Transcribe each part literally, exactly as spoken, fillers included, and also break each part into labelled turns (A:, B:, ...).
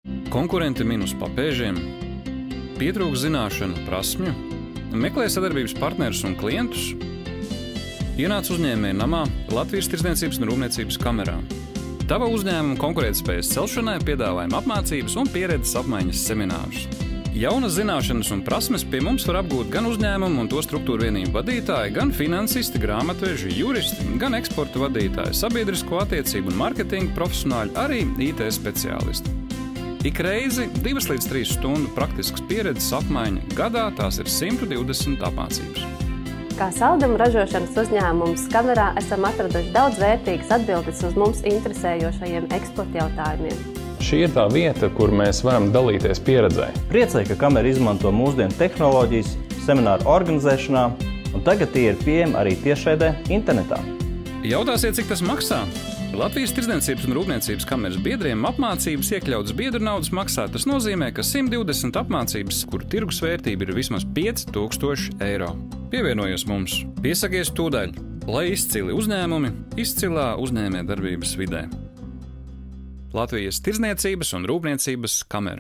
A: Konkurenti min uz papēžiem, pietrūkst zināšanu, prasmju, meklē sadarbības partnerus un klientus, ienāc uzņēmēju namā Latvijas Tirdzniecības un Rūpniecības kamerā. Tava uzņēmuma konkurētspējas celšanai piedāvājam apmācības un pieredzes apmaiņas seminārus. Jaunas zināšanas un prasmes pie mums var apgūt gan uzņēmumu un to struktūru vienību vadītāji, gan finansisti, grāmatveži, juristi, gan eksporta vadītāji, sabiedrisko attiecību un marketinga profesionāļi, arī I T speciālisti. Ik reizi divas līdz trīs stundu praktiskas pieredzes apmaiņa, gadā tās ir simt divdesmit apmācības.
B: Kā saldumu ražošanas uzņēmums kamerā esam atraduši daudz vērtīgas atbildes uz mums interesējošajiem eksporta jautājumiem.
C: Šī ir tā vieta, kur mēs varam dalīties pieredzē.
D: Priecēju, ka kamera izmanto mūsdienu tehnoloģijas, semināru organizēšanā, un tagad tie ir pieejami arī tiešraidē internetā.
A: Jautāsiet, cik tas maksā? Latvijas Tirdzniecības un Rūpniecības kameras biedriem apmācības iekļautas biedru naudas maksā. Tas nozīmē, ka simt divdesmit apmācības, kuru tirgus vērtība ir vismaz pieci tūkstoši eiro. Pievienojies mums, piesakies tūdaļ, lai izcili uzņēmumi izcilā uzņēmē darbības vidē. Latvijas Tirdzniecības un Rūpniecības kamera.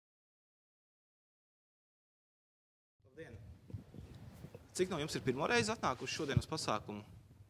E: Labdien! Cik no jums ir pirmo reizi atnākuši šodien uz pasākumu?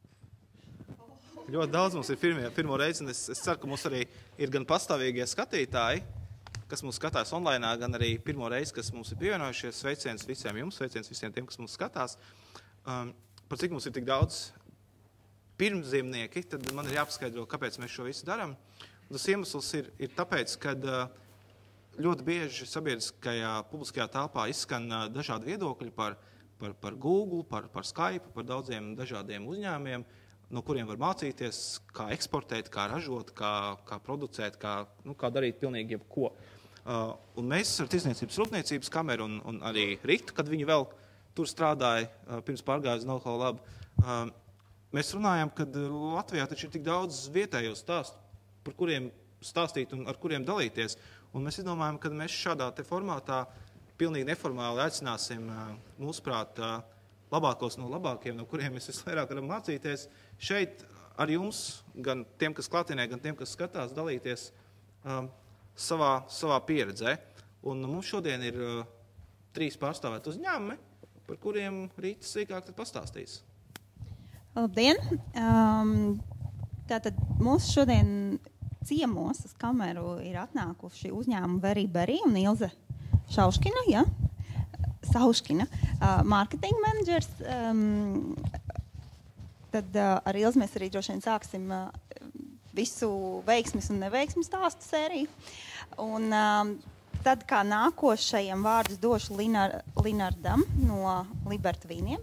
E: Ļoti daudz mums ir pirmie, pirmo reizi, un es, es ceru, ka mums arī ir gan pastāvīgie skatītāji, kas mūs skatās online, gan arī pirmo reizi, kas mums ir pievienojušies. Sveiciens visiem jums, sveiciens visiem tiem, kas mūs skatās. Um, par cik mums ir tik daudz pirmzīmnieki, tad man ir jāpaskaidro, kāpēc mēs šo visu darām. Tas iemesls ir, ir tāpēc, ka ļoti bieži sabiedriskajā publiskajā telpā izskan dažādi viedokļi par, par, par Google, par, par Skype, par daudziem dažādiem uzņēmumiem, no kuriem var mācīties, kā eksportēt, kā ražot, kā, kā producēt, kā, nu, kā darīt pilnīgi jebko. Uh, un mēs ar Tirdzniecības Rūpniecības kameru un, un arī Ritu, kad viņi vēl tur strādāja, uh, pirms pārgāja uz Know How Lab, uh, mēs runājam, ka Latvijā taču ir tik daudz vietējo stāstu, par kuriem stāstīt un ar kuriem dalīties. Un mēs izdomājam, ka mēs šādā te formātā pilnīgi neformāli aicināsim mūsuprāt labākos no labākiem, no kuriem mēs visvairāk varam mācīties. Šeit ar jums, gan tiem, kas klātienē, gan tiem, kas skatās, dalīties um, savā, savā pieredzē. Un mums šodien ir uh, trīs pārstāvēt uzņēmumi, par kuriem Rītas sīkāk tad pastāstīs.
F: Labdien! Um, tātad mūsu šodien ciemos uz kameru ir atnākuši uzņēmumi Very Berry un Ilze Šauškina, ja? Sauškina, uh, marketing managers. Um, tad uh, ar Ilzi mēs arī droši vien sāksim uh, visu veiksmes un neveiksmes stāstu sēriju. Un um, tad kā nākošajam vārdus došu Linar, Linardam no Liberta vīniem.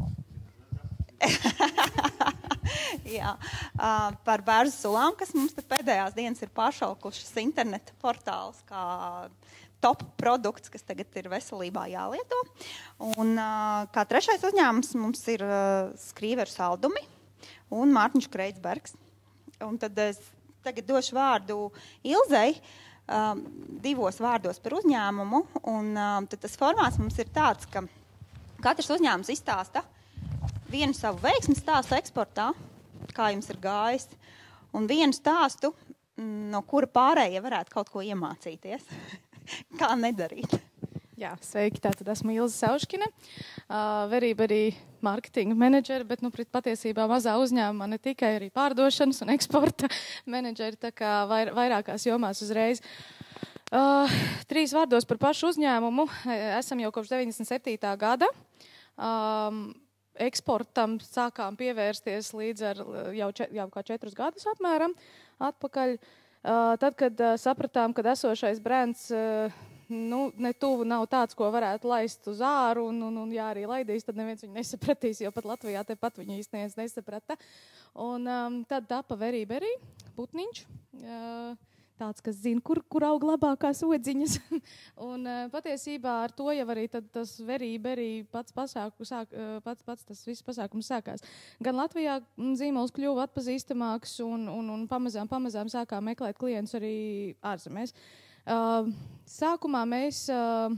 F: Jā, uh, par bērzu sulām, kas mums te pēdējās dienas ir pāršaukušas interneta portāls kā top produkts, kas tagad ir veselībā jālieto. Un uh, kā trešais uzņēmums mums ir uh, Skrīveru saldumi un Mārtiņš Kreitsbergs. Un tad es tagad došu vārdu Ilzei um, divos vārdos par uzņēmumu. Un um, tad tas formāts mums ir tāds, ka katrs uzņēmums izstāsta vienu savu veiksmi stāstu eksportā, kā jums ir gājis, un vienu stāstu, no kura pārējie varētu kaut ko iemācīties. Kā nedarīt?
G: Jā, sveiki, tātad esmu Ilze Sauškina, uh, Very Berry marketinga menedžeri, bet nu, patiesībā mazā uzņēmumā ne tikai arī pārdošanas un eksporta menedžeri, tā kā vair, vairākās jomās uzreiz. Uh, trīs vārdos par pašu uzņēmumu. Esam jau kopš deviņdesmit septītā gada. Um, Eksportam sākām pievērsties līdz ar jau, če, jau kā četrus gadus apmēram atpakaļ. Uh, tad, kad uh, sapratām, ka esošais brands uh, nu, ne tuvu nav tāds, ko varētu laist uz āru, un, un, un ja arī laidīs, tad neviens viņu nesapratīs, jo pat Latvijā tepat viņu īstenībā nesaprata. Un um, tad tapa Very Berry, putniņš. Uh, tāds, kas zina, kur, kur aug labākās odziņas. Un uh, patiesībā ar to jau arī tad tas Very Berry pats, pasāku, sāk, uh, pats, pats tas viss pasākums sākās. Gan Latvijā zīmols kļuva atpazīstamāks un, un, un pamazām, pamazām sākām meklēt klientus arī ārzemēs. Uh, sākumā mēs uh,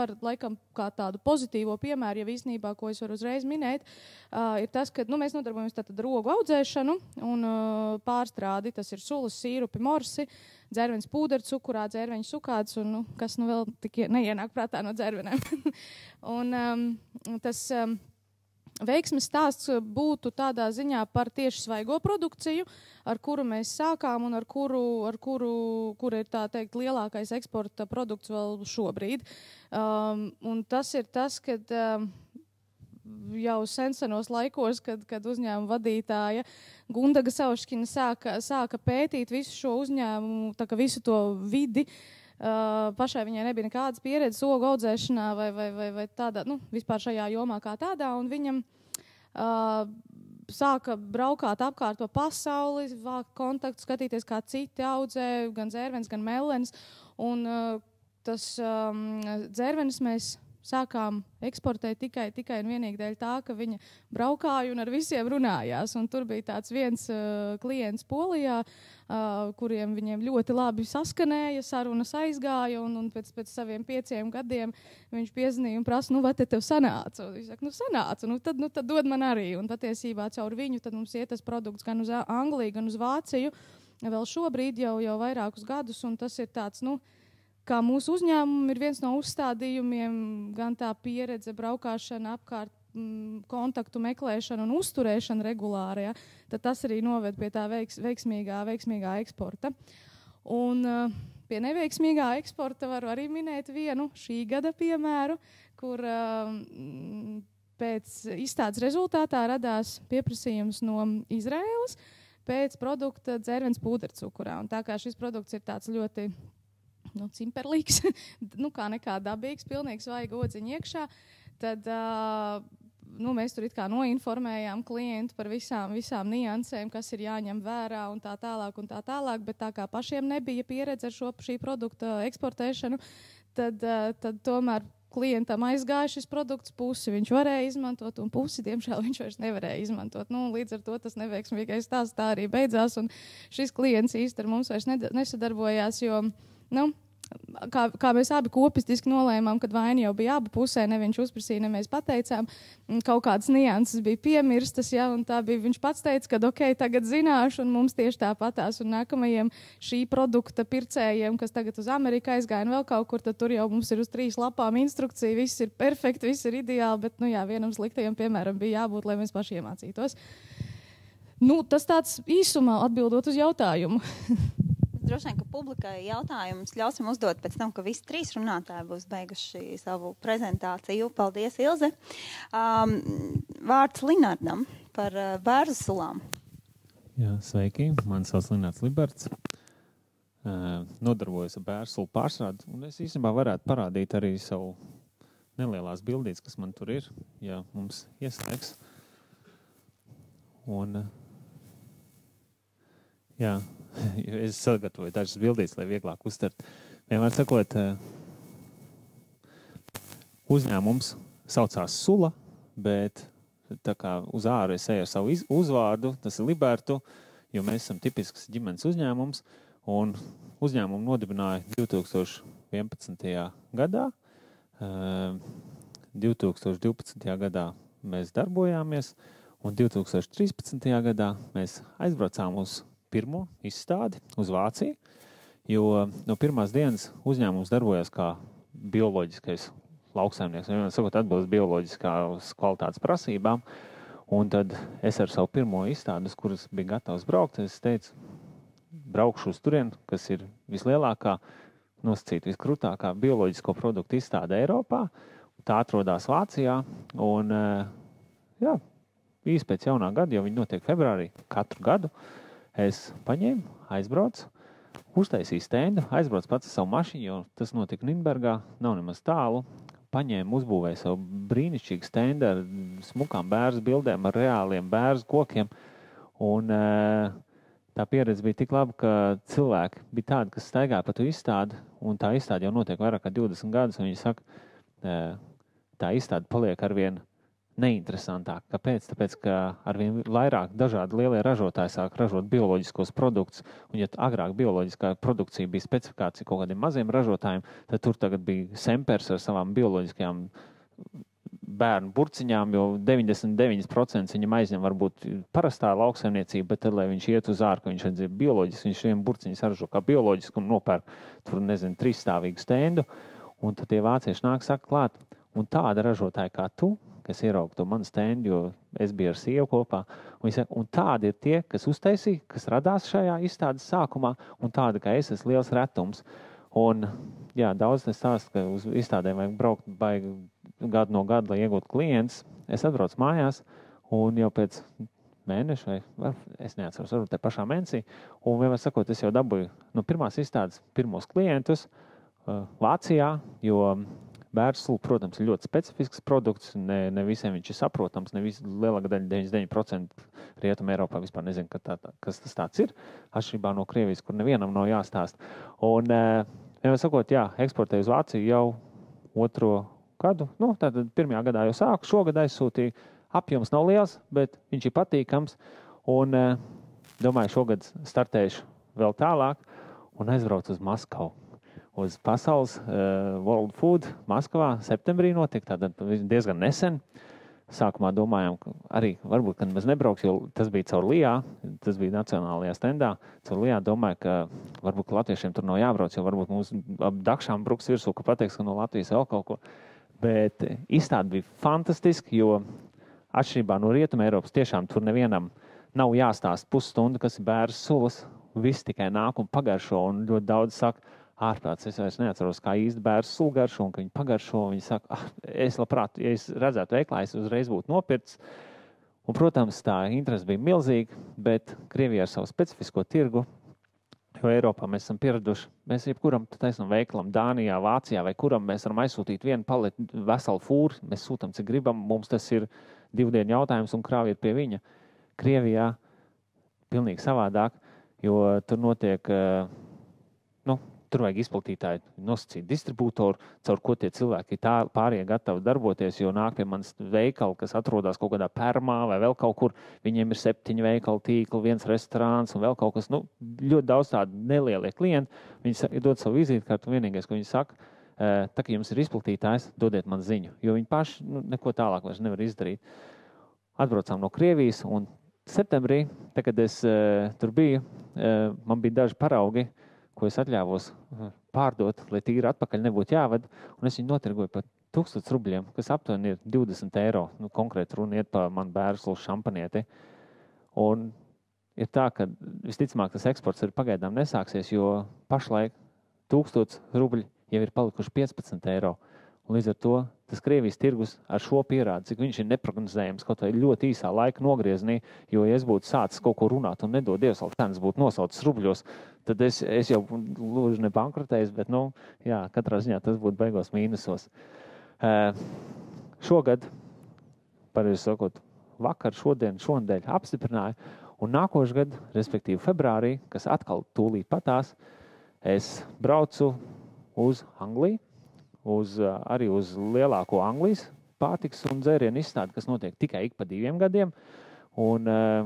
G: par, laikam, kā tādu pozitīvo piemēru, ja īstenībā, ko es varu uzreiz minēt, uh, ir tas, ka nu, mēs nodarbojamies tātad rogu audzēšanu un uh, pārstrādi. Tas ir sulas, sīrupi, morsi, dzērveņas pūderi, cukurā, dzērveņas sukāds un nu, kas nu vēl tik neienāk prātā no dzērvenēm. un um, tas... Um, Veiksmes stāsts būtu tādā ziņā par tieši svaigo produkciju, ar kuru mēs sākām un ar kuru, ar kuru, kura ir tā teikt lielākais eksporta produkts vēl šobrīd. Um, un tas ir tas, kad um, jau sensenos laikos, kad, kad uzņēmuma vadītāja Gundaga Sauškina sāka, sāka pētīt visu šo uzņēmumu, tā kā visu to vidi. Uh, pašai viņai nebija nekādas pieredzes ogu audzēšanā vai, vai, vai, vai tādā, nu, vispār šajā jomā kā tādā, un viņam uh, sāka braukāt apkārt pa pasauli, vākt kontaktu, skatīties, kā citi audzē, gan dzērvenes, gan mellenes, un uh, tas um, dzērvenes mēs sākām eksportēt tikai, tikai un vienīgi dēļ tā, ka viņa braukāja un ar visiem runājās. Un tur bija tāds viens uh, klients Polijā, uh, kuriem viņiem ļoti labi saskanēja, sarunas aizgāja, un, un pēc, pēc saviem pieciem gadiem viņš piezvanīja un prasa, nu, vai te tev sanāca? Un viņš saka, nu, sanāca, nu tad, nu, tad dod man arī. Un patiesībā caur viņu tad mums iet tas produkts gan uz Angliju, gan uz Vāciju, vēl šobrīd jau, jau vairākus gadus, un tas ir tāds, nu, kā mūsu uzņēmumi ir viens no uzstādījumiem, gan tā pieredze, braukāšana apkārt, m, kontaktu meklēšana un uzturēšana regulāri, ja, tad tas arī noved pie tā veiks, veiksmīgā, veiksmīgā eksporta. Un uh, pie neveiksmīgā eksporta varu arī minēt vienu šī gada piemēru, kur uh, pēc izstādes rezultātā radās pieprasījums no Izraēlas pēc produkta dzērvenes pūdercukurā. Un tā kā šis produkts ir tāds ļoti nu, cimperlīgs, nu, kā nekā dabīgs, pilnīgi svaigi odziņi iekšā, tad uh, nu, mēs tur it kā noinformējām klientu par visām, visām niansēm, kas ir jāņem vērā un tā tālāk un tā tālāk, bet tā kā pašiem nebija pieredze ar šo, šī produkta eksportēšanu, tad, uh, tad tomēr klientam aizgāja šis produkts, pusi viņš varēja izmantot un pusi, diemžēl, viņš vairs nevarēja izmantot. Nu, līdz ar to tas neveiksmīgais stāsts tā arī beidzās, un šis klients īsti ar mums vairs nesadarbojās, jo nu, kā, kā mēs abi kopistiski nolēmām, kad vaina jau bija abu pusē, ne viņš uzprasīja, ne mēs pateicām, kaut kādas nianses bija piemirstas, ja, un tā bija, viņš pats teica, ka ok, tagad zināšu, un mums tieši tāpatās, un nākamajiem šī produkta pircējiem, kas tagad uz Ameriku aizgāja un vēl kaut kur, tad tur jau mums ir uz trīs lapām instrukcija, viss ir perfekti, viss ir ideāli, bet, nu jā, vienam sliktajam, piemēram, bija jābūt, lai mēs paši iemācītos. Nu, tas tāds īsumā atbildot uz jautājumu.
F: Droši vien, ka publikai jautājumus ļausim uzdot pēc tam, ka visi trīs runātāji būs beiguši savu prezentāciju. Paldies, Ilze. Um, vārds Linardam par uh, bērzu sulām.
H: Jā, sveiki. Mani sauc Linards Liberts. Uh, nodarbojos ar bērzu sulu pārstrādi. Un es īstenībā varētu parādīt arī savu nelielās bildītes, kas man tur ir, ja mums ieslēgs. Un, jā, es sagatavoju dažas bildītes, lai vieglāk uztvert. Vienmēr sakot, uzņēmums saucās Sula, bet tā kā uz āru es eju ar savu uzvārdu, tas ir Libertu, jo mēs esam tipisks ģimenes uzņēmums, un uzņēmumu nodibināja divi tūkstoši vienpadsmitajā gadā. divi tūkstoši divpadsmitajā gadā mēs darbojāmies, un divi tūkstoši trīspadsmitajā gadā mēs aizbraucām uz pirmo izstādi uz Vāciju, jo no pirmās dienas uzņēmums darbojās kā bioloģiskais lauksaimnieks, un sakot atbilst bioloģiskās kvalitātes prasībām, un tad es ar savu pirmo izstādi, uz kuras bija gatavs braukt, es teicu, braukšu uz turien, kas ir vislielākā, nosacīt viskrūtākā bioloģisko produktu izstāde Eiropā, tā atrodas Vācijā, un jā, īsti pēc jaunā gada, jo viņi notiek februārī katru gadu, es paņēmu, aizbraucu, uztaisīju stendu, aizbraucu pats ar savu mašīnu, jo tas notika Nīnbergā, nav nemaz tālu. Paņēmu, uzbūvēju savu brīnišķīgu stendu ar smukām bērzu bildēm, ar reāliem bērzu kokiem. Un tā pieredze bija tik laba, ka cilvēki bija tādi, kas staigāja pa to izstādi, un tā izstāde jau notiek vairāk kā divdesmit gadus, un viņi saka, tā izstāde paliek arvien neinteresantāk. Kāpēc? Tāpēc, ka arvien vairāk dažādi lielie ražotāji sāk ražot bioloģiskos produktus, un ja agrāk bioloģiskā produkcija bija specifikācija kaut kādiem maziem ražotājiem, tad tur tagad bija Sempers ar savām bioloģiskajām bērnu burciņām, jo deviņdesmit deviņi procenti viņam aizņem varbūt parastā lauksaimniecība, bet tad, lai viņš iet uz ārku, viņš redz bioloģiski, viņš šiem burciņus ražo kā bioloģiski un nopērk tur, nezinu, trīsstāvīgu stendu, un tad tie vācieši nāk saka klāt, un tāda ražotāja kā tu, kas ierauga to manu stendu, jo es biju ar sievu kopā, un, saka, un tādi ir tie, kas uztaisīja, kas radās šajā izstādes sākumā, un tāda, kā es esmu liels retums. Un, jā, daudz es stāstu, ka uz izstādēm vajag braukt baigi gadu no gada, lai iegūtu klients. Es atbraucu mājās, un jau pēc mēneša, vai es neatceros, varbūt te pašā mēnesī, un vienmēr sakot, es jau dabūju no pirmās izstādes pirmos klientus uh, Vācijā, jo bērnsula, protams, ir ļoti specifisks produkts, ne, ne visiem viņš ir saprotams, ne visi lielāka daļa, deviņdesmit deviņi procenti Rietuma Eiropā vispār nezinu, ka tā, tā, kas tas tāds ir, atšķirībā no Krievijas, kur nevienam nav jāstāst. Un, vienmēr sakot, jā, eksportēju uz Vāciju jau otro gadu, nu, tātad pirmajā gadā jau sāku, šogad aizsūtīju, apjoms nav liels, bet viņš ir patīkams, un domāju, šogad startēšu vēl tālāk un aizbraucu uz Maskavu. Uz pasaules uh, World Food Maskavā septembrī notika, tātad diezgan nesen. Sākumā domājām, ka arī varbūt, kad mēs nebrauks, jo tas bija caur Lijā, tas bija nacionālajā stendā. Caur Lijā domāju, ka varbūt latviešiem tur nav jābrauc, jo varbūt mums ap dakšām bruks virsū, ka pateiks, ka no Latvijas vēl kaut ko. Bet izstāde bija fantastiski, jo atšķirībā no Rietuma Eiropas tiešām tur nevienam nav jāstāst pusstundu, kas ir bērns sulas. Viss tikai nāk un pagaršo, un ļoti daudz saka, ārprāts, es vairs neatceros, kā īsti bērns sulgaršo, un ka viņi pagaršo, un viņi saka, ah, es labprāt, ja es redzētu veiklā, es uzreiz būtu nopirts. Un, protams, tā interese bija milzīga, bet Krievijā ar savu specifisko tirgu, jo Eiropā mēs esam pieraduši, mēs jebkuram taisnam veikalam, Dānijā, Vācijā vai kuram mēs varam aizsūtīt vienu paleti veselu fūru, mēs sūtam, cik gribam, mums tas ir divu dienu jautājums un krāviet pie viņa. Krievijā pilnīgi savādāk, jo tur notiek, nu, tur vajag izplatītāji nosacīt distribūtoru, caur ko tie cilvēki tā pārējie gatavi darboties, jo nāk pie manas veikali, kas atrodas kaut kādā Permā vai vēl kaut kur, viņiem ir septiņi veikali tīkli, viens restorāns un vēl kaut kas, nu, ļoti daudz tādu nelielie klienti. Viņi dod savu vizītkartu, vienīgais, ko viņi saka, tā, ka jums ir izplatītājs, dodiet man ziņu, jo viņi paši nu, neko tālāk vairs nevar izdarīt. Atbraucām no Krievijas, un septembrī, tā, kad es uh, tur biju, uh, man bija daži paraugi, ko es atļāvos pārdot, lai tīri atpakaļ nebūtu jāved, un es viņu notirgoju par tūkstots rubļiem, kas aptuveni ir divdesmit eiro. Nu, konkrēti runa iet par manu bērnu šampanieti. Un ir tā, ka visticamāk tas eksports arī pagaidām nesāksies, jo pašlaik tūkstots rubļi jau ir palikuši piecpadsmit eiro. Un līdz ar to tas Krievijas tirgus ar šo pierāda, cik viņš ir neprognozējams kaut vai ļoti īsā laika nogrieznī, jo ja es būtu sācis kaut ko runāt un nedod Dievs, vēl cenas būtu nosaucis rubļos, tad es, es jau lūdzu ne bankrotējis, bet, nu, jā, katrā ziņā tas būtu beigos mīnusos. Uh, šogad, pareizi sakot, vakar, šodien, šonadēļ apstiprināju, un nākošu gadu, respektīvi februārī, kas atkal tūlīt patās, es braucu uz Angliju, uz, arī uz lielāko Anglijas pārtikas un dzērienu izstādi, kas notiek tikai ik pa diviem gadiem. Un uh,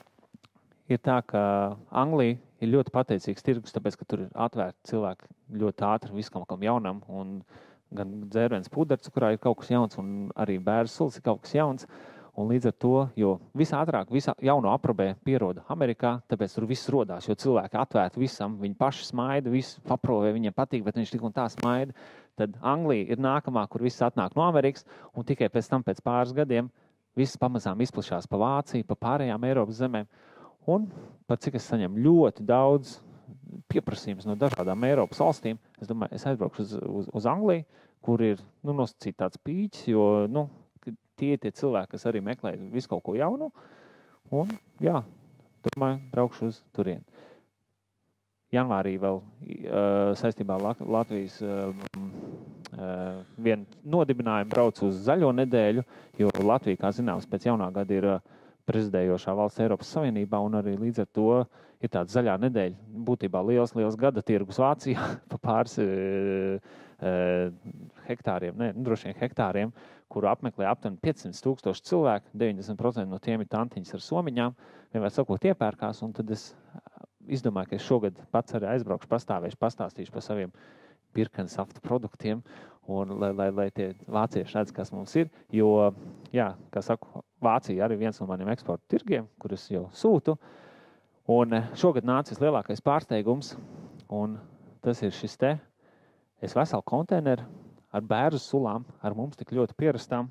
H: ir tā, ka Anglija ir ļoti pateicīgs tirgus, tāpēc, ka tur ir atvērti cilvēki ļoti ātri viskam kam jaunam, un gan dzēriens pudercukurā ir kaut kas jauns, un arī bērnu sulas ir kaut kas jauns. Un līdz ar to, jo visātrāk, visā jauno aprobē pieroda Amerikā, tāpēc tur viss rodās, jo cilvēki atvērti visam, viņi paši smaida, visu aprobē, viņiem patīk, bet viņš tik un tā smaida. Tad Anglija ir nākamā, kur viss atnāk no Amerikas, un tikai pēc tam, pēc pāris gadiem, viss pamazām izplašās pa Vāciju, pa pārējām Eiropas zemēm. Un pat cik es saņemu ļoti daudz pieprasījums no dažādām Eiropas valstīm, es domāju, es aizbraukšu uz, uz, uz Angliju, kur ir, nu, nosacīt tāds pīķis, jo, nu, tie tie cilvēki, kas arī meklē visu kaut ko jaunu, un, jā, domāju, braukšu uz turieni. Janvārī vēl uh, saistībā ar Latvijas uh, uh, vienu nodibinājumu braucu uz zaļo nedēļu, jo Latvija, kā zināms, pēc jaunā gada ir uh, prezidējošā valsts Eiropas Savienībā, un arī līdz ar to ir tāda zaļā nedēļa, būtībā liels, liels gada tirgus Vācijā, pa pāris uh, hektāriem, ne, droši vien hektāriem, kuru apmeklē aptuveni piecsimt tūkstoši cilvēku, deviņdesmit procenti no tiem ir tantiņas ar somiņām, vienmēr sakot iepērkās, un tad es izdomāju, ka es šogad pats arī aizbraukšu, pastāvēšu, pastāstīšu par saviem Birkensafta produktiem, un lai, lai, lai tie vācieši redz, kas mums ir, jo, jā, kā saku, Vācija arī viens no maniem eksporta tirgiem, kurus jau sūtu, un šogad nācis lielākais pārsteigums, un tas ir šis te, es veselu konteineru ar bērzu sulām, ar mums tik ļoti pierastām,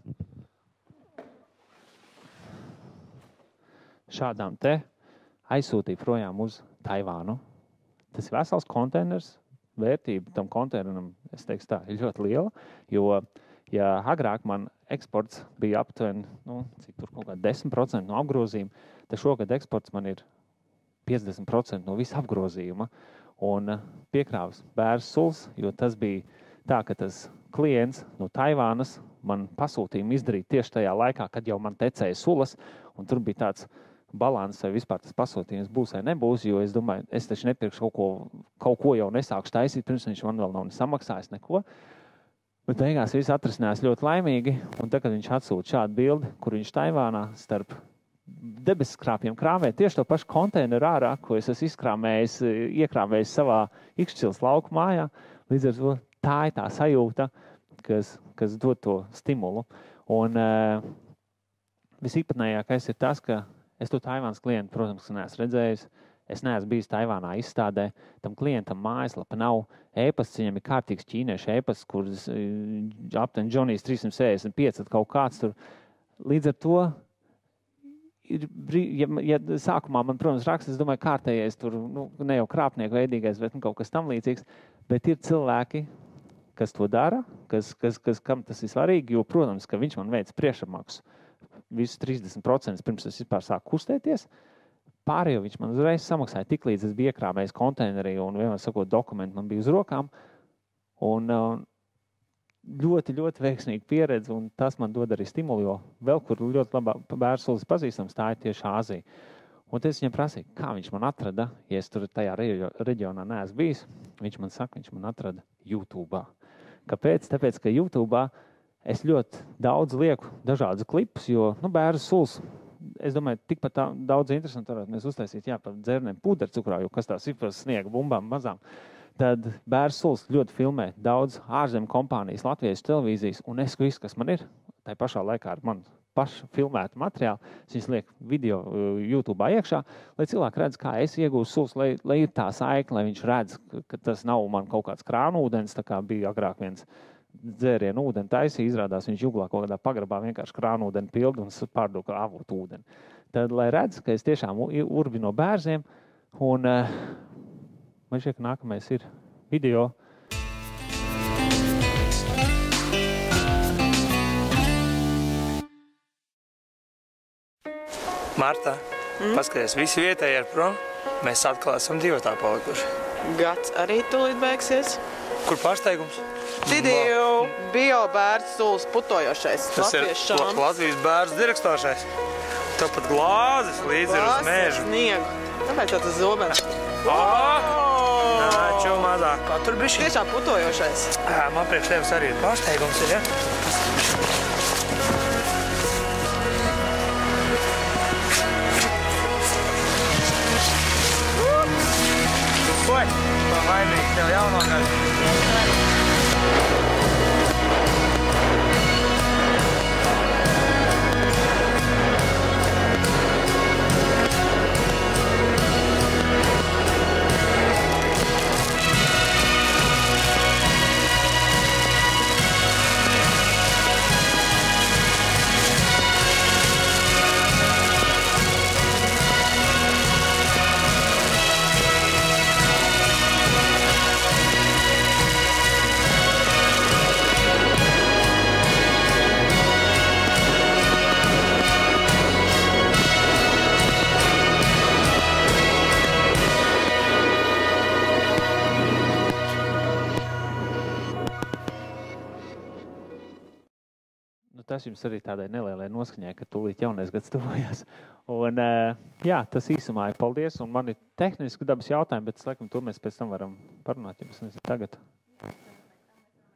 H: šādām te aizsūtīja projām uz Taivānu. Tas ir vesels konteiners, vērtība tam konteineram, es teikšu tā, ir ļoti liela, jo, ja agrāk man eksports bija aptuveni, nu, cik tur kaut kā desmit procenti no apgrozījuma, tad šogad eksports man ir piecdesmit procenti no visa apgrozījuma, un piekrāvas bērzu suls, jo tas bija tā, ka tas klients no Taivānas man pasūtījumu izdarīt tieši tajā laikā, kad jau man tecēja sulas, un tur bija tāds balans, vai vispār tas pasūtījums būs vai nebūs, jo es domāju, es taču nepirkšu kaut ko, kaut ko jau nesākšu taisīt, pirms viņš man vēl nav samaksājis neko. Bet beigās viss atrisinājās ļoti laimīgi, un tad, kad viņš atsūta šādu bildi, kur viņš Taivānā starp debeskrāpiem krāmē tieši to pašu konteineru ārā, ko es esmu izkrāmējis, iekrāmējis savā Ikšķils lauku mājā, līdz ar to tā ir tā sajūta, kas, kas dod to stimulu. Un uh, visīpatnējākais ir tas, ka es to Taivānas klientu, protams, neesmu redzējis. Es neesmu bijis Taivānā izstādē. Tam klientam mājaslapa nav. E-pasts viņam ir kārtīgs ķīniešu e-pasts, kuras aptuveni Džonijs trīssimt sešdesmit pieci kaut kāds tur. Līdz ar to, ir, ja, ja sākumā man, protams, raksts, es domāju, kārtējais tur, nu, ne jau krāpnieku veidīgais, bet nu, kaut kas tam līdzīgs. Bet ir cilvēki, kas to dara, kas, kas, kas, kam tas ir svarīgi, jo, protams, ka viņš man veic priekšapmaksu. Visu trīsdesmit procenti pirms es vispār sāku kustēties. Pārējo viņš man uzreiz samaksāja tik līdz es biju iekrāmējis konteinerī un vienmēr sakot dokumenti man bija uz rokām. Un ļoti, ļoti veiksmīga pieredze un tas man dod arī stimulu, jo vēl kur ļoti labā bērnu sulas pazīstams, tā ir tieši Āzija. Un es viņam prasīju, kā viņš man atrada, ja es tur tajā reģionā neesmu bijis. Viņš man saka, viņš man atrada YouTube'ā. Kāpēc? Tāpēc, ka YouTube'ā es ļoti daudz lieku dažādus klipus, jo, nu, bērnu sulas, es domāju, tikpat tā, daudz interesanti varētu mēs uztaisīt, jā, par dzernēm pudercukrā, jo kas tās ir par sniega bumbām mazām. Tad bērnu sulas ļoti filmē daudz ārzemju kompānijas, Latvijas televīzijas, un es visu, kas man ir, tai pašā laikā ar man pašu filmētu materiālu, viņas liek video YouTube'ā iekšā, lai cilvēki redz, kā es iegūstu sulas, lai, lai ir tā saikne, lai viņš redz, ka tas nav man kaut kāds krānūdens, tā kā bija agrāk viens dzērienu ūdeni taisīja, izrādās viņš juglā kaut kādā pagrabā vienkārši krānūdeni pildu un pārdod kā avotu ūdeni. Tad, lai redz, ka es tiešām urbi no bērziem, un uh, man šķiet, ka nākamais ir video.
I: Marta, mm? Paskaties, visi vietēji ir prom, mēs atkal esam divatā palikuši.
J: Gads arī tūlīt beigsies.
I: Kur pārsteigums?
J: Tidiju bio bērns sulas putojošais.
I: Tas Latvijas ir šāns. Latvijas bērns direkstošais. Tev pat glāzes līdzi ir uz mēžu.
J: Sniegu. Kāpēc tas zobens?
I: Nā, čau mazāk. Kā tur bišķi?
J: Tiešām putojošais.
I: Jā, man priekš tevis arī pārsteigums ir, ja? Oi, pa vainīgi tev jaunākais.
H: Tas jums arī tādai nelielai noskaņai, ka tūlīt jaunais gads tuvojās. Un, jā, tas īsumā ir paldies, un man ir tehniski dabas jautājumi, bet, laikam, to mēs pēc tam varam parunāt, ja mēs nezinu tagad.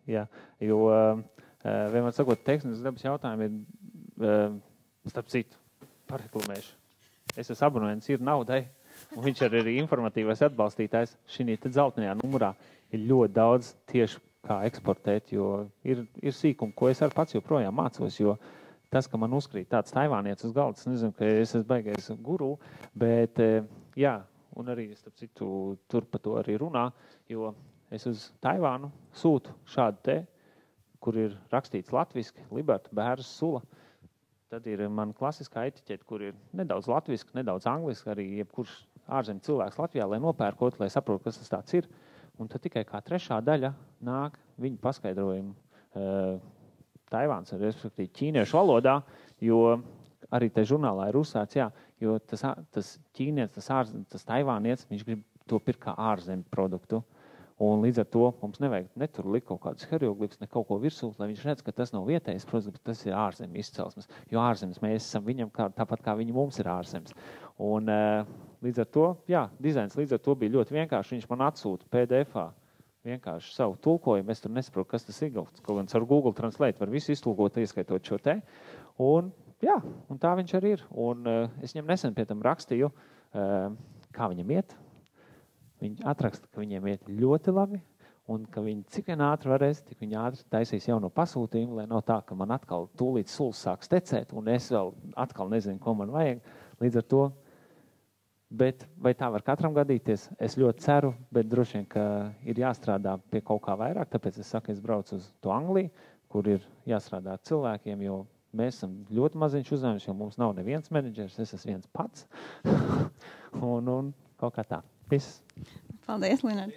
H: Jā, jo, vienmēr sakot, tehniskas dabas jautājumi ir, starp citu, pareklamēšu. Es esmu abonents, ir naudai, un viņš arī ir informatīvais atbalstītājs. Šī te zeltainajā numurā ir ļoti daudz tieši kā eksportēt, jo ir, ir sīkumi, ko es arī pats joprojām mācos, jo tas, ka man uzkrīt tāds taivānietis uz galda, es nezinu, ka es esmu baigais guru, bet jā, un arī, starp citu, tur pa to arī runā, jo es uz Taivānu sūtu šādu te, kur ir rakstīts latviski, Liberta, Bērs, Sula. Tad ir man klasiskā etiķete, kur ir nedaudz latviski, nedaudz angliski, arī jebkurš ārzemju cilvēks Latvijā, lai nopērkot, lai saprotu, kas tas tāds ir. Un tad tikai kā trešā daļa nāk viņu paskaidrojumu uh, Taivāns, respektīvi ķīniešu valodā, jo arī te žurnālā ir uzsāts, jā, jo tas, tas ķīnietis, tas, ārz, tas taivānietis, viņš grib to pirkt kā ārzemju produktu. Un līdz ar to mums nevajag netur likt kaut kādus hieroglifus, ne kaut ko virsū, lai viņš redz, ka tas nav vietējais, protams, bet tas ir ārzemju izcelsmes. Jo ārzemes mēs esam viņam kā, tāpat kā viņi mums ir ārzemes. Un uh, līdz ar to, jā, dizains līdz ar to bija ļoti vienkārši. Viņš man atsūta P D F-ā vienkārši savu tulkojumu. Es tur nesaprotu, kas tas ir. Kaut gan ar Google Translate var visu iztulkot, ieskaitot šo te. Un jā, un tā viņš arī ir. Un uh, es viņam nesen pie tam rakstīju, uh, kā viņam iet. Viņi atraksta, ka viņiem iet ļoti labi un ka viņi cik vien ātri varēs, tik viņi ātri taisīs jauno pasūtījumu, lai nav tā, ka man atkal tūlīt suls sāks tecēt un es vēl atkal nezinu, ko man vajag. Līdz ar to, bet vai tā var katram gadīties? Es ļoti ceru, bet droši vien, ka ir jāstrādā pie kaut kā vairāk, tāpēc es saku, es braucu uz to Angliju, kur ir jāstrādā ar cilvēkiem, jo mēs esam ļoti maziņš uzņēmums, jo mums nav neviens menedžers, es esmu viens pats un, un kaut kā tā. Viss.
F: Paldies, Linard.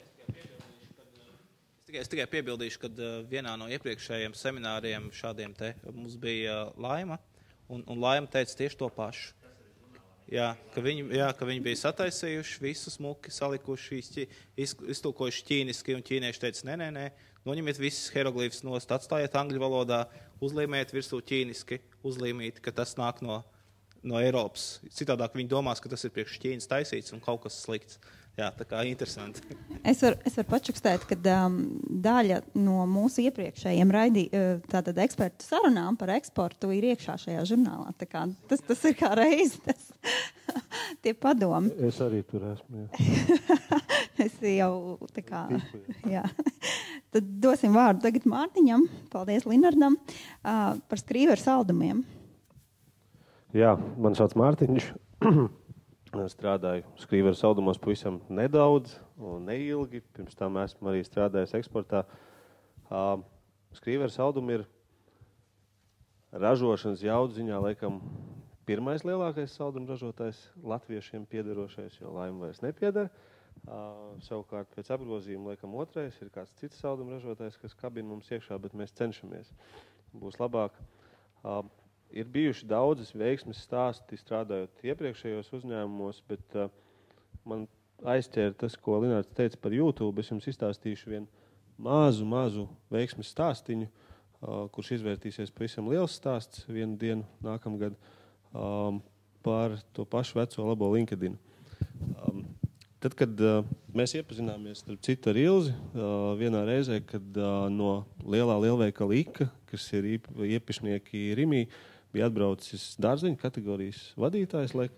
E: Es tikai, es tikai piebildīšu, ka uh, vienā no iepriekšējiem semināriem šādiem te mums bija uh, Laima, un, un Laima teica tieši to pašu. Jā, ka viņi, jā, ka viņi bija sataisījuši, visu smuki salikuši, iz, iztulkojuši ķīniski, un ķīnieši teica, nē, nē, nē, noņemiet visas hieroglifus nost, atstājiet angļu valodā, uzlīmējiet virsū ķīniski, uzlīmīt, ka tas nāk no no Eiropas. Citādāk viņi domās, ka tas ir priekš Ķīnas taisīts un kaut kas slikts. Jā, tā kā interesanti.
F: Es varu es var pačukstēt, ka um, daļa no mūsu iepriekšējiem raidī, uh, tātad ekspertu sarunām par eksportu ir iekšā šajā žurnālā. Tā kā tas, tas ir kā reiz, tas tie padomi.
K: Es arī tur esmu.
F: Es jau tā kā, jā. Tad dosim vārdu tagad Mārtiņam, paldies Linardam, uh, par skrīveru saldumiem.
K: Jā, man sauc Mārtiņš. Strādāju skrīveru saldumos pavisam nedaudz un neilgi. Pirms tam esmu arī strādājis eksportā. Uh, skrīveru saldumi ir ražošanas jaudziņā laikam pirmais lielākais saldumu ražotājs latviešiem piederošais, jo Laima vairs nepieder. Uh, savukārt pēc apgrozījuma laikam otrais ir kāds cits saldumu ražotājs, kas kabina mums iekšā, bet mēs cenšamies. Būs labāk. Uh, Ir bijuši daudzas veiksmes stāsti strādājot iepriekšējos uzņēmumos, bet uh, man aizķēra tas, ko Linārds teica par YouTube. Es jums izstāstīšu vienu mazu, mazu veiksmes stāstiņu, uh, kurš izvērtīsies pavisam liels stāsts vienu dienu nākamgad um, par to pašu veco labo LinkedIn. Um, tad, kad uh, mēs iepazināmies starp citu ar Ilzi, uh, vienā reizē, kad uh, no lielā lielveikala IKA, kas ir īp, iepišnieki Rimī, bija atbraucis dārzeņu kategorijas vadītājs, laik...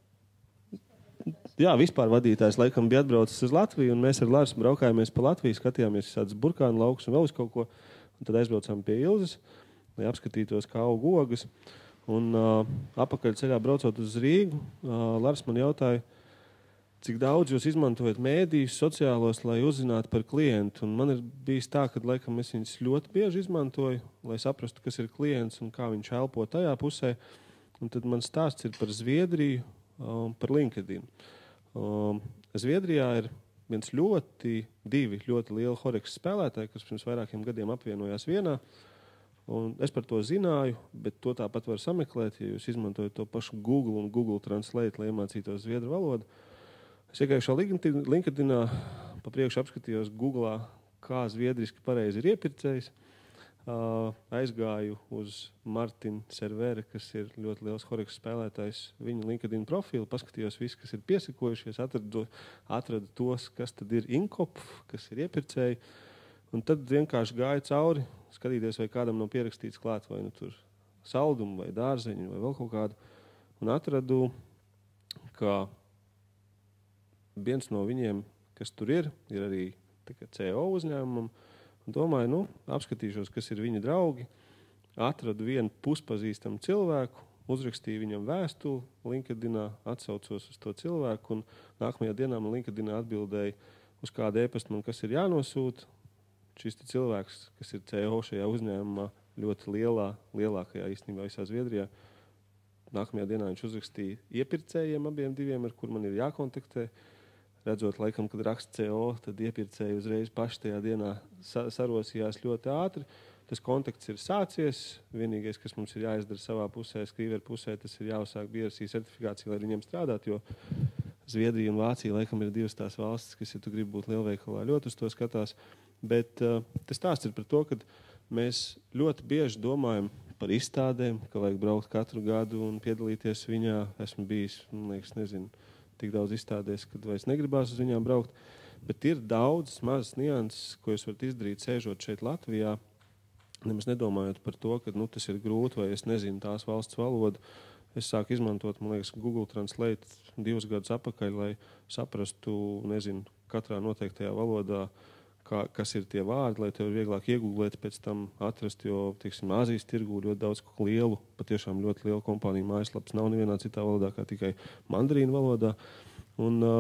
K: jā, vispār vadītājs laikam bija atbraucis uz Latviju, un mēs ar Larsu braukājāmies pa Latviju, skatījāmies visādas burkānu laukus un vēl uz kaut ko, un tad aizbraucām pie Ilzes, lai apskatītos, kā aug ogas, un uh, apakaļ ceļā braucot uz Rīgu, uh, Lars man jautāja, cik daudz jūs izmantojat mēdījus sociālos, lai uzzinātu par klientu. Un man ir bijis tā, ka laikam es viņus ļoti bieži izmantoju, lai saprastu, kas ir klients un kā viņš elpo tajā pusē. Un tad man stāsts ir par Zviedriju un um, par LinkedIn. Um, Zviedrijā ir viens ļoti, divi ļoti lieli Horex spēlētāji, kas pirms vairākiem gadiem apvienojās vienā. Un es par to zināju, bet to tāpat var sameklēt, ja jūs izmantojat to pašu Google un Google Translate, lai iemācītos zviedru valodu. Es iekājušā LinkedInā pa priekšu apskatījos Googlā, kā zviedriski pareizi ir iepircējs. Uh, aizgāju uz Martin Servere, kas ir ļoti liels Horex spēlētājs, viņa LinkedIn profilu, paskatījos visu, kas ir piesakojušies, atradu, atradu tos, kas tad ir Inkop, kas ir iepircēji. Un tad vienkārši gāja cauri, skatīties, vai kādam nav pierakstīts klāt, vai nu tur saldumu, vai dārzeņu, vai vēl kaut kādu. Un atradu, ka viens no viņiem, kas tur ir, ir arī C O uzņēmumam. Un domāju, nu, apskatīšos, kas ir viņa draugi. Atradu vienu puspazīstamu cilvēku, uzrakstīju viņam vēstuli, LinkedInā atsaucos uz to cilvēku, un nākamajā dienā man LinkedInā atbildēja uz kādu e-pastu man, kas ir jānosūta. Šis cilvēks, kas ir C O šajā uzņēmumā, ļoti lielā, lielākajā īstenībā visā Zviedrijā. Nākamajā dienā viņš uzrakstīja iepirkējiem abiem diviem, ar kur man ir jākontaktē. Redzot, laikam, kad raksta C O, tad iepirkēji uzreiz paši tajā dienā sa sarosījās ļoti ātri. Tas kontakts ir sācies. Vienīgais, kas mums ir jāizdara savā pusē, skrīveru pusē, tas ir jāuzsāk B R C certifikācija, lai viņiem strādāt, jo Zviedrija un Vācija laikam ir divas tās valstis, kas, ja tu gribi būt lielveikalā, ļoti uz to skatās. Bet uh, tas stāsts ir par to, ka mēs ļoti bieži domājam par izstādēm, ka vajag braukt katru gadu un piedalīties viņā. Esmu bijis, man liekas, nezinu, tik daudz izstādēs, kad vairs negribās uz viņām braukt. Bet ir daudz mazas nianses, ko jūs varat izdarīt, sēžot šeit Latvijā, nemaz nedomājot par to, ka nu, tas ir grūti vai es nezinu tās valsts valodu. Es sāku izmantot, man liekas, Google Translate divus gadus apakaļ, lai saprastu, nezinu, katrā noteiktajā valodā, kā, kas ir tie vārdi, lai tev ir vieglāk iegooglēt, pēc tam atrast, jo, teiksim, Āzijas tirgū ļoti daudz lielu, patiešām ļoti lielu kompāniju mājaslapas nav nevienā citā valodā, kā tikai mandarīnu valodā. Un uh,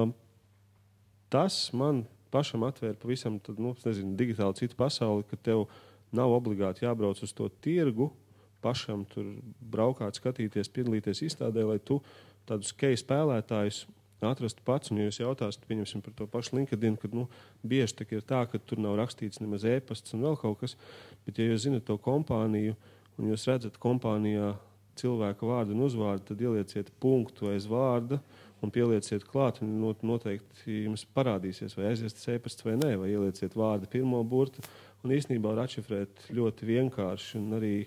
K: tas man pašam atvēra pavisam, tad, nu, nezinu, digitāli citu pasauli, ka tev nav obligāti jābrauc uz to tirgu, pašam tur braukāt, skatīties, piedalīties izstādē, lai tu tādus key spēlētājus atrastu pats, un ja jūs jautāsiet, pieņemsim par to pašu LinkedIn, kad, nu, bieži tak ir tā, ka tur nav rakstīts nemaz e-pasts un vēl kaut kas, bet ja jūs zinat to kompāniju, un jūs redzat kompānijā cilvēka vārdu un uzvārdu, tad ielieciet punktu aiz vārda un pielieciet klāt, un noteikti jums parādīsies, vai aizies tas e-pasts vai nē, vai ielieciet vārdu pirmo burtu, un īstenībā var atšifrēt ļoti vienkārši, un arī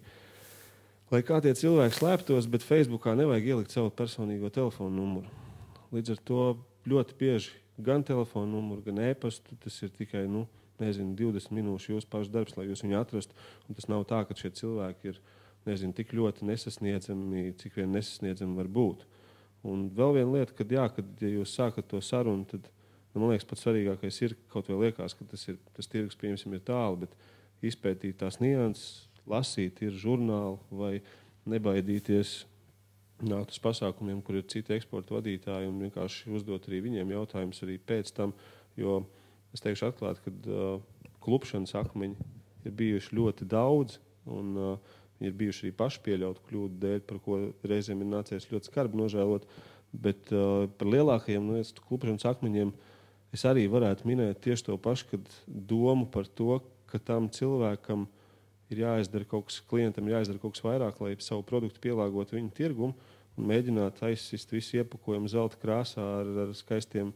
K: lai kā tie cilvēki slēptos, bet Facebookā nevajag ielikt savu personīgo telefonu numuru. Līdz ar to ļoti bieži gan telefonu numuru, gan e-pastu, tas ir tikai, nu, nezinu, divdesmit minūšu jūsu pašu darbs, lai jūs viņu atrastu, un tas nav tā, ka šie cilvēki ir, nezinu, tik ļoti nesasniedzami, cik vien nesasniedzami var būt. Un vēl viena lieta, kad jā, kad ja jūs sākat to sarunu, tad, nu, man liekas, pats svarīgākais ir, kaut vēl liekas, ka tas ir, tas tirgus, pieņemsim, ir tālu, bet izpētīt tās nianses, lasīt ir žurnāli vai nebaidīties nākt uz pasākumiem, kur ir citi eksporta vadītāji un vienkārši uzdot arī viņiem jautājumus arī pēc tam, jo es teikšu atklāt, ka uh, klupšanas akmeņi ir bijuši ļoti daudz un uh, ir bijuši arī paši pieļaut kļūdu dēļ, par ko reizēm ir nācies ļoti skarbi nožēlot, bet uh, par lielākajiem nu, klupšanas akmeņiem es arī varētu minēt tieši to pašu, kad domu par to, ka tam cilvēkam ir jāizdara kaut kas, klientam ir jāizdara kaut kas vairāk, lai savu produktu pielāgotu viņu tirgumu un mēģināt aizsist visu iepakojumu zelta krāsā ar, ar skaistiem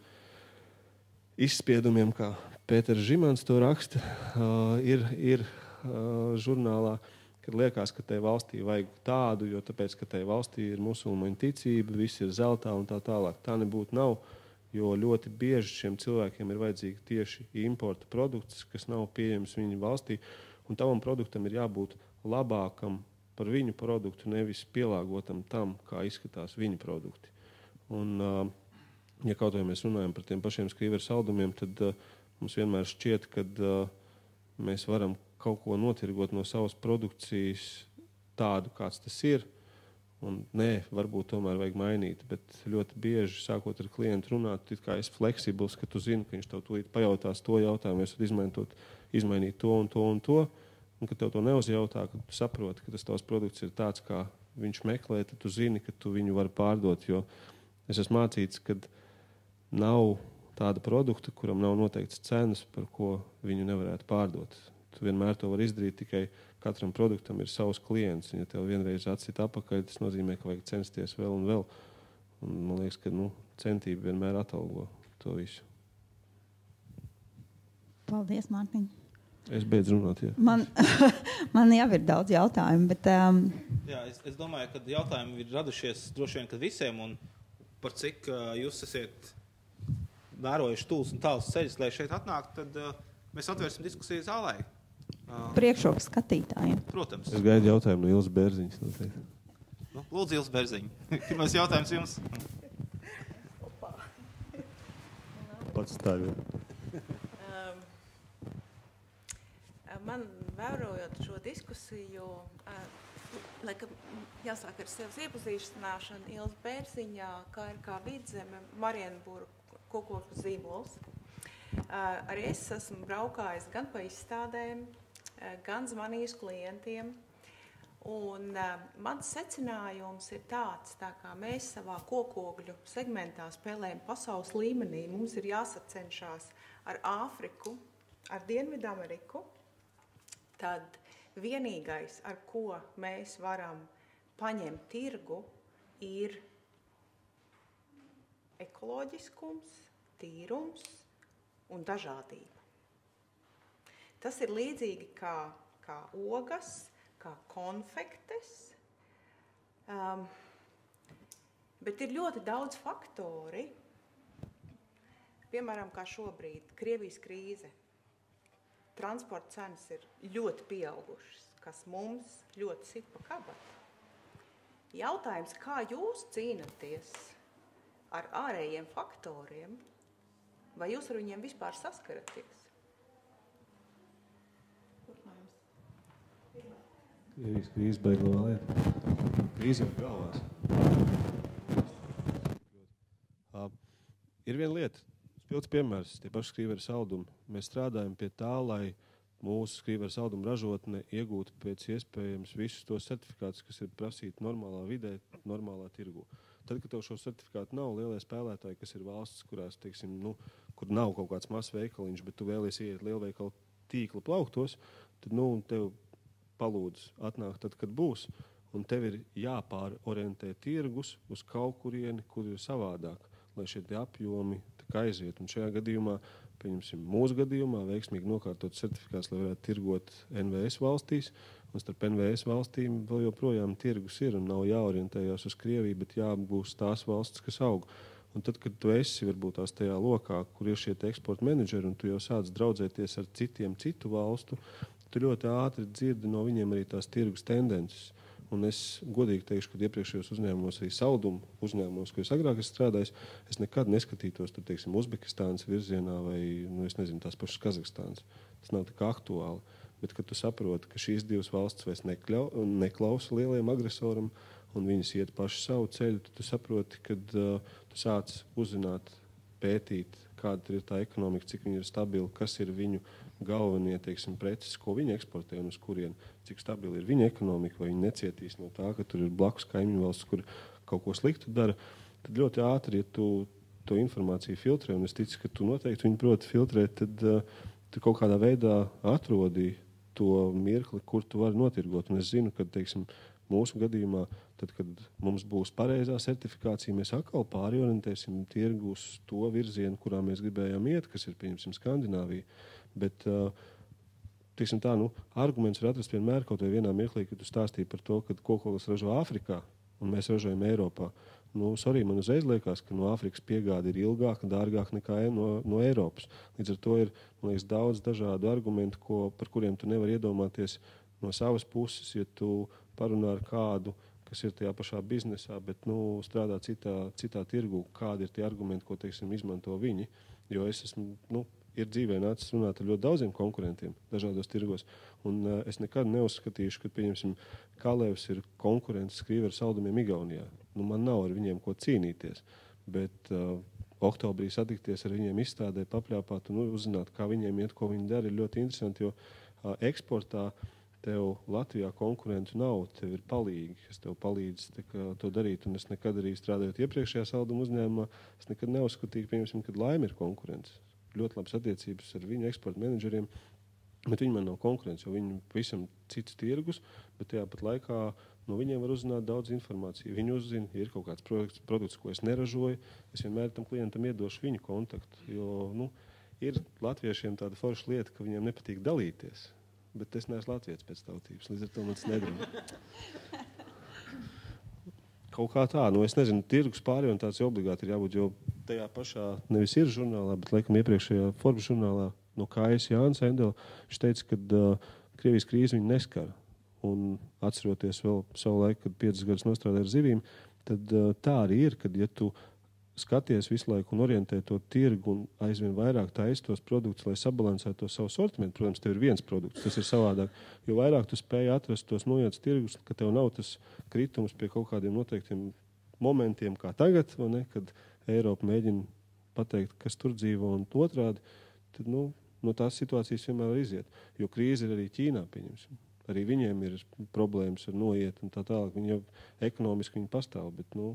K: izspiedumiem, kā Pēters Žimans to raksta, uh, ir, ir uh, žurnālā, kad liekas, ka tai valstī vajag tādu, jo tāpēc, ka tai valstī ir musulmaņu ticība, viss ir zeltā un tā tālāk. Tā nebūtu nav, jo ļoti bieži šiem cilvēkiem ir vajadzīgi tieši importa produkts, kas nav pieejams viņu valstī. Un tavam produktam ir jābūt labākam par viņu produktu, nevis pielāgotam tam, kā izskatās viņa produkti. Un, ja kaut vai mēs runājam par tiem pašiem skrīveru saldumiem, tad uh, mums vienmēr šķiet, ka uh, mēs varam kaut ko notirgot no savas produkcijas tādu, kāds tas ir. Un nē, varbūt tomēr vajag mainīt, bet ļoti bieži, sākot ar klientu runāt, it kā esi fleksibls, ka tu zini, ka viņš tev tūlīt pajautās to jautājumu, es varu izmantot, izmainīt to un to un to, un kad tev to neuzjautā, kad tu saproti, ka tas tavs produkts ir tāds, kā viņš meklē, tad tu zini, ka tu viņu vari pārdot, jo es esmu mācīts, ka nav tāda produkta, kuram nav noteikts cenas, par ko viņu nevarētu pārdot. Tu vienmēr to var izdarīt, tikai katram produktam ir savs klients. Ja tev vienreiz atsit apakaļ, tas nozīmē, ka vajag censties vēl un vēl. Un man liekas, ka nu, centība vienmēr atalgo to visu.
F: Paldies, Mārtiņ.
K: Es beidzu runāt, jā.
F: Man, man jau ir daudz jautājumu, bet... Um...
E: Jā, es, es domāju, ka jautājumi ir radušies droši vien, kad visiem, un par cik uh, jūs esat vērojuši tūls un tāls ceļus, lai šeit atnākt, tad uh, Mēs atvērsim diskusiju zālē.
F: Priekšroku skatītājiem.
E: Protams.
K: Es gaidu jautājumu no Ilzas Bērziņas.
E: Nu, lūdzu, Ilza Bērziņa. Pirmais jautājums jums.
K: Pats stāvju.
L: Um, man vērojot šo diskusiju, uh, laikam jāsāk ar sevis iepazīstināšanu Ilza Bērziņā, kā ir kā vidzeme Marienburgu kokoku zīmols. Uh, arī es esmu braukājis gan pa izstādēm, uh, gan zvanījis klientiem. Un uh, mans secinājums ir tāds, tā kā mēs savā kokogļu segmentā spēlējam pasaules līmenī, mums ir jāsacenšās ar Āfriku, ar Dienvidameriku, tad vienīgais, ar ko mēs varam paņemt tirgu, ir ekoloģiskums, tīrums un dažādība. Tas ir līdzīgi kā, kā ogas, kā konfektes, um, bet ir ļoti daudz faktori, piemēram, kā šobrīd, Krievijas krīze. Transporta cenas ir ļoti pieaugušas, kas mums ļoti sit pa kabatu. Jautājums, kā jūs cīnaties ar ārējiem faktoriem, vai jūs ar viņiem vispār saskaraties?
K: Krievijas krīze beiglā lieta. Krīze jau galvās. Uh, ir viena lieta, spilgts piemērs, tie paši skrīveru saldumi. Mēs strādājam pie tā, lai mūsu skrīveru saldumu ražotne iegūtu pēc iespējams visus tos certifikātus, kas ir prasīti normālā vidē, normālā tirgu. Tad, kad tev šo certifikātu nav, lielie spēlētāji, kas ir valsts, kurās, teiksim, nu, kur nav kaut kāds mazs veikaliņš, bet tu vēlies iet lielveikalu tīkla plauktos, tad, nu, tev palūdz atnāk tad, kad būs, un tev ir jāpārorientē tirgus uz kaut kurieni, kur ir savādāk, lai šie apjomi aiziet. Un šajā gadījumā, pieņemsim, mūsu gadījumā, veiksmīgi nokārtot certifikāts, lai varētu tirgot N V S valstīs, un starp N V S valstīm vēl joprojām tirgus ir, un nav jāorientējās uz Krieviju, bet jāapgūst tās valstis, kas aug. Un tad, kad tu esi varbūt tās tajā lokā, kur ir šie eksporta menedžeri, un tu jau sāc draudzēties ar citiem citu valstu, tu ļoti ātri dzirdi no viņiem arī tās tirgus tendences. Un es godīgi teikšu, ka iepriekšējos uzņēmumos, arī saldumu uzņēmumos, ko es agrāk esmu strādājis, es nekad neskatītos tur, teiksim, Uzbekistānas virzienā vai, nu, es nezinu, tās pašas Kazahstānas. Tas nav tik aktuāli. Bet, kad tu saproti, ka šīs divas valsts vairs nekļau, neklausa lielajam agresoram un viņas iet paši savu ceļu, tad tu saproti, kad uh, tu sāc uzzināt, pētīt, kāda ir tā ekonomika, cik viņi ir stabili, kas ir viņu galvenie, teiksim, preces, ko viņi eksportē un uz kurien, cik stabili ir viņa ekonomika, vai viņi necietīs no tā, ka tur ir blakus kaimiņu valsts, kur kaut ko sliktu dara, tad ļoti ātri, ja tu to informāciju filtrē, un es ticu, ka tu noteikti viņu proti filtrēt, tad uh, tu kaut kādā veidā atrodi to mirkli, kur tu vari notirgot. Un es zinu, ka, teiksim, mūsu gadījumā, tad, kad mums būs pareizā certifikācija, mēs atkal pārorientēsim tirgu uz to virzienu, kurā mēs gribējām iet, kas ir, pieņemsim, Skandināvija. Bet, teiksim tā, nu, arguments var atrast vienmēr kaut vai vienā mirklī, kad tu stāstīji par to, ka kokogles ražo Āfrikā un mēs ražojam Eiropā. Nu, sorry, man uzreiz liekas, ka no Āfrikas piegāde ir ilgāka, dārgāka nekā no, no Eiropas. Līdz ar to ir, man liekas, daudz dažādu argumentu, ko, par kuriem tu nevari iedomāties no savas puses, ja tu parunā ar kādu, kas ir tajā pašā biznesā, bet, nu, strādā citā, citā tirgu, kādi ir tie argumenti, ko, teiksim, izmanto viņi. Jo es esmu, nu, ir dzīvē nācis runāt ar ļoti daudziem konkurentiem dažādos tirgos. Un uh, es nekad neuzskatīšu, ka, pieņemsim, Kalevs ir konkurents skrīveru saldumiem Igaunijā. Nu, man nav ar viņiem ko cīnīties, bet uh, oktobrī satikties ar viņiem izstādē, papļāpāt un uzzināt, kā viņiem iet, ko viņi dara, ir ļoti interesanti, jo uh, eksportā tev Latvijā konkurentu nav, tev ir palīgi, kas tev palīdz kā, to darīt. Un es nekad arī strādājot iepriekšējā salduma uzņēmumā, es nekad neuzskatīju, pieņemsim, kad Laime ir konkurence. Ļoti labas attiecības ar viņu eksporta menedžeriem, bet viņi man nav konkurence, jo viņi visam cits tirgus, bet tajā pat laikā no viņiem var uzzināt daudz informāciju. Viņi uzzina, ja ir kaut kāds produkts, produkts, ko es neražoju, es vienmēr tam klientam iedošu viņu kontaktu, jo, nu, ir latviešiem tāda forša lieta, ka viņiem nepatīk dalīties. Bet es neesmu latvietis pēc tautības, līdz ar to man tas nedarbu. Kaut kā tā, nu es nezinu, tirgus pārorientācija obligāti ir jābūt, jo tajā pašā nevis ir žurnālā, bet laikam iepriekšējā Forbes žurnālā no kājas Jānis Endela. Viņš teica, ka uh, Krievijas krīze viņu neskara. Un atceroties vēl savu laiku, kad piecas gadus nostrādāja ar zivīm, tad uh, tā arī ir, kad ja tu skaties visu laiku un orientē to tirgu un aizvien vairāk taisi tos produktus, lai sabalansētu to savu sortimentu. Protams, tev ir viens produkts, tas ir savādāk. Jo vairāk tu spēj atrast tos noietas tirgus, ka tev nav tas kritums pie kaut kādiem noteiktiem momentiem kā tagad, vai ne, kad Eiropa mēģina pateikt, kas tur dzīvo un otrādi, tad nu, no tās situācijas vienmēr iziet. Jo krīze ir arī Ķīnā, pieņemsim. Arī viņiem ir problēmas ar noiet un tā tālāk. Viņi jau ekonomiski viņi pastāv, bet, nu,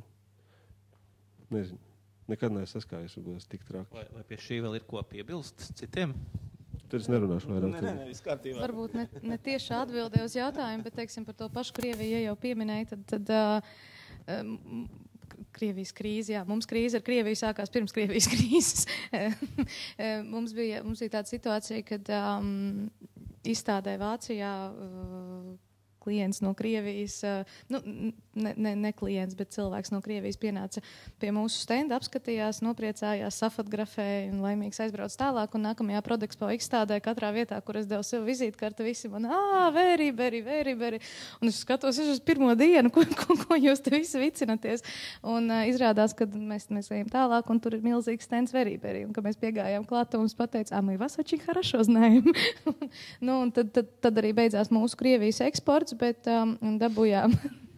K: nezinu. Nekad neesmu saskājies, varbūt tik traki.
E: Vai, vai pie šī vēl ir ko piebilst citiem?
K: Tad es nerunāšu vairāk.
E: Nē, nē, nē, viss kārtībā.
G: Varbūt ne, ne tieši atbildē uz jautājumu, bet, teiksim, par to pašu Krieviju, ja jau pieminēja, tad, tad uh, um, Krievijas krīze, jā, mums krīze ar Krieviju sākās pirms Krievijas krīzes. mums, bija, mums bija tāda situācija, kad um, izstādē Vācijā uh, klients no Krievijas, nu, ne, ne, ne klients, bet cilvēks no Krievijas pienāca pie mūsu stenda, apskatījās, nopriecājās, safotografēja un laimīgs aizbrauc tālāk. Un nākamajā Prodexpo izstādē katrā vietā, kur es devu sev vizītkarti, visi man, ā, very, very, very, very. Un es skatos, es uz pirmo dienu, ko, ko, ko jūs te visi vicinaties. Un uh, izrādās, ka mēs, mēs ejam tālāk, un tur ir milzīgs stends very, very. Un, kad mēs piegājām klāt, un mums pateica, ā, мы вас очень хорошо знаем. Nu, un tad, tad, tad arī beidzās mūsu Krievijas eksports, bet um, dabūjām,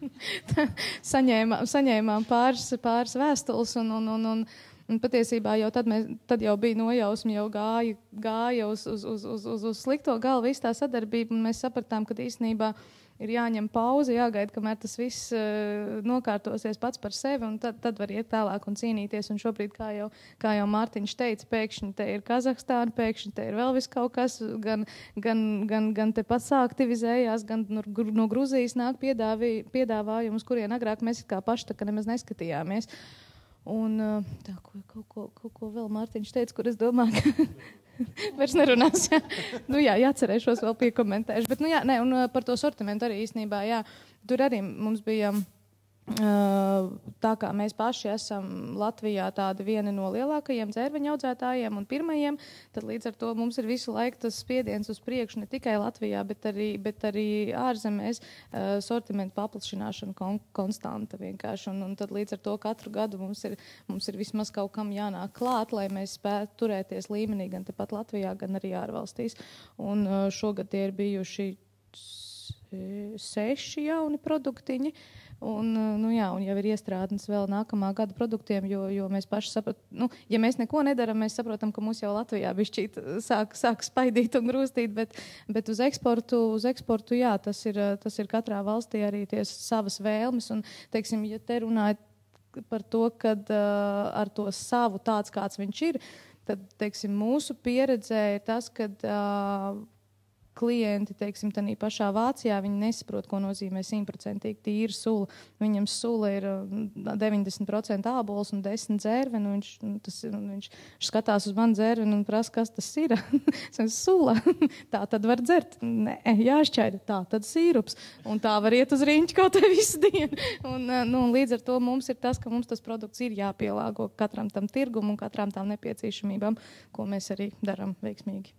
G: saņēmām, saņēmām pāris, pāris vēstules un, un, un, un, un patiesībā jau tad, mēs, tad jau bija nojausmi, jau gāja, gāja uz, uz, uz, uz, uz, uz slikto galvu visu tā sadarbību, un mēs sapratām, ka īstenībā ir jāņem pauze, jāgaida, kamēr tas viss uh, nokārtosies pats par sevi, un tad, tad var iet tālāk un cīnīties. Un šobrīd, kā jau, kā jau Mārtiņš teica, pēkšņi te ir Kazahstāna, pēkšņi te ir vēl vis kaut kas, gan, gan, gan, gan te pats aktivizējās, gan no, no Gruzijas nāk piedāvī, piedāvājums, kurien agrāk mēs kā paši tā kā nemaz neskatījāmies. Un uh, tā, ko, ko, ko, ko, ko vēl Mārtiņš teica, kur es domāju, ka vairs nerunās. Jā. Nu jā, jācerēšos vēl piekomentēšu. Bet, nu jā, ne, un par to sortimentu arī īstenībā, jā, tur arī mums bija, tā kā mēs paši esam Latvijā tādi vieni no lielākajiem dzērveņu audzētājiem un pirmajiem, tad līdz ar to mums ir visu laiku tas spiediens uz priekšu ne tikai Latvijā, bet arī, bet arī ārzemēs sortimentu paplašināšana kon, konstanta vienkārši. Un, un tad līdz ar to katru gadu mums ir, mums ir vismaz kaut kam jānāk klāt, lai mēs spētu turēties līmenī gan tepat Latvijā, gan arī ārvalstīs. Un šogad tie ir bijuši seši jauni produktiņi. Un, nu jā, un jau ir iestrādnes vēl nākamā gada produktiem, jo, jo mēs paši saprotam, nu, ja mēs neko nedaram, mēs saprotam, ka mūs jau Latvijā bišķīt sāk, sāk spaidīt un grūstīt, bet, bet uz eksportu, uz eksportu, jā, tas ir, tas ir katrā valstī arī ties savas vēlmes. Un, teiksim, ja te runājat par to, kad uh, ar to savu tāds, kāds viņš ir, tad, teiksim, mūsu pieredzē ir tas, kad uh, klienti, teiksim, tādā pašā Vācijā, viņi nesaprot, ko nozīmē simtprocentīgi tīra sula. Viņam sula ir deviņdesmit procenti ābols un desmit dzērveni. Viņš, tas, viņš skatās uz manu dzērveni un prasa, kas tas ir. Sula. Tā tad var dzert. Nē, jāšķaida. Tā tad sīrups. Un tā var iet uz riņķi kaut vai visu dienu. Un, nu, un līdz ar to mums ir tas, ka mums tas produkts ir jāpielāgo katram tam tirgum un katram tām nepieciešamībām, ko mēs arī darām veiksmīgi.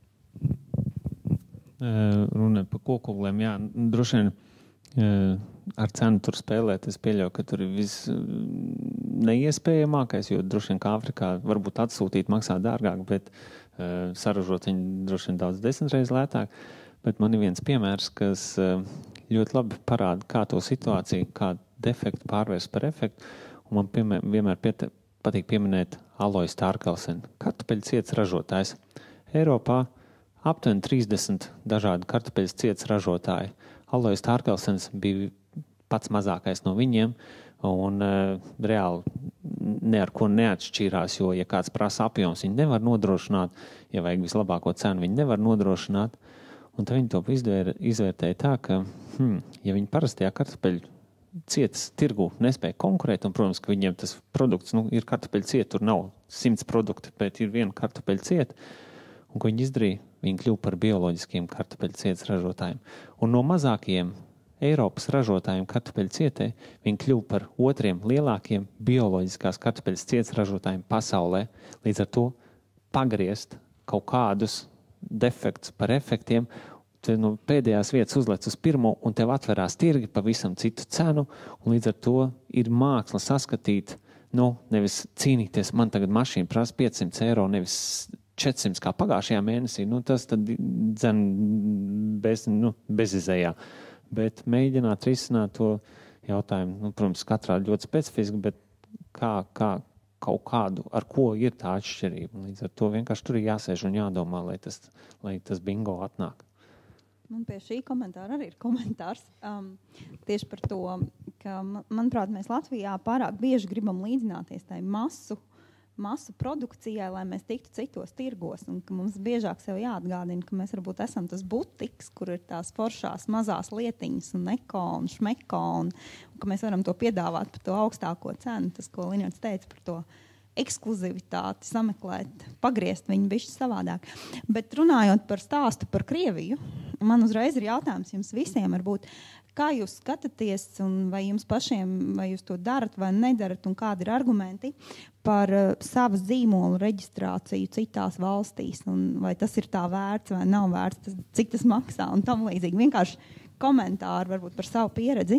H: Runa par kokugliem, jā, droši vien ar cenu tur spēlēt, es pieļauju, ka tur ir viss neiespējamākais, jo droši vien kā Afrikā varbūt atsūtīt maksā dārgāk, bet uh, saražot viņu droši vien daudz desmitreiz lētāk. Bet man ir viens piemērs, kas uh, ļoti labi parāda, kā to situāciju, kā defektu pārvērst par efektu, un man piemēr, vienmēr piete, patīk pieminēt Alois Tārkelsen, kartupeļu ciets ražotājs. Eiropā aptuveni trīsdesmit dažādi kartupeļu ciets ražotāji. Alois Tārkelsens bija pats mazākais no viņiem, un uh, reāli ne ar ko neatšķīrās, jo, ja kāds prasa apjoms, viņi nevar nodrošināt, ja vajag vislabāko cenu, viņi nevar nodrošināt. Un tad viņi to izvēr, izvērtēja tā, ka, hmm, ja viņi parastajā kartupeļu cietas tirgu nespēja konkurēt, un, protams, ka viņiem tas produkts, nu, ir kartupeļu cieta, tur nav simts produkti, bet ir viena kartupeļu cieta, un ko viņi izdarīja? Viņi kļuva par bioloģiskiem kartupeļu cietas ražotājiem. Un no mazākajiem Eiropas ražotājiem kartupeļu cietē viņi kļuva par otriem lielākiem bioloģiskās kartupeļu cietas ražotājiem pasaulē. Līdz ar to pagriezt kaut kādus defektus par efektiem, te no pēdējās vietas uzlec uz pirmo, un tev atverās tirgi pavisam citu cenu, un līdz ar to ir māksla saskatīt, nu, nevis cīnīties, man tagad mašīna prasa piecsimt eiro, nevis četrsimt kā pagājušajā mēnesī, nu, tas tad dzen bez, nu, bezizējā. Bet mēģināt risināt to jautājumu, nu, protams, katrā ļoti specifiski, bet kā, kā kaut kādu, ar ko ir tā atšķirība. Līdz ar to vienkārši tur ir jāsēž un jādomā, lai tas, lai tas bingo atnāk.
F: Man pie šī komentāra arī ir komentārs um, tieši par to, ka, manuprāt, mēs Latvijā pārāk bieži gribam līdzināties tai masu, masu produkcijai, lai mēs tiktu citos tirgos, un ka mums biežāk sev jāatgādina, ka mēs varbūt esam tas butiks, kur ir tās foršās mazās lietiņas un eko un šmeko, un, un ka mēs varam to piedāvāt par to augstāko cenu, tas, ko Liņots teica par to ekskluzivitāti, sameklēt, pagriezt viņu bišķi savādāk. Bet runājot par stāstu par Krieviju, man uzreiz ir jautājums jums visiem varbūt, kā jūs skatāties un vai jums pašiem, vai jūs to darat vai nedarat un kādi ir argumenti par uh, savu zīmolu reģistrāciju citās valstīs un vai tas ir tā vērts vai nav vērts, tas, cik tas maksā un tam līdzīgi. Vienkārši komentāri varbūt par savu pieredzi.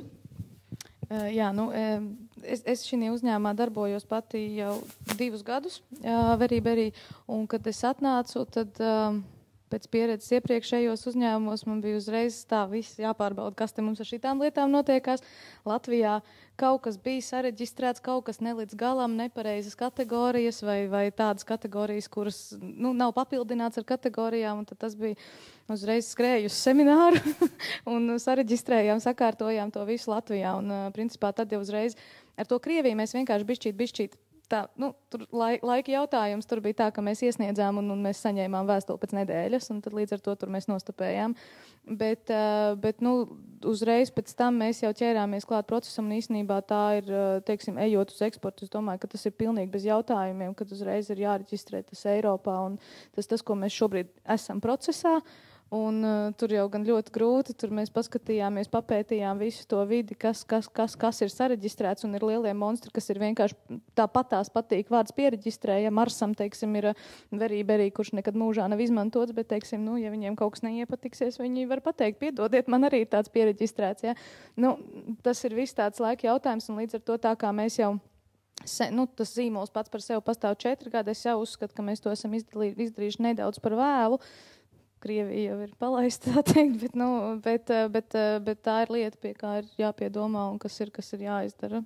G: Uh, jā, nu, um, es, es šī uzņēmumā darbojos pati jau divus gadus, uh, Very Berry, un kad es atnācu, tad um, pēc pieredzes iepriekšējos uzņēmumos man bija uzreiz tā viss jāpārbauda, kas te mums ar šitām lietām notiekās. Latvijā kaut kas bija sareģistrēts, kaut kas ne līdz galam, nepareizas kategorijas vai, vai tādas kategorijas, kuras nu, nav papildināts ar kategorijām, un tad tas bija uzreiz skrēju uz semināru un sareģistrējām, sakārtojām to visu Latvijā. Un, uh, principā, tad jau uzreiz ar to Krieviju mēs vienkārši bišķīt, bišķīt tā, nu, tur lai, laika jautājums, tur bija tā, ka mēs iesniedzām un, un mēs saņēmām vēstuli pēc nedēļas, un tad līdz ar to tur mēs nostupējām. Bet, uh, bet nu, uzreiz pēc tam mēs jau ķērāmies klāt procesam, un īstenībā tā ir, teiksim, ejot uz eksportu, es domāju, ka tas ir pilnīgi bez jautājumiem, kad uzreiz ir jāreģistrē tas Eiropā, un tas tas, ko mēs šobrīd esam procesā. Un uh, tur jau gan ļoti grūti, tur mēs paskatījāmies, papētījām visu to vidi, kas, kas, kas, kas ir sareģistrēts, un ir lielie monstri, kas ir vienkārši tāpatās patīk vārds piereģistrēja. Marsam, teiksim, ir Very Berry, kurš nekad mūžā nav izmantots, bet, teiksim, nu, ja viņiem kaut kas neiepatiksies, viņi var pateikt, piedodiet, man arī ir tāds piereģistrēts, ja. Nu, tas ir viss tāds laika jautājums, un līdz ar to tā kā mēs jau Se, nu, tas zīmols pats par sevi pastāv četri gadi, es jau uzskatu, ka mēs to esam izdarījuši nedaudz par vēlu. Krievija jau ir palaista, tā teikt, bet, nu, bet, bet, bet tā ir lieta, pie kā ir jāpiedomā un kas ir, kas ir jāizdara.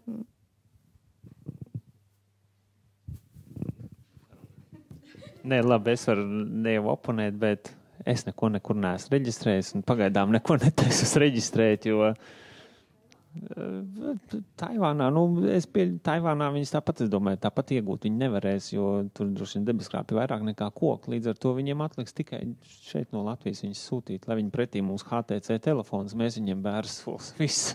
H: Nē, labi, es varu ne jau oponēt, bet es neko nekur neesmu reģistrējis un pagaidām neko netaisos reģistrēt, jo Taivānā, nu, es pieļu, Taivānā viņas tāpat, es domāju, tāpat iegūt viņi nevarēs, jo tur droši vien debeskrāpi vairāk nekā koku. Līdz ar to viņiem atliks tikai šeit no Latvijas viņas sūtīt, lai viņi pretī mums H T C telefons, mēs viņiem bērs fuls, viss.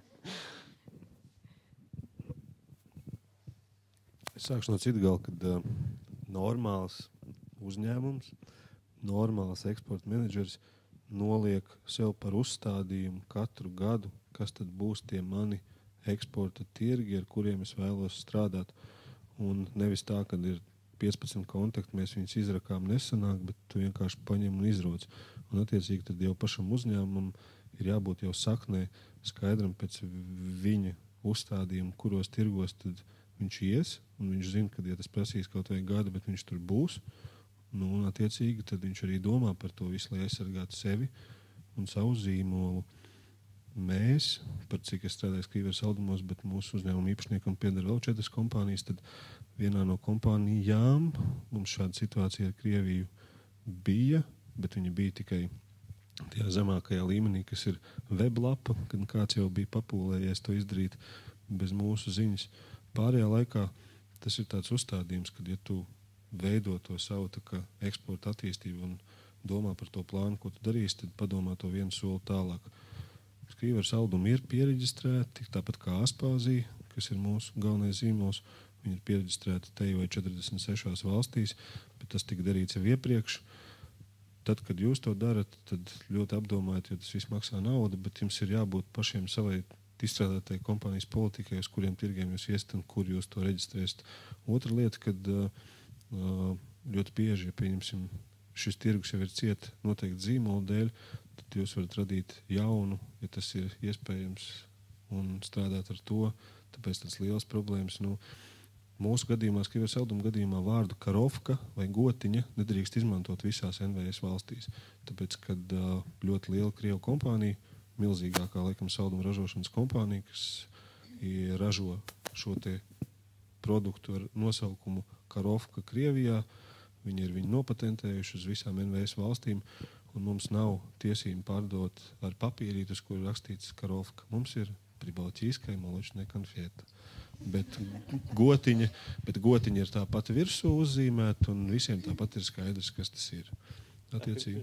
K: Es sākšu no citu galu, kad uh, normāls uzņēmums, normāls eksporta menedžeris noliek sev par uzstādījumu katru gadu, kas tad būs tie mani eksporta tirgi, ar kuriem es vēlos strādāt. Un nevis tā, kad ir piecpadsmit kontakti, mēs viņus izrakām nesanāk, bet tu vienkārši paņem un izroc. Un attiecīgi tad jau pašam uzņēmumam ir jābūt jau saknē skaidram pēc viņa uzstādījumu, kuros tirgos tad viņš ies, un viņš zina, ka ja tas prasīs kaut vai gadu, bet viņš tur būs. Nu, un attiecīgi tad viņš arī domā par to visu, lai aizsargātu sevi un savu zīmolu. Mēs, par cik es strādāju Skrīveres saldumos, bet mūsu uzņēmuma īpašniekam pieder vēl četras kompānijas, tad vienā no kompānijām mums šāda situācija ar Krieviju bija, bet viņa bija tikai tajā zemākajā līmenī, kas ir weblapa, kad kāds jau bija papūlējies to izdarīt bez mūsu ziņas. Pārējā laikā tas ir tāds uzstādījums, kad ja tu veido to savu tā kā eksporta attīstību un domā par to plānu, ko tu darīsi, tad padomā to vienu soli tālāk. Skrīveres saldumi ir piereģistrēti, tāpat kā Aspāzija, kas ir mūsu galvenais zīmols. Viņi ir piereģistrēti te vai četrdesmit sešās valstīs, bet tas tika darīts jau iepriekš. Tad, kad jūs to darat, tad ļoti apdomājiet, jo tas viss maksā naudu, bet jums ir jābūt pašiem savai izstrādātai kompānijas politikai, uz kuriem tirgiem jūs iesat un kur jūs to reģistrēsiet. Otra lieta, kad ļoti bieži, ja pieņemsim šis tirgus jau ir ciet noteikti zīmola dēļ, tad jūs varat radīt jaunu, ja tas ir iespējams, un strādāt ar to. Tāpēc tas liels problēmas. Nu, mūsu gadījumā, Skrivers salduma gadījumā, vārdu karovka vai gotiņa nedrīkst izmantot visās N V S valstīs. Tāpēc, kad ļoti liela Krievu kompānija, milzīgākā, laikam, salduma ražošanas kompānija, kas ražo šo te produktu ar nosaukumu karovka Krievijā, viņi ir viņu nopatentējuši uz visām N V S valstīm, un mums nav tiesību pārdot ar papīrīt, uz kuru rakstīts karovka. Mums ir pribalķīskai molečnai konfēta. Bet gotiņa, bet gotiņa ir tāpat virsū uzzīmēta, un visiem tāpat ir skaidrs, kas tas ir. Attiecīgi.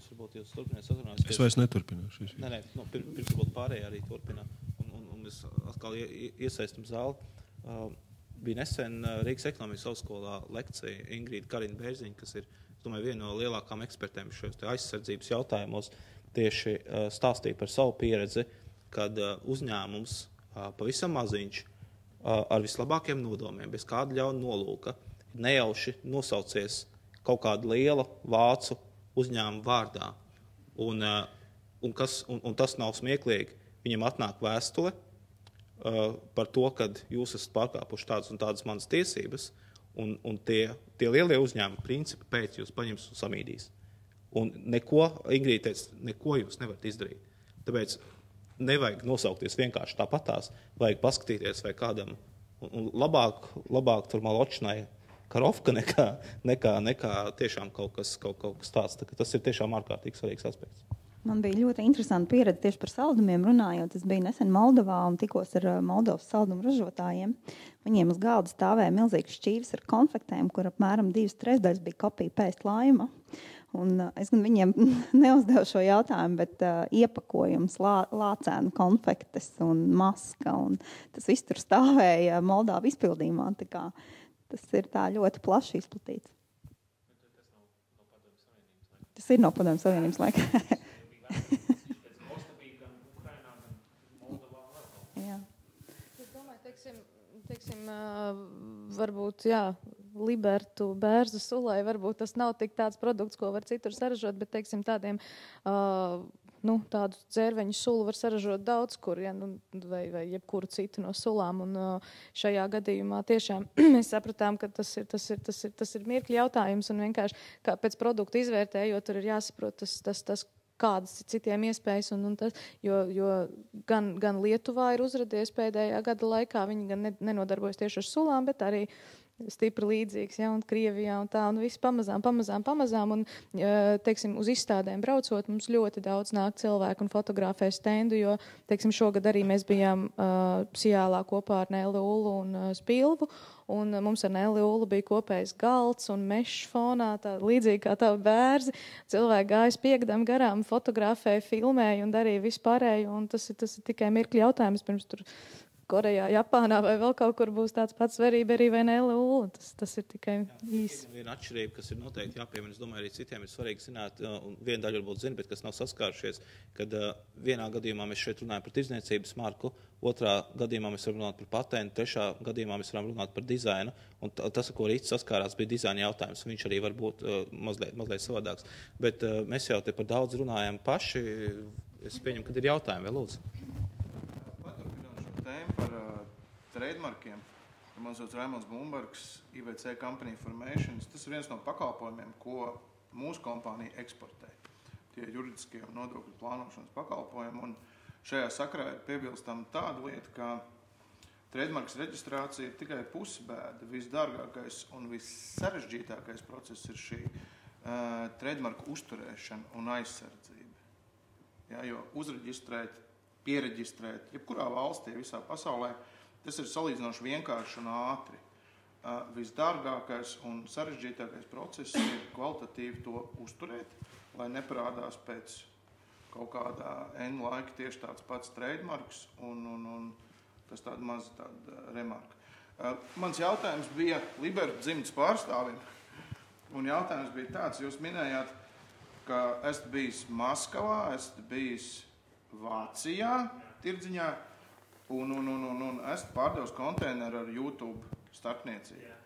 K: Es vairs neturpināšu.
E: Nē, nē, no, pir, pirms varbūt pārējā arī turpinā. Un, un, un mēs atkal iesaistam zāli. Uh, bija nesen Rīgas ekonomikas augstskolā lekcija Ingrīda Karina Bērziņa, kas ir, es domāju, viena no lielākām ekspertēm šajos aizsardzības jautājumos, tieši uh, stāstīja par savu pieredzi, kad uh, uzņēmums uh, pavisam maziņš uh, ar vislabākiem nodomiem, bez kāda ļauna nolūka, nejauši nosaucies kaut kāda liela vācu uzņēmuma vārdā. Un, uh, un, kas, un, un tas nav smieklīgi. Viņam atnāk vēstule uh, par to, ka jūs esat pārkāpuši tādas un tādas manas tiesības, un, un tie, tie lielie uzņēmumi principi pēc jūs paņems un samīdīs. Un neko, Ingrīda teica, neko jūs nevarat izdarīt. Tāpēc nevajag nosaukties vienkārši tāpatās, vajag paskatīties vai kādam, un, un labāk, labāk tur maločnai karovka nekā, nekā, nekā tiešām kaut kas, kaut, kaut kas tāds. Tā, tas ir tiešām ārkārtīgi svarīgs aspekts.
F: Man bija ļoti interesanti pieredze tieši par saldumiem runājot. Es biju nesen Moldovā un tikos ar Moldovas saldumu ražotājiem. Viņiem uz galda stāvēja milzīgs šķīvis ar konfektēm, kur apmēram divas trešdaļas bija kopija pēst laima. Un es gan viņiem neuzdevu šo jautājumu, bet uh, iepakojums, lā, lācēnu konfektes un maska, un tas viss tur stāvēja Moldāvu izpildījumā. Tā kā tas ir tā ļoti plaši izplatīts. Tas ir no Padomju Savienības laika. Jā.
G: Es domāju, teiksim, teiksim uh, varbūt, jā, Libertu, bērzu sulai, varbūt tas nav tik tāds produkts, ko var citur saražot, bet, teiksim, tādiem, uh, nu, tādu dzērveņu sulu var saražot daudz kur, ja, nu, vai, vai jebkuru citu no sulām, un uh, šajā gadījumā tiešām mēs sapratām, ka tas ir, tas ir, tas ir, tas ir mirkļa jautājums, un vienkārši, kā pēc produktu izvērtējot, tur ir jāsaprot tas, tas, tas kādas ir citiem iespējas, un, un tas, jo, jo gan, gan Lietuvā ir uzradies pēdējā gada laikā, viņi gan ne, nenodarbojas tieši ar sulām, bet arī stipri līdzīgs, ja, un Krievijā un tā, un viss pamazām, pamazām, pamazām, un, teiksim, uz izstādēm braucot, mums ļoti daudz nāk cilvēku un fotografē stendu, jo, teiksim, šogad arī mēs bijām uh, Sijālā kopā ar Nelli Ulu un uh, Spilvu, un uh, mums ar Nelli Ulu bija kopējs galds un mešs fonā, tā līdzīgi kā tavi bērzi, cilvēki gājas piekdam garām, fotografēja, filmēja un darīja vispārēju, un tas ir, tas ir tikai mirkļa jautājums, pirms tur Korejā, Japānā vai vēl kaut kur būs tāds pats svarība arī vai Nelli Ulu. Tas, tas ir tikai īsi.
E: Viena atšķirība, kas ir noteikti jāpiemina, es domāju, arī citiem ir svarīgi zināt, un viena daļa varbūt zina, bet kas nav saskārušies, kad uh, vienā gadījumā mēs šeit runājam par tirdzniecības marku, otrā gadījumā mēs varam runāt par patentu, trešā gadījumā mēs varam runāt par dizainu, un tas, ar ko Rīts saskārās, bija dizaina jautājums. Viņš arī var būt uh, mazliet, mazliet savādāks. Bet uh, mēs jau te par daudz runājam paši. Es pieņemu, kad ir jautājumi, vēl lūdzu.
M: Tēma par uh, trademarkiem. Man sauc Raimonds Blumbergs, I V C Company Informations. Tas ir viens no pakalpojumiem, ko mūsu kompānija eksportē. Tie juridiskie un nodokļu plānošanas pakalpojumi. Un šajā sakarā ir piebilstama tāda lieta, ka trademarks reģistrācija ir tikai pusbēda. Visdārgākais un vissarežģītākais process ir šī uh, trademarku uzturēšana un aizsardzība. Ja, jo uzreģistrēt, piereģistrēt, jebkurā valstī, visā pasaulē, tas ir salīdzinoši vienkārši un ātri. Uh, visdārgākais un sarežģītākais process ir kvalitatīvi to uzturēt, lai neparādās pēc kaut kādā N laika tieši tāds pats trademarks un, un, un tas tāda maza tāda remarka. Uh, mans jautājums bija Libertu dzimtas pārstāvim, un jautājums bija tāds, jūs minējāt, ka esat bijis Maskavā, esat bijis Vācijā, tirdziņā, un, un, un, un, un esat pārdevis konteineru ar YouTube starpniecību.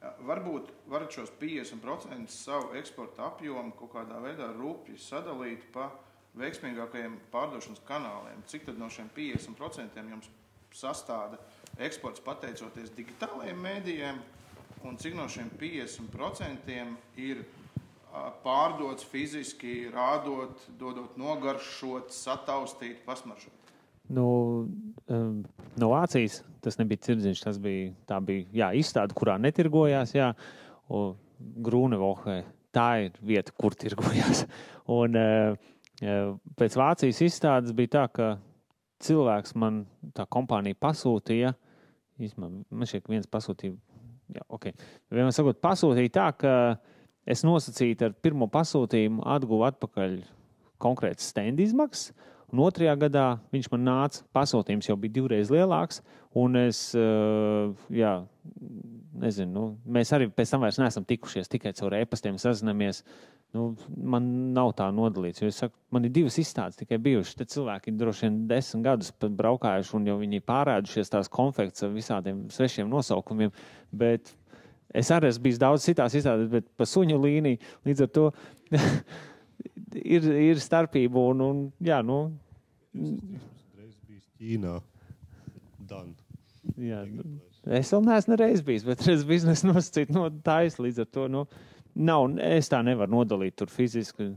M: Varbūt varat šos piecdesmit procenti savu eksporta apjomu kaut kādā veidā rūpji sadalīt pa veiksmīgākajiem pārdošanas kanāliem. Cik tad no šiem piecdesmit procentiem jums sastāda eksports pateicoties digitālajiem mēdījiem, un cik no šiem piecdesmit procentiem ir pārdots fiziski, rādot, dodot nogaršot, sataustīt, pasmaržot?
H: Nu, um, no Vācijas tas nebija tirdziņš, tas bija, tā bija, jā, izstāde, kurā netirgojās, jā, un Grūnevohē, tā ir vieta, kur tirgojās. Un uh, pēc Vācijas izstādes bija tā, ka cilvēks man, tā kompānija pasūtīja, man, man šķiet, viens pasūtīja, jā, ok, vienmēr sakot, pasūtīja tā, ka es nosacītu ar pirmo pasūtījumu atguvu atpakaļ konkrētas stenda izmaksas, un otrajā gadā viņš man nāca, pasūtījums jau bija divreiz lielāks, un es, jā, nezinu, nu, mēs arī pēc tam vairs neesam tikušies, tikai caur e-pastiem sazinamies. Nu, man nav tā nodalīts, jo es saku, man ir divas izstādes tikai bijušas, te cilvēki ir droši vien desmit gadus braukājuši, un jau viņi pārēdušies tās konfekts ar visādiem svešiem nosaukumiem, bet es arī esmu bijis daudz citās izstādēs, bet pa suņu līniju, līdz ar to ir, ir starpība, un, un jā, nu...
K: Reiz bijis Ķīnā, Dan.
H: Jā, es vēl neesmu nereiz bijis, bet reiz biznesa nosacīt no tājas, līdz ar to, nu, nav, es tā nevaru nodalīt tur fiziski.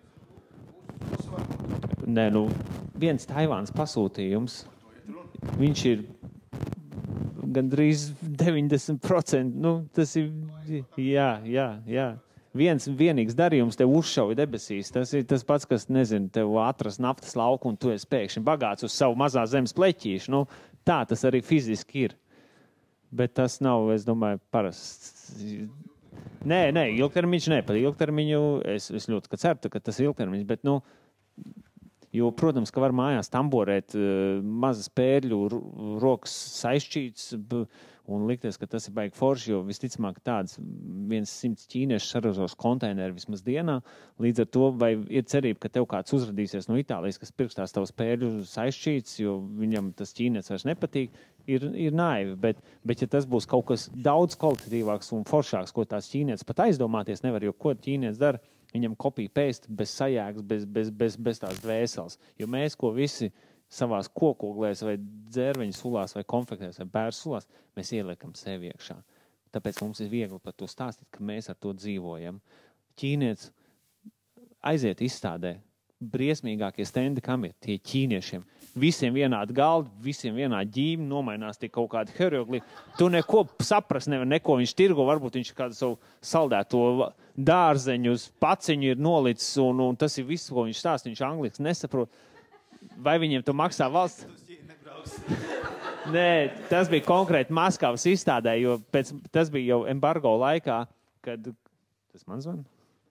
H: Nē, nu, viens Taivāns pasūtījums, viņš ir gandrīz deviņdesmit procenti, nu, tas ir, jā, jā, jā. Viens vienīgs darījums tev uzšauja debesīs, tas ir tas pats, kas, nezinu, tev atrast naftas lauku un tu esi pēkšņi bagāts uz savu mazā zemes pleķīšu, nu, tā tas arī fiziski ir. Bet tas nav, es domāju, parasts. Nē, nē, ilgtermiņš nē, par ilgtermiņu es, es ļoti ceru, ka tas ir ilgtermiņš, bet, nu, jo, protams, ka var mājās tamborēt uh, mazas pērļu, rokas saistītas un likties, ka tas ir baigi forši, jo visticamāk tāds viens simts ķīniešu saražos konteineru vismaz dienā. Līdz ar to, vai ir cerība, ka tev kāds uzradīsies no Itālijas, kas pirkstās tavas pērļu saistītas, jo viņam tas ķīnietis vairs nepatīk, ir, ir naivi. Bet, bet ja tas būs kaut kas daudz kvalitatīvāks un foršāks, ko tās ķīnietis pat aizdomāties nevar, jo ko ķīnietis dara, viņam kopija pēst bez sajēgas, bez, bez, bez, bez tās dvēseles. Jo mēs, ko visi savās kokoglēs vai dzērveņu sulās vai konfektēs vai bēru sulās, mēs ieliekam sevi iekšā. Tāpēc mums ir viegli par to stāstīt, ka mēs ar to dzīvojam. Ķīnietis aiziet izstādē. Briesmīgākie stendi, kam ir tie ķīniešiem. Visiem vienādi galdi, visiem vienādi ģīmi, nomainās tie kaut kādi hieroglifi. Tu neko saprast nevar, neko viņš tirgo, varbūt viņš kādu savu saldēto dārzeņu uz paciņu ir nolicis, un, un tas ir viss, ko viņš stāst, viņš angliski nesaprot. Vai viņiem to maksā valsts? Nē, tas bija konkrēti Maskavas izstādē, jo pēc, tas bija jau embargo laikā, kad... Tas man zvana?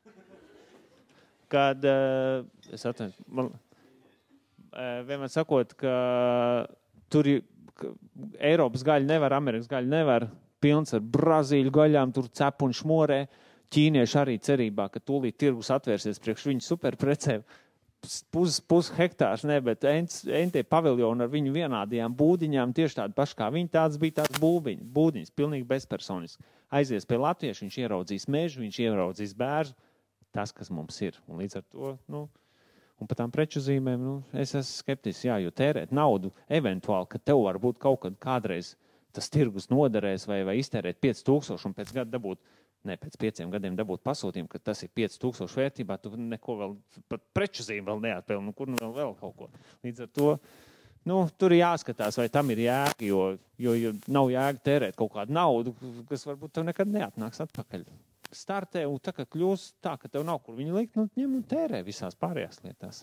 H: Kad, uh, es atvainu, man, uh, vienmēr sakot, ka tur ka Eiropas gaļa nevar, Amerikas gaļa nevar, pilns ar Brazīļu gaļām, tur cep un šmorē. Ķīnieši arī cerībā, ka tūlīt tirgus atvērsies priekš viņu superprecēm. Pus, pus hektārs, ne, bet entie paviljoni ar viņu vienādajām būdiņām, tieši tādi paši kā viņi, tāds bija tāds būbiņas, būdiņas, pilnīgi bezpersonisks. Aizies pie latviešu, viņš ieraudzīs mežu, viņš ieraudzīs bērzu, tas, kas mums ir. Un līdz ar to, nu, un par tām preču zīmēm, nu, es esmu skeptisks, jā, jo tērēt naudu, eventuāli, ka tev var būt kaut kad kādreiz tas tirgus noderēs vai, vai iztērēt pieci tūkstoši un pēc gada dabūt, ne, pēc pieciem gadiem dabūt pasūtījumu, ka tas ir pieci tūkstoši vērtībā, tu neko vēl, pat preču zīmi vēl neatpēl, nu, kur nu vēl, vēl kaut ko. Līdz ar to, nu, tur ir jāskatās, vai tam ir jēga, jo, jo, jo nav jēga tērēt kaut kādu naudu, kas varbūt tev nekad neatnāks atpakaļ. Startē, un tā, ka kļūs tā, ka tev nav kur viņu likt, nu, ņem un tērē visās pārējās lietās.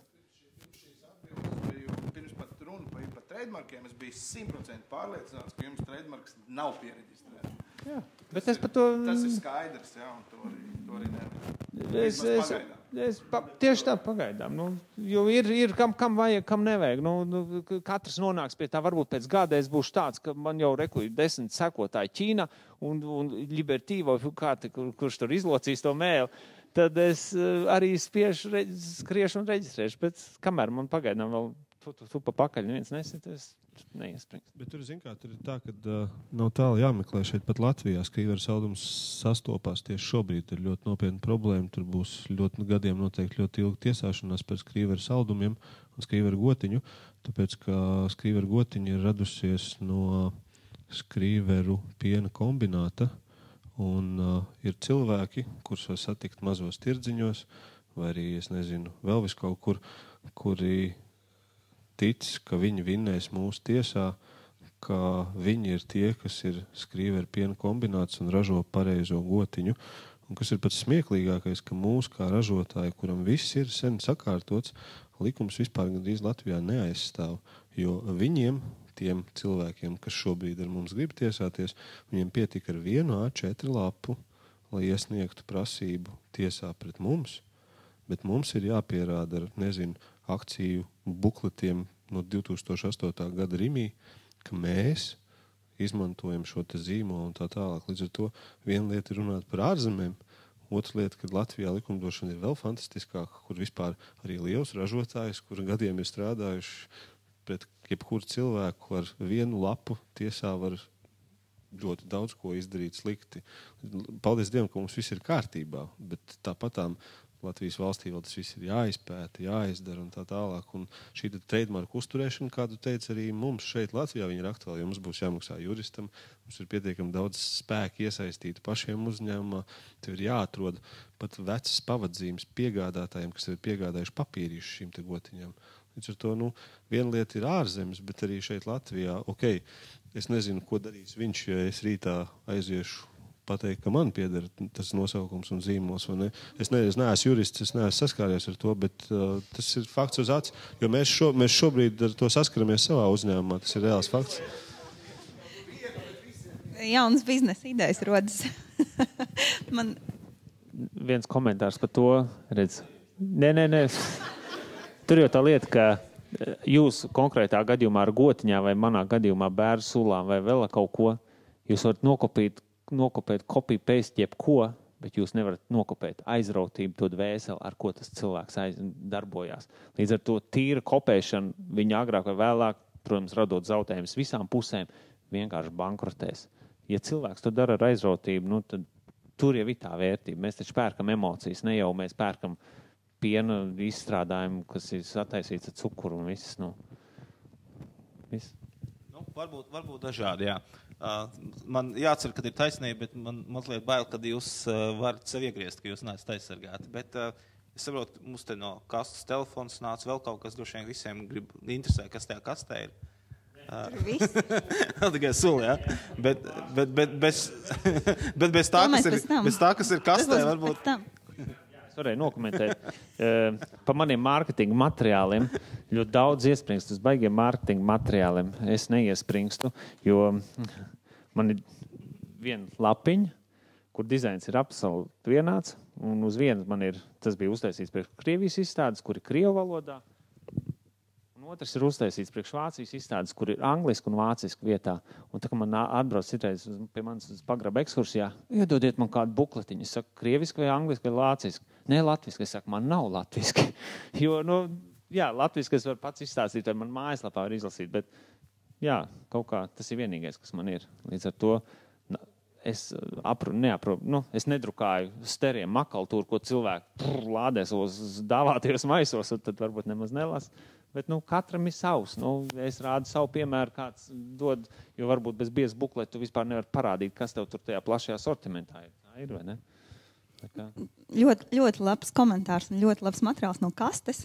M: Pirms pat runa par, par trademarkiem, es biju simt procenti pārliecināts, ka jums trademarks nav pieregistrēts.
H: Jā, bet es par to...
M: Tas ir skaidrs, jā, un to arī, to arī nevar.
H: Es, es, es, pa, tieši tā pagaidām, nu, jo ir, ir kam, kam vajag, kam nevajag. Nu, nu, katrs nonāks pie tā, varbūt pēc gada es būšu tāds, ka man jau reku ir desmit sekotāji Ķīna un, un Libertīvo, kā te, kur, kurš tur izlocīs to mēli, tad es arī spiešu, reģis, skriešu un reģistrēšu, bet kamēr man pagaidām vēl tu, tu, tu pa pakaļ, neviens nesities, neiesprings.
K: Bet tur, zin kā, tur ir tā, ka uh, nav tālu jāmeklē šeit pat Latvijā. Skrīveru saldums sastopās tieši šobrīd. Ir ļoti nopietna problēma. Tur būs ļoti gadiem noteikti ļoti ilga tiesāšanās par skrīveru saldumiem un skrīveru gotiņu. Tāpēc, ka skrīveru gotiņa ir radusies no skrīveru piena kombināta. Un uh, ir cilvēki, kurus var satikt mazos tirdziņos, vai arī, es nezinu, vēl vis kaut kur, kuri tic, ka viņi vinnēs mūsu tiesā, ka viņi ir tie, kas ir skrīveru piena kombināts un ražo pareizo gotiņu. Un kas ir pats smieklīgākais, ka mūsu kā ražotāji, kuram viss ir sen sakārtots, likums vispār gandrīz Latvijā neaizstāv, jo viņiem, tiem cilvēkiem, kas šobrīd ar mums grib tiesāties, viņiem pietika ar vienu A četri lapu, lai iesniegtu prasību tiesā pret mums, bet mums ir jāpierāda ar, nezinu, akciju bukletiem no divi tūkstoši astotā gada Rimī, ka mēs izmantojam šo te zīmolu un tā tālāk. Līdz ar to viena lieta ir runāt par ārzemēm, otra lieta, kad Latvijā likumdošana ir vēl fantastiskāka, kur vispār arī liels ražotājs, kur gadiem ir strādājuši pret jebkuru cilvēku ar vienu lapu tiesā var ļoti daudz ko izdarīt slikti. Paldies Dievam, ka mums viss ir kārtībā, bet tāpatām Latvijas valstī vēl tas viss ir jāizpēta, jāizdara un tā tālāk. Un šī trademarku uzturēšana, kādu teica arī mums šeit Latvijā, viņa ir aktuāla, jo mums būs jāmaksā juristam, mums ir pietiekami daudz spēku iesaistīti pašiem uzņēmumā, tev ir jāatrod pat vecas pavadzīmes piegādātājiem, kas ir piegādājuši papīrīšu šīm te gotiņām. Līdz ar to, nu, viena lieta ir ārzemes, bet arī šeit Latvijā, ok, es nezinu, ko darīs viņš, ja es rītā aiziešu pateikt, ka man pieder tas nosaukums un zīmols, vai ne? Es, ne, es neesmu jurists, es neesmu saskāries ar to, bet uh, tas ir fakts uz acis, jo mēs, šo, mēs šobrīd ar to saskaramies savā uzņēmumā, tas ir reāls fakts.
F: Jaunas biznesa idejas rodas. Man...
H: Viens komentārs par to, redz. Nē, nē, nē. Tur jau tā lieta, ka jūs konkrētā gadījumā ar gotiņā vai manā gadījumā bērnu sulām vai vēl kaut ko, jūs varat nokopīt nokopēt copy paste jebko, bet jūs nevarat nokopēt aizrautību to dvēseli, ar ko tas cilvēks aiz, darbojās. Līdz ar to tīra kopēšana viņa agrāk vai vēlāk, protams, radot zaudējumus visām pusēm, vienkārši bankrotēs. Ja cilvēks to dara ar aizrautību, nu, tad tur jau ir tā vērtība. Mēs taču pērkam emocijas, ne jau mēs pērkam piena izstrādājumu, kas ir sataisīts ar cukuru un viss. Nu, viss.
E: Nu, varbūt, varbūt dažādi, jā. Uh, man jācer, ka ir taisnība, bet man mazliet bail, kad jūs uh, varat sev iegriezt, ka jūs neesat aizsargāti. Bet uh, es saprotu, mums te no kastes telefons nāca vēl kaut kas, droši vien visiem grib interesē, kas tajā kastē ir. Uh,
F: Tur viss.
E: Vēl tikai suli, jā. Bet, bet, bet, bez, bet bez, tā, kas ir, bez tā, kas ir kastē, varbūt...
H: Es varēju nokomentēt uh, par maniem mārketinga materiāliem. Ļoti daudz iespringst uz baigiem mārketinga materiāliem. Es neiespringstu, jo man ir viena lapiņa, kur dizains ir absolūti vienāds. Un uz vienas man ir, tas bija uztaisīts priekš Krievijas izstādes, kur ir krievu valodā. Un otrs ir uztaisīts priekš Vācijas izstādes, kur ir angliski un vāciski vietā. Un tā, ka man atbrauc citreiz pie manis uz pagraba ekskursijā, iedodiet man kādu bukletiņu. Es saku, krieviski vai angliski vai vāciski? Nē, latviski. Es saku, man nav latviski. Jo, nu, jā, latviski es varu pats izstāstīt, vai man mājaslapā var izlasīt, bet jā, kaut kā tas ir vienīgais, kas man ir. Līdz ar to es apru, neapru, nu, es nedrukāju steriem makaltūru, ko cilvēki prr, lādēs uz dāvātajos maisos, un tad varbūt nemaz nelas. Bet, nu, katram ir savs. Nu, es rādu savu piemēru, kāds dod, jo varbūt bez biezas bukleta tu vispār nevar parādīt, kas tev tur tajā plašajā sortimentā ir. Tā ir, vai ne? Tā kā...
F: Ļoti, ļoti labs komentārs un ļoti labs materiāls no kastes.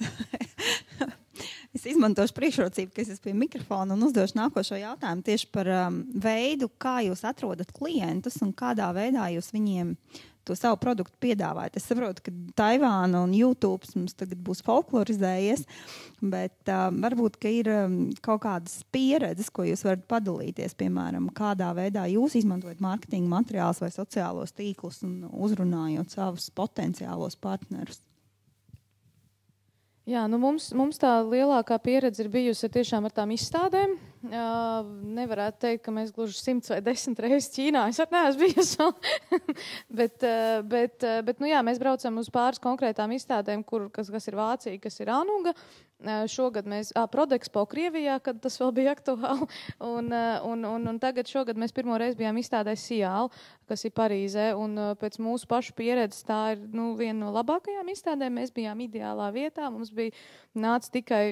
F: Es izmantošu priekšrocību, ka es esmu pie mikrofona un uzdošu nākošo jautājumu tieši par um, veidu, kā jūs atrodat klientus un kādā veidā jūs viņiem to savu produktu piedāvājat. Es saprotu, ka Taivāna un YouTube mums tagad būs folklorizējies, bet uh, varbūt, ka ir um, kaut kādas pieredzes, ko jūs varat padalīties, piemēram, kādā veidā jūs izmantojat mārketinga materiālus vai sociālos tīklus un uzrunājot savus potenciālos partnerus.
G: Jā, nu mums, mums tā lielākā pieredze ir bijusi tiešām ar tām izstādēm. Uh, nevarētu teikt, ka mēs gluži simts vai desmit reizes Ķīnā. Es arī neesmu bijusi vēl. bet, uh, bet, uh, bet, nu jā, mēs braucam uz pāris konkrētām izstādēm, kur, kas, kas ir Vācija, kas ir Anuga. Uh, šogad mēs, ā, Prodexpo Krievijā, kad tas vēl bija aktuāli. Un, uh, un, un, un tagad šogad mēs pirmo reizi bijām izstādē Siāl, kas ir Parīzē. Un uh, pēc mūsu pašu pieredzes tā ir, nu, viena no labākajām izstādēm. Mēs bijām ideālā vietā. Mums bija nāca tikai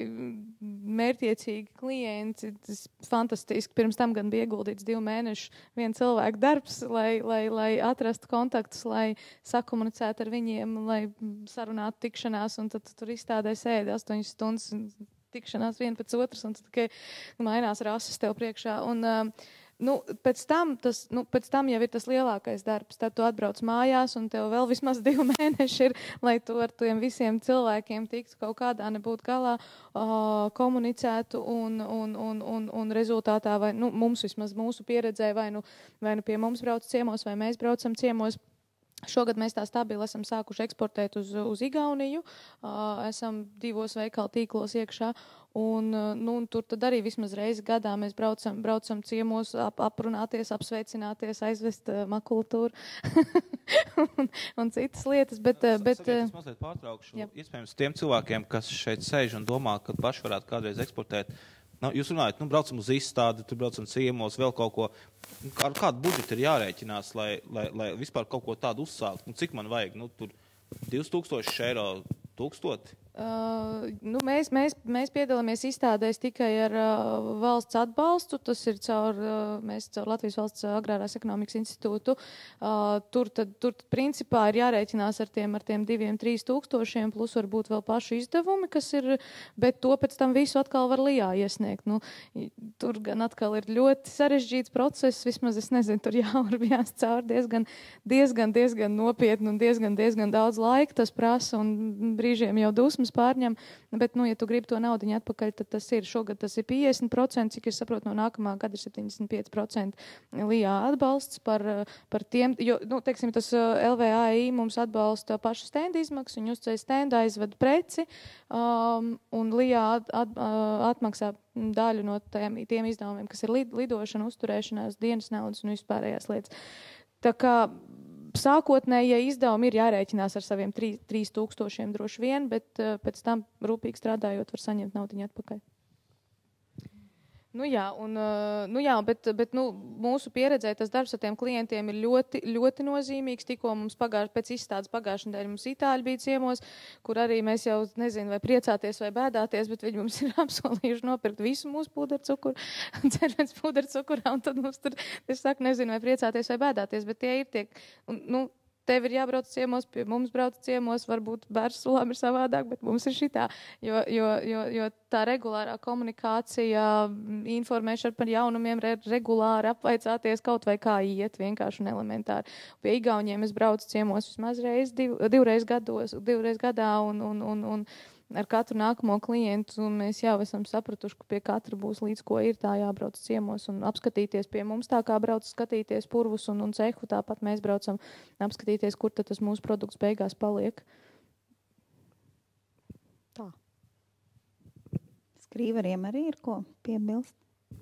G: mērķiecīgi klienti. Tas fantastiski. Pirms tam gan bija ieguldīts divu mēnešu viena cilvēka darbs, lai, lai, lai atrastu kontaktus, lai sakomunicētu ar viņiem, lai sarunātu tikšanās, un tad tur izstādē sēdi astoņas stundas tikšanās viena pēc otras, un tad tikai mainās rases tev priekšā. Un, uh, nu, pēc tam, tas, nu, pēc tam jau ir tas lielākais darbs. Tad tu atbrauc mājās, un tev vēl vismaz divi mēneši ir, lai tu ar tiem visiem cilvēkiem tiktu kaut kādā nebūt galā, uh, komunicētu, un, un, un, un, un rezultātā, vai nu, mums vismaz mūsu pieredzē, vai nu, vai nu pie mums brauc ciemos, vai mēs braucam ciemos. Šogad mēs tā stabili esam sākuši eksportēt uz, uz Igauniju, uh, esam divos veikalu tīklos iekšā, un, uh, nu, un tur tad arī vismaz reizi gadā mēs braucam, braucam ciemos, ap, aprunāties, apsveicināties, aizvest uh, makultūru un, un citas lietas. Bet, uh, bet,
E: Sakiet, es mazliet pārtraukšu. Jā. Iespējams, tiem cilvēkiem, kas šeit sēž un domā, ka paši varētu kādreiz eksportēt, nu, jūs runājat, nu, braucam uz izstādi, tur braucam ciemos, vēl kaut ko. Ar kādu budžetu ir jārēķinās, lai, lai, lai vispār kaut ko tādu uzsākt? Nu, cik man vajag? Nu, tur divas tūkstoši eiro, tūkstoti?
G: Uh, nu, mēs, mēs, mēs piedalāmies izstādēs tikai ar uh, valsts atbalstu. Tas ir caur, uh, mēs caur Latvijas valsts agrārās ekonomikas institūtu. Uh, tur tad, tur tad principā ir jārēķinās ar tiem, ar tiem diviem, trīs tūkstošiem, plus varbūt vēl pašu izdevumi, kas ir, bet to pēc tam visu atkal var lijā iesniegt. Nu, tur gan atkal ir ļoti sarežģīts process, vismaz es nezinu, tur jāurbjās caur diezgan, diezgan, diezgan nopietni un diezgan, diezgan daudz laika tas prasa, un brīžiem jau dusmas pārņem, bet, nu, ja tu gribi to naudiņu atpakaļ, tad tas ir, šogad tas ir piecdesmit procenti, cik es saprotu, no nākamā gada ir septiņdesmit pieci procenti lijā atbalsts par, par tiem, jo, nu, teiksim, tas L V A I mums atbalsta pašu stenda izmaksu, viņi uzceļ stendu, aizved preci, um, un lijā at, at, atmaksā daļu no tiem, tiem izdevumiem, kas ir lid, lidošana, uzturēšanās, dienas naudas un vispārējās lietas. Tā kā sākotnējie izdevumi ir jārēķinās ar saviem trīs tūkstošiem droši vien, bet uh, pēc tam rūpīgi strādājot var saņemt naudiņu atpakaļ. Nu jā, un, uh, nu jā bet, bet nu, mūsu pieredzē tas darbs ar tiem klientiem ir ļoti, ļoti nozīmīgs. Tikko mums pagājuši, pēc izstādes pagājušajā nedēļā mums itāļi bija ciemos, kur arī mēs jau nezinu, vai priecāties vai bēdāties, bet viņi mums ir apsolījuši nopirkt visu mūsu pūdercukuru, dzērvens pūdercukurā, un tad mums tur, es saku, nezinu, vai priecāties vai bēdāties, bet tie ir tiek, un, nu, tev ir jābrauc ciemos, pie mums brauc ciemos, varbūt Bērsulām ir savādāk, bet mums ir šitā, jo, jo, jo, jo tā regulārā komunikācija, informēšana par jaunumiem, re, regulāri apvaicāties kaut vai kā iet, vienkārši un elementāri. Pie Igauniem es braucu ciemos vismaz reiz, div, divreiz gados, divreiz gadā, un, un, un, un ar katru nākamo klientu mēs jau esam sapratuši, ka pie katra būs līdz ko ir tā jābrauc ciemos un apskatīties pie mums tā kā brauc skatīties purvus un, un cehu, tāpat mēs braucam apskatīties, kur tad tas mūsu produkts beigās paliek. Tā.
F: Skrīveriem arī ir ko piebilst?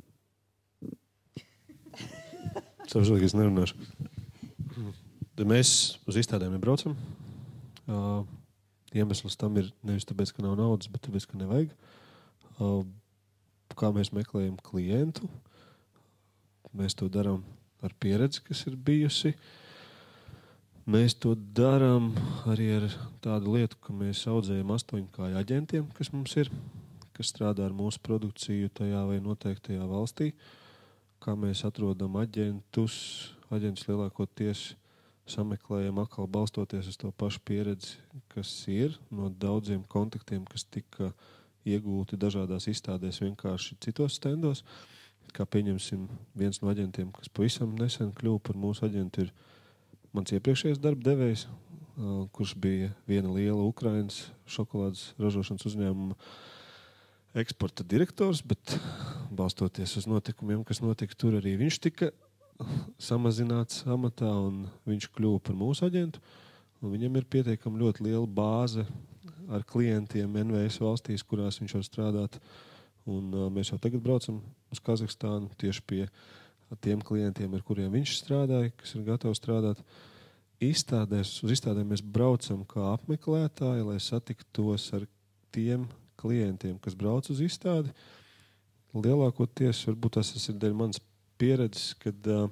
K: Saprotu, ka es nerunāšu. Mēs uz izstādēm nebraucam. Uh, Iemesls tam ir nevis tāpēc, ka nav naudas, bet tāpēc, ka nevajag. Uh, kā mēs meklējam klientu, mēs to darām ar pieredzi, kas ir bijusi. Mēs to darām arī ar tādu lietu, ka mēs audzējam astoņkāju aģentiem, kas mums ir, kas strādā ar mūsu produkciju tajā vai noteiktajā valstī. Kā mēs atrodam aģentus, aģentus lielākoties sameklējam atkal balstoties uz to pašu pieredzi, kas ir no daudziem kontaktiem, kas tika iegūti dažādās izstādēs vienkārši citos stendos. Kā pieņemsim, viens no aģentiem, kas pavisam nesen kļuva par mūsu aģentu, ir mans iepriekšējais darba devējs, kurš bija viena liela Ukrainas šokolādes ražošanas uzņēmuma eksporta direktors, bet balstoties uz notikumiem, kas notika tur, arī viņš tika samazināts amatā un viņš kļuva par mūsu aģentu. Un viņam ir pietiekami ļoti liela bāze ar klientiem N V S valstīs, kurās viņš var strādāt. Un, uh, mēs jau tagad braucam uz Kazahstānu tieši pie tiem klientiem, ar kuriem viņš strādāja, kas ir gatavi strādāt. Izstādēs, uz izstādēm mēs braucam kā apmeklētāji, lai satiktos ar tiem klientiem, kas brauc uz izstādi. Lielākoties, varbūt tas ir dēļ manas pieredzes, kad uh,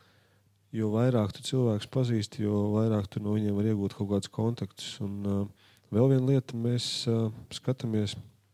K: jo vairāk tu cilvēkus pazīsti, jo vairāk tu no viņiem var iegūt kaut kādus kontaktus. Un uh, vēl viena lieta, mēs uh, skatāmies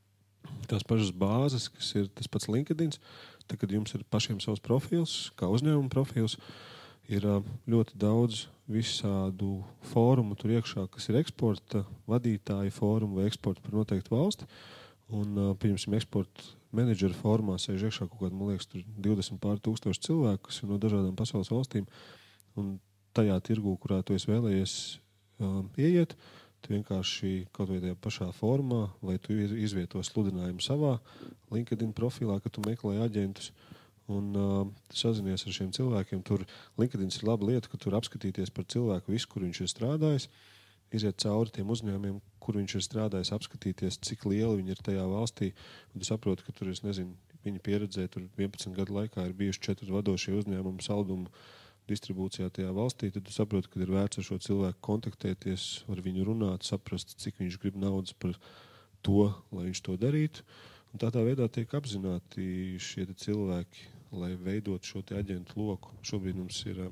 K: tās pašas bāzes, kas ir tas pats LinkedIn. Tad, kad jums ir pašiem savs profils, kā uzņēmuma profils, ir uh, ļoti daudz visādu fórumu tur iekšā, kas ir eksporta vadītāji fórumu vai eksporta par noteiktu valsti. Un, uh, pieņemsim, eksporta menedžera formā sēž iekšā kaut kāda, man liekas, tur divdesmit pār tūkstoši cilvēku, kas ir no dažādām pasaules valstīm. Un tajā tirgū, kurā tu esi vēlējies uh, ieiet, tu vienkārši kaut vai tajā pašā formā, vai tu izvieto sludinājumu savā LinkedIn profilā, ka tu meklē aģentus un uh, sazinies ar šiem cilvēkiem. Tur LinkedIn ir laba lieta, ka tur apskatīties par cilvēku visu, kur viņš ir strādājis, iziet cauri tiem uzņēmumiem, kur viņš ir strādājis, apskatīties, cik lieli viņi ir tajā valstī. Un tu saproti, ka tur, es nezinu, viņa pieredzē, tur vienpadsmit gadu laikā ir bijuši četri vadošie uzņēmumi saldumu distribūcijā tajā valstī, tad tu saproti, ka ir vērts ar šo cilvēku kontaktēties, ar viņu runāt, saprast, cik viņš grib naudas par to, lai viņš to darītu. Un tā tā veidā tiek apzināti šie cilvēki, lai veidot šo te aģentu loku. Šobrīd mums ir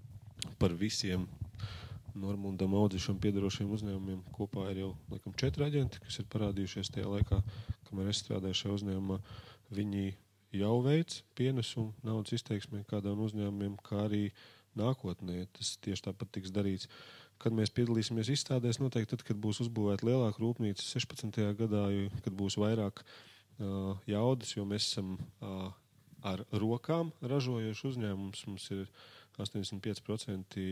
K: par visiem Normundam Audzišam piedarošiem uzņēmumiem kopā ir jau, laikam, četri aģenti, kas ir parādījušies tajā laikā, kamēr es strādāju šajā uzņēmumā. Viņi jau veic pienesumu naudas izteiksmē kādām uzņēmumiem, kā arī nākotnē tas tieši tāpat tiks darīts. Kad mēs piedalīsimies izstādēs, noteikti tad, kad būs uzbūvēta lielāka rūpnīca sešpadsmitajā gadā, kad būs vairāk uh, jaudas, jo mēs esam uh, ar rokām ražojoši uzņēmums. Mums ir astoņdesmit pieci procenti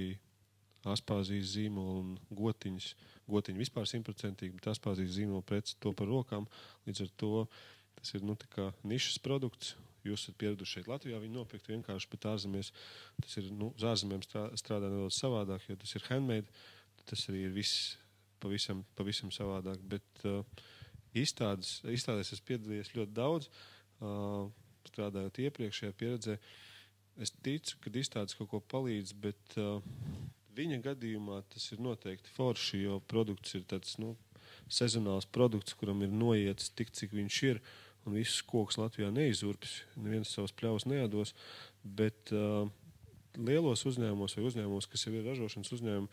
K: Aspāzijas zīmola un gotiņas. Gotiņi vispār simtprocentīgi, bet Aspāzijas zīmola preci to par rokām. Līdz ar to tas ir nu, tā kā nišas produkts. Jūs esat pieraduši šeit Latvijā viņu nopirkt vienkārši, bet ārzemēs tas ir, nu, uz ārzemēm strādā nedaudz savādāk, jo tas ir handmade. Tas arī ir viss pavisam, pavisam savādāk. Bet uh, izstādes, izstādēs es piedalījies ļoti daudz, uh, strādājot iepriekšējā pieredzē. Es ticu, ka izstādes kaut ko palīdz, bet uh, viņa gadījumā tas ir noteikti forši, jo produkts ir tāds, nu, sezonāls produkts, kuram ir noiets tik, cik viņš ir, un visus kokus Latvijā neizurpis, neviens savas pļaus neados, bet uh, lielos uzņēmumos vai uzņēmumos, kas jau ir ražošanas uzņēmumi,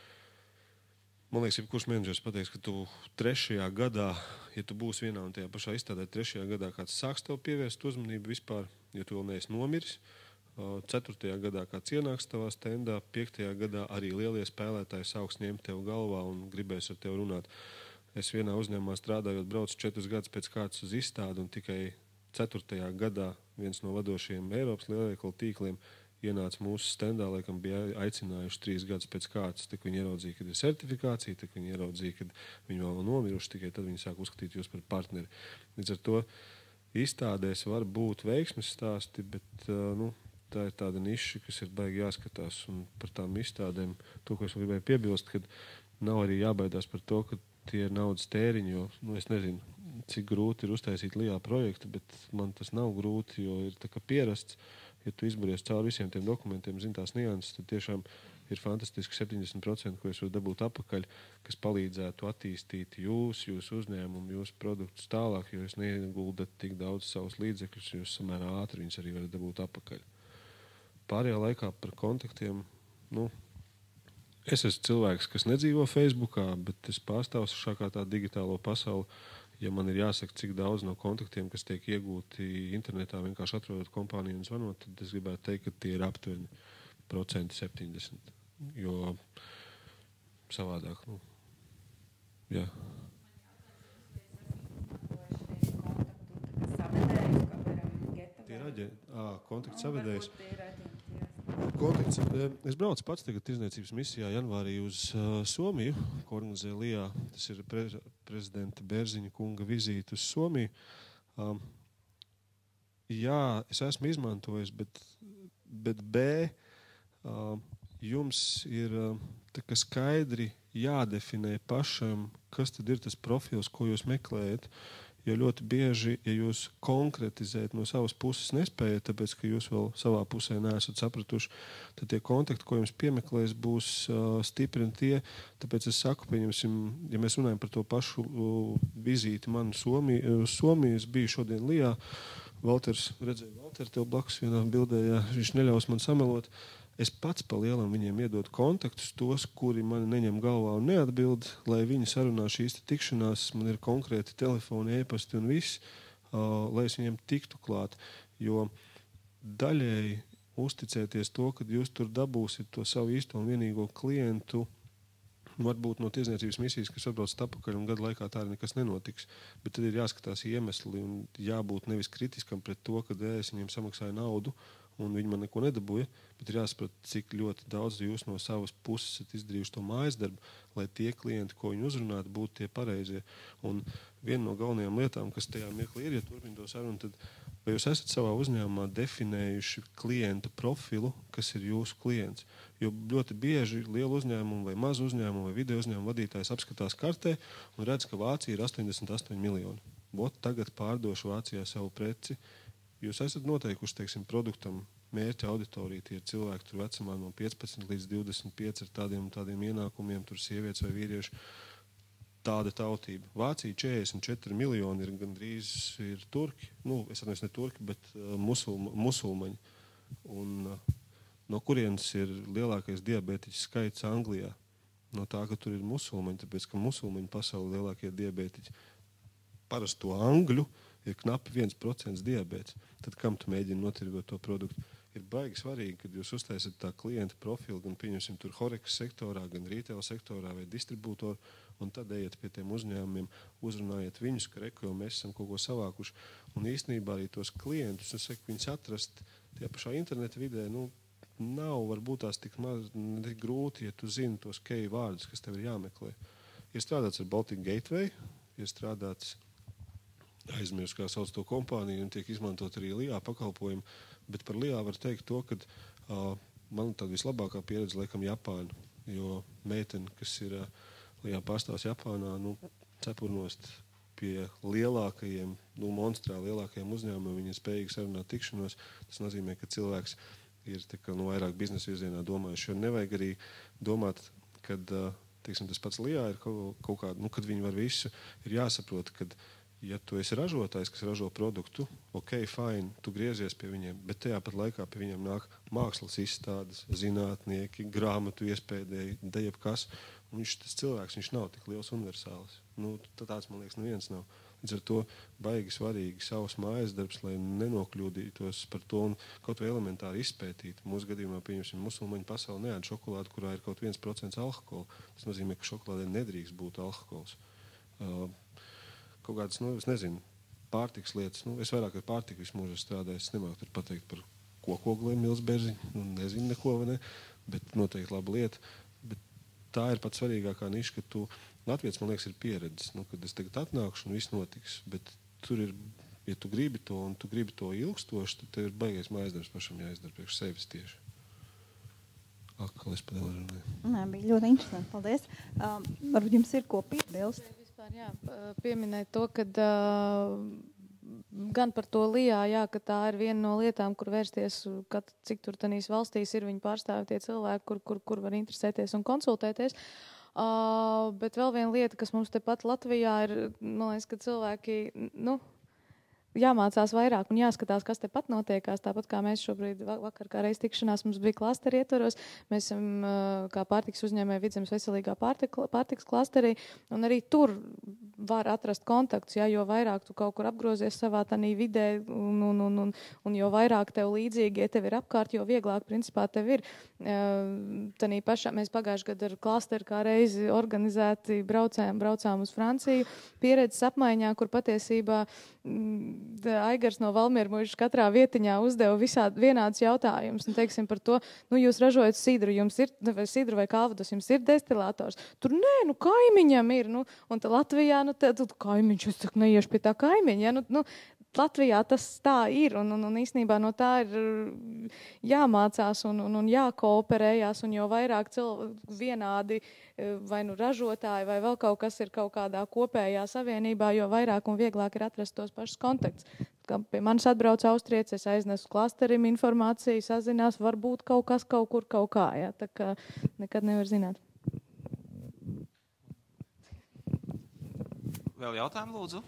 K: man liekas, jebkurš menedžers pateiks, ka tu trešajā gadā, ja tu būsi vienā un tajā pašā izstādē, trešajā gadā kāds sāks tev pievērst uzmanību vispār, jo tu vēl neesi nomiris, ceturtajā gadā kāds ienāks tavā stendā, piektajā gadā arī lielie spēlētāji sāks ņemt tev galvā un gribēs ar tevi runāt. Es vienā uzņēmumā strādājot, braucu četrus gadus pēc kārtas uz izstādi, un tikai ceturtajā gadā viens no vadošajiem Eiropas lielveikalu tīkliem ienāca mūsu stendā, laikam bija aicinājuši trīs gadus pēc kārtas. Tik viņi ieraudzīja, kad ir certifikācija, tik viņi ieraudzīja, kad viņi vēl nomiruši, tikai tad viņi sāk uzskatīt jūs par partneri. Līdz ar to izstādēs var būt veiksmes stāsti, bet, nu, tā ir tāda niša, kas ir baigi jāskatās, un par tām izstādēm, to, ko es gribēju piebilst, kad nav arī jābaidās par to, ka tie ir naudas tēriņi, jo, nu, es nezinu, cik grūti ir uztaisīt Lijā projektu, bet man tas nav grūti, jo ir tā kā pierasts, ja tu izburies cauri visiem tiem dokumentiem, zin tās nianses, tad tiešām ir fantastiski septiņdesmit procenti, ko es varu dabūt apakaļ, kas palīdzētu attīstīt jūs, jūsu uzņēmumu, jūsu produktus tālāk, jo jūs neieguldat tik daudz savus līdzekļus, jūs samērā ātri viņus arī varat dabūt apakaļ. Pārējā laikā par kontaktiem, nu, es esmu cilvēks, kas nedzīvo Facebookā, bet es pārstāvu šākā tā digitālo pasauli. Ja man ir jāsaka, cik daudz no kontaktiem, kas tiek iegūti internetā, vienkārši atrodot kompāniju un zvanot, tad es gribētu teikt, ka tie ir aptuveni procenti septiņdesmit. Jo savādāk, nu, jā. Tie ir aģenti, ā, kontakts savedējs. Kontakts. Es braucu pats tagad tirdzniecības misijā janvārī uz uh, Somiju, ko organizē Lijā. Tas ir pre prezidenta Bērziņa kunga vizīte uz Somiju. Um, jā, es esmu izmantojis, bet, bet B, uh, jums ir uh, tā kā skaidri jādefinē pašam, kas tad ir tas profils, ko jūs meklējat. Jo ļoti bieži, ja jūs konkretizēt no savas puses nespējat, tāpēc, ka jūs vēl savā pusē neesat sapratuši, tad tie kontakti, ko jums piemeklēs, būs uh, stipri tie. Tāpēc es saku, pieņemsim, ja mēs runājam par to pašu uh, vizīti manu Somiju, uh, Somiju, es biju šodien Lijā, Valters, redzēju Valteru tev blakus vienā bildē, ja viņš neļaus man samelot. Es pats pa lielam viņiem iedodu kontaktus, tos, kuri mani neņem galvā un neatbild, lai viņi sarunā šīs tikšanās, man ir konkrēti telefoni, e-pasti un viss, uh, lai es viņiem tiktu klāt. Jo daļēji uzticēties to, kad jūs tur dabūsiet to savu īsto un vienīgo klientu, varbūt no tiesniecības misijas, kas atbrauc tapakaļ un gadu laikā tā arī nekas nenotiks. Bet tad ir jāskatās iemesli un jābūt nevis kritiskam pret to, kad es viņiem samaksāju naudu, un viņi man neko nedabūja, bet ir jāsaprot, cik ļoti daudz jūs no savas puses esat izdarījuši to mājas darbu, lai tie klienti, ko viņi uzrunātu, būtu tie pareizie. Un viena no galvenajām lietām, kas tajā mirklī ir, ja turpin to sarunu, tad vai jūs esat savā uzņēmumā definējuši klienta profilu, kas ir jūsu klients? Jo ļoti bieži liela uzņēmuma vai maza uzņēmuma vai video uzņēmuma vadītājs apskatās kartē un redz, ka Vācija ir astoņdesmit astoņi miljoni. Bot tagad pārdošu Vācijā savu preci. Jūs esat noteikuši, teiksim, produktam mērķa auditoriju, tie ir cilvēki tur vecumā no piecpadsmit līdz divdesmit pieci ar tādiem, tādiem ienākumiem, tur sievietes vai vīrieši, tāda tautība. Vācija četrdesmit četri miljoni ir gandrīz ir turki, nu, es atnesu ne turki, bet uh, musulma, musulmaņi. Un uh, no kurienes ir lielākais diabētiķu skaits Anglijā? No tā, ka tur ir musulmaņi, tāpēc, ka musulmaņi pasauli lielākie diabētiķi. Parasto angļu ir knapi viens procents diabēts, tad kam tu mēģini notirgot to produktu? Ir baigi svarīgi, kad jūs uztaisat tā klienta profilu, gan pieņemsim tur Horekas sektorā, gan retail sektorā vai distribūtoru, un tad ejiet pie tiem uzņēmumiem, uzrunājiet viņus, ka reko, jo mēs esam kaut ko savākuši. Un īstenībā arī tos klientus, es saku, viņus atrast tie pašā interneta vidē, nu, nav varbūt tās tik maz, tik grūti, ja tu zini tos keju vārdus, kas tev ir jāmeklē. Ir strādāts ar Baltic Gateway, ir strādāts aizmirst, kā sauc to kompāniju, un tiek izmantot arī Lijā pakalpojumi. Bet par Lijā var teikt to, ka uh, man tāda vislabākā pieredze laikam Japāna, jo meitene, kas ir uh, Lijā pārstāvs Japānā, nu, cepurnost pie lielākajiem, nu, monstrā lielākajiem uzņēmumiem, viņi ir spējīgi sarunāt tikšanos. Tas nozīmē, ka cilvēks ir tā kā, nu, vairāk biznesa virzienā domājuši, jo nevajag arī domāt, kad, uh, teiksim, tas pats Lijā ir kaut, kaut kāda, nu, kad viņi var visu, ir jāsaprot, kad ja tu esi ražotājs, kas ražo produktu, ok, fine, tu griezies pie viņiem, bet tajā pat laikā pie viņiem nāk mākslas izstādes, zinātnieki, grāmatu iespēdēji, dejab kas, un viņš, tas cilvēks, viņš nav tik liels universāls. Nu, tāds, man liekas, neviens nav. Līdz ar to baigi svarīgi savs mājas darbs, lai nenokļūdītos par to un kaut vai elementāri izpētīt. Mūsu gadījumā, pieņemsim, musulmaņu pasauli neēd šokolādu, kurā ir kaut viens procents alkohola. Tas nozīmē, ka šokolādē nedrīkst būt alkohols. Uh, Kaut kādas, nu, es nezinu, pārtikas lietas. Nu, es vairāk ar pārtiku visu mūžu strādāju. Es nemāku tur pateikt par kokogliem, milzberziņu. Nu, nezinu neko, vai ne, bet noteikti laba lieta. Bet tā ir pats svarīgākā niša, ka tu, Latvijas, man liekas, ir pieredzes. Nu, kad es tagad atnākšu un viss notiks. Bet tur ir, ja tu gribi to un tu gribi to ilgstoši, tad tev ir baigais mājasdarbs pašam jāizdara priekš sevis tieši. Atkal es padēlu runāju.
F: Nē, bija ļoti interesanti. Paldies. Um, varbūt jums ir ko piebilst?
G: Jā, pieminēt to, ka uh, gan par to Lijā, jā, ka tā ir viena no lietām, kur vērsties, kat, cik tur tanīs valstīs ir viņi pārstāvi tie cilvēki, kur, kur, kur var interesēties un konsultēties. Uh, bet vēl viena lieta, kas mums tepat Latvijā ir, man liekas, ka cilvēki, nu, jāmācās vairāk un jāskatās, kas tepat notiekās. Tāpat kā mēs šobrīd vakar kā reiz tikšanās mums bija klasteri ietvaros, mēs esam kā pārtiks uzņēmēji Vidzemes veselīgā pārtika, pārtiks klasterī, un arī tur var atrast kontaktus, ja, jo vairāk tu kaut kur apgrozies savā tanī vidē, un, un, un, un, un jo vairāk tev līdzīgi, ja tev ir apkārt, jo vieglāk principā tev ir. Tanī pašā, mēs pagājuši gadu ar klasteri kā reizi organizēti braucām, braucām uz Franciju, pieredzes apmaiņā, kur patiesībā Aigars no Valmiermuižas katrā vietiņā uzdeva visādi vienādus jautājumus. Un, teiksim, par to, nu, jūs ražojat sidru, jums ir, vai sidru vai kalvados, jums ir destilātors. Tur, nē, nu, kaimiņam ir, nu, un tā Latvijā, nu, tad kaimiņš, es tak neiešu pie tā kaimiņa, ja, nu, nu, Latvijā tas tā ir, un, un, un īstenībā no tā ir jāmācās un, un, un jākooperējās, un jo vairāk cilvēku vienādi vai nu ražotāji vai vēl kaut kas ir kaut kādā kopējā savienībā, jo vairāk un vieglāk ir atrast tos pašus kontaktus. Kā pie manis atbrauc austrietis, es aiznesu klasterim informāciju, sazinās, varbūt kaut kas kaut kur kaut kā, ja? Tā kā nekad nevar zināt.
E: Vēl jautājumu, lūdzu?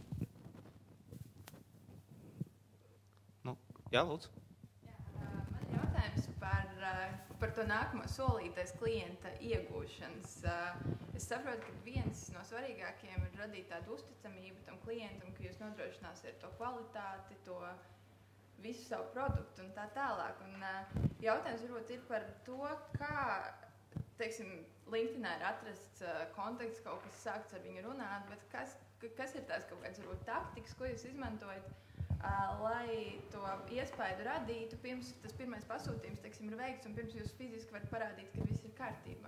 E: Nu, jā, lūdzu.
N: Jā, man ir jautājums par, par to nākamo solītais klienta iegūšanas. Es saprotu, ka viens no svarīgākajiem ir radīt tādu uzticamību tam klientam, ka jūs nodrošināsiet to kvalitāti, to visu savu produktu un tā tālāk. Un jautājums varbūt ir par to, kā, teiksim, LinkedInā ir atrasts kontakts, kaut kas sākts ar viņu runāt, bet kas, kas ir tās kaut kāds varbūt taktikas, ko jūs izmantojat, uh, lai to iespaidu radītu, pirms tas pirmais pasūtījums, teiksim, ir veikts, un pirms jūs fiziski varat parādīt, ka viss ir kārtībā?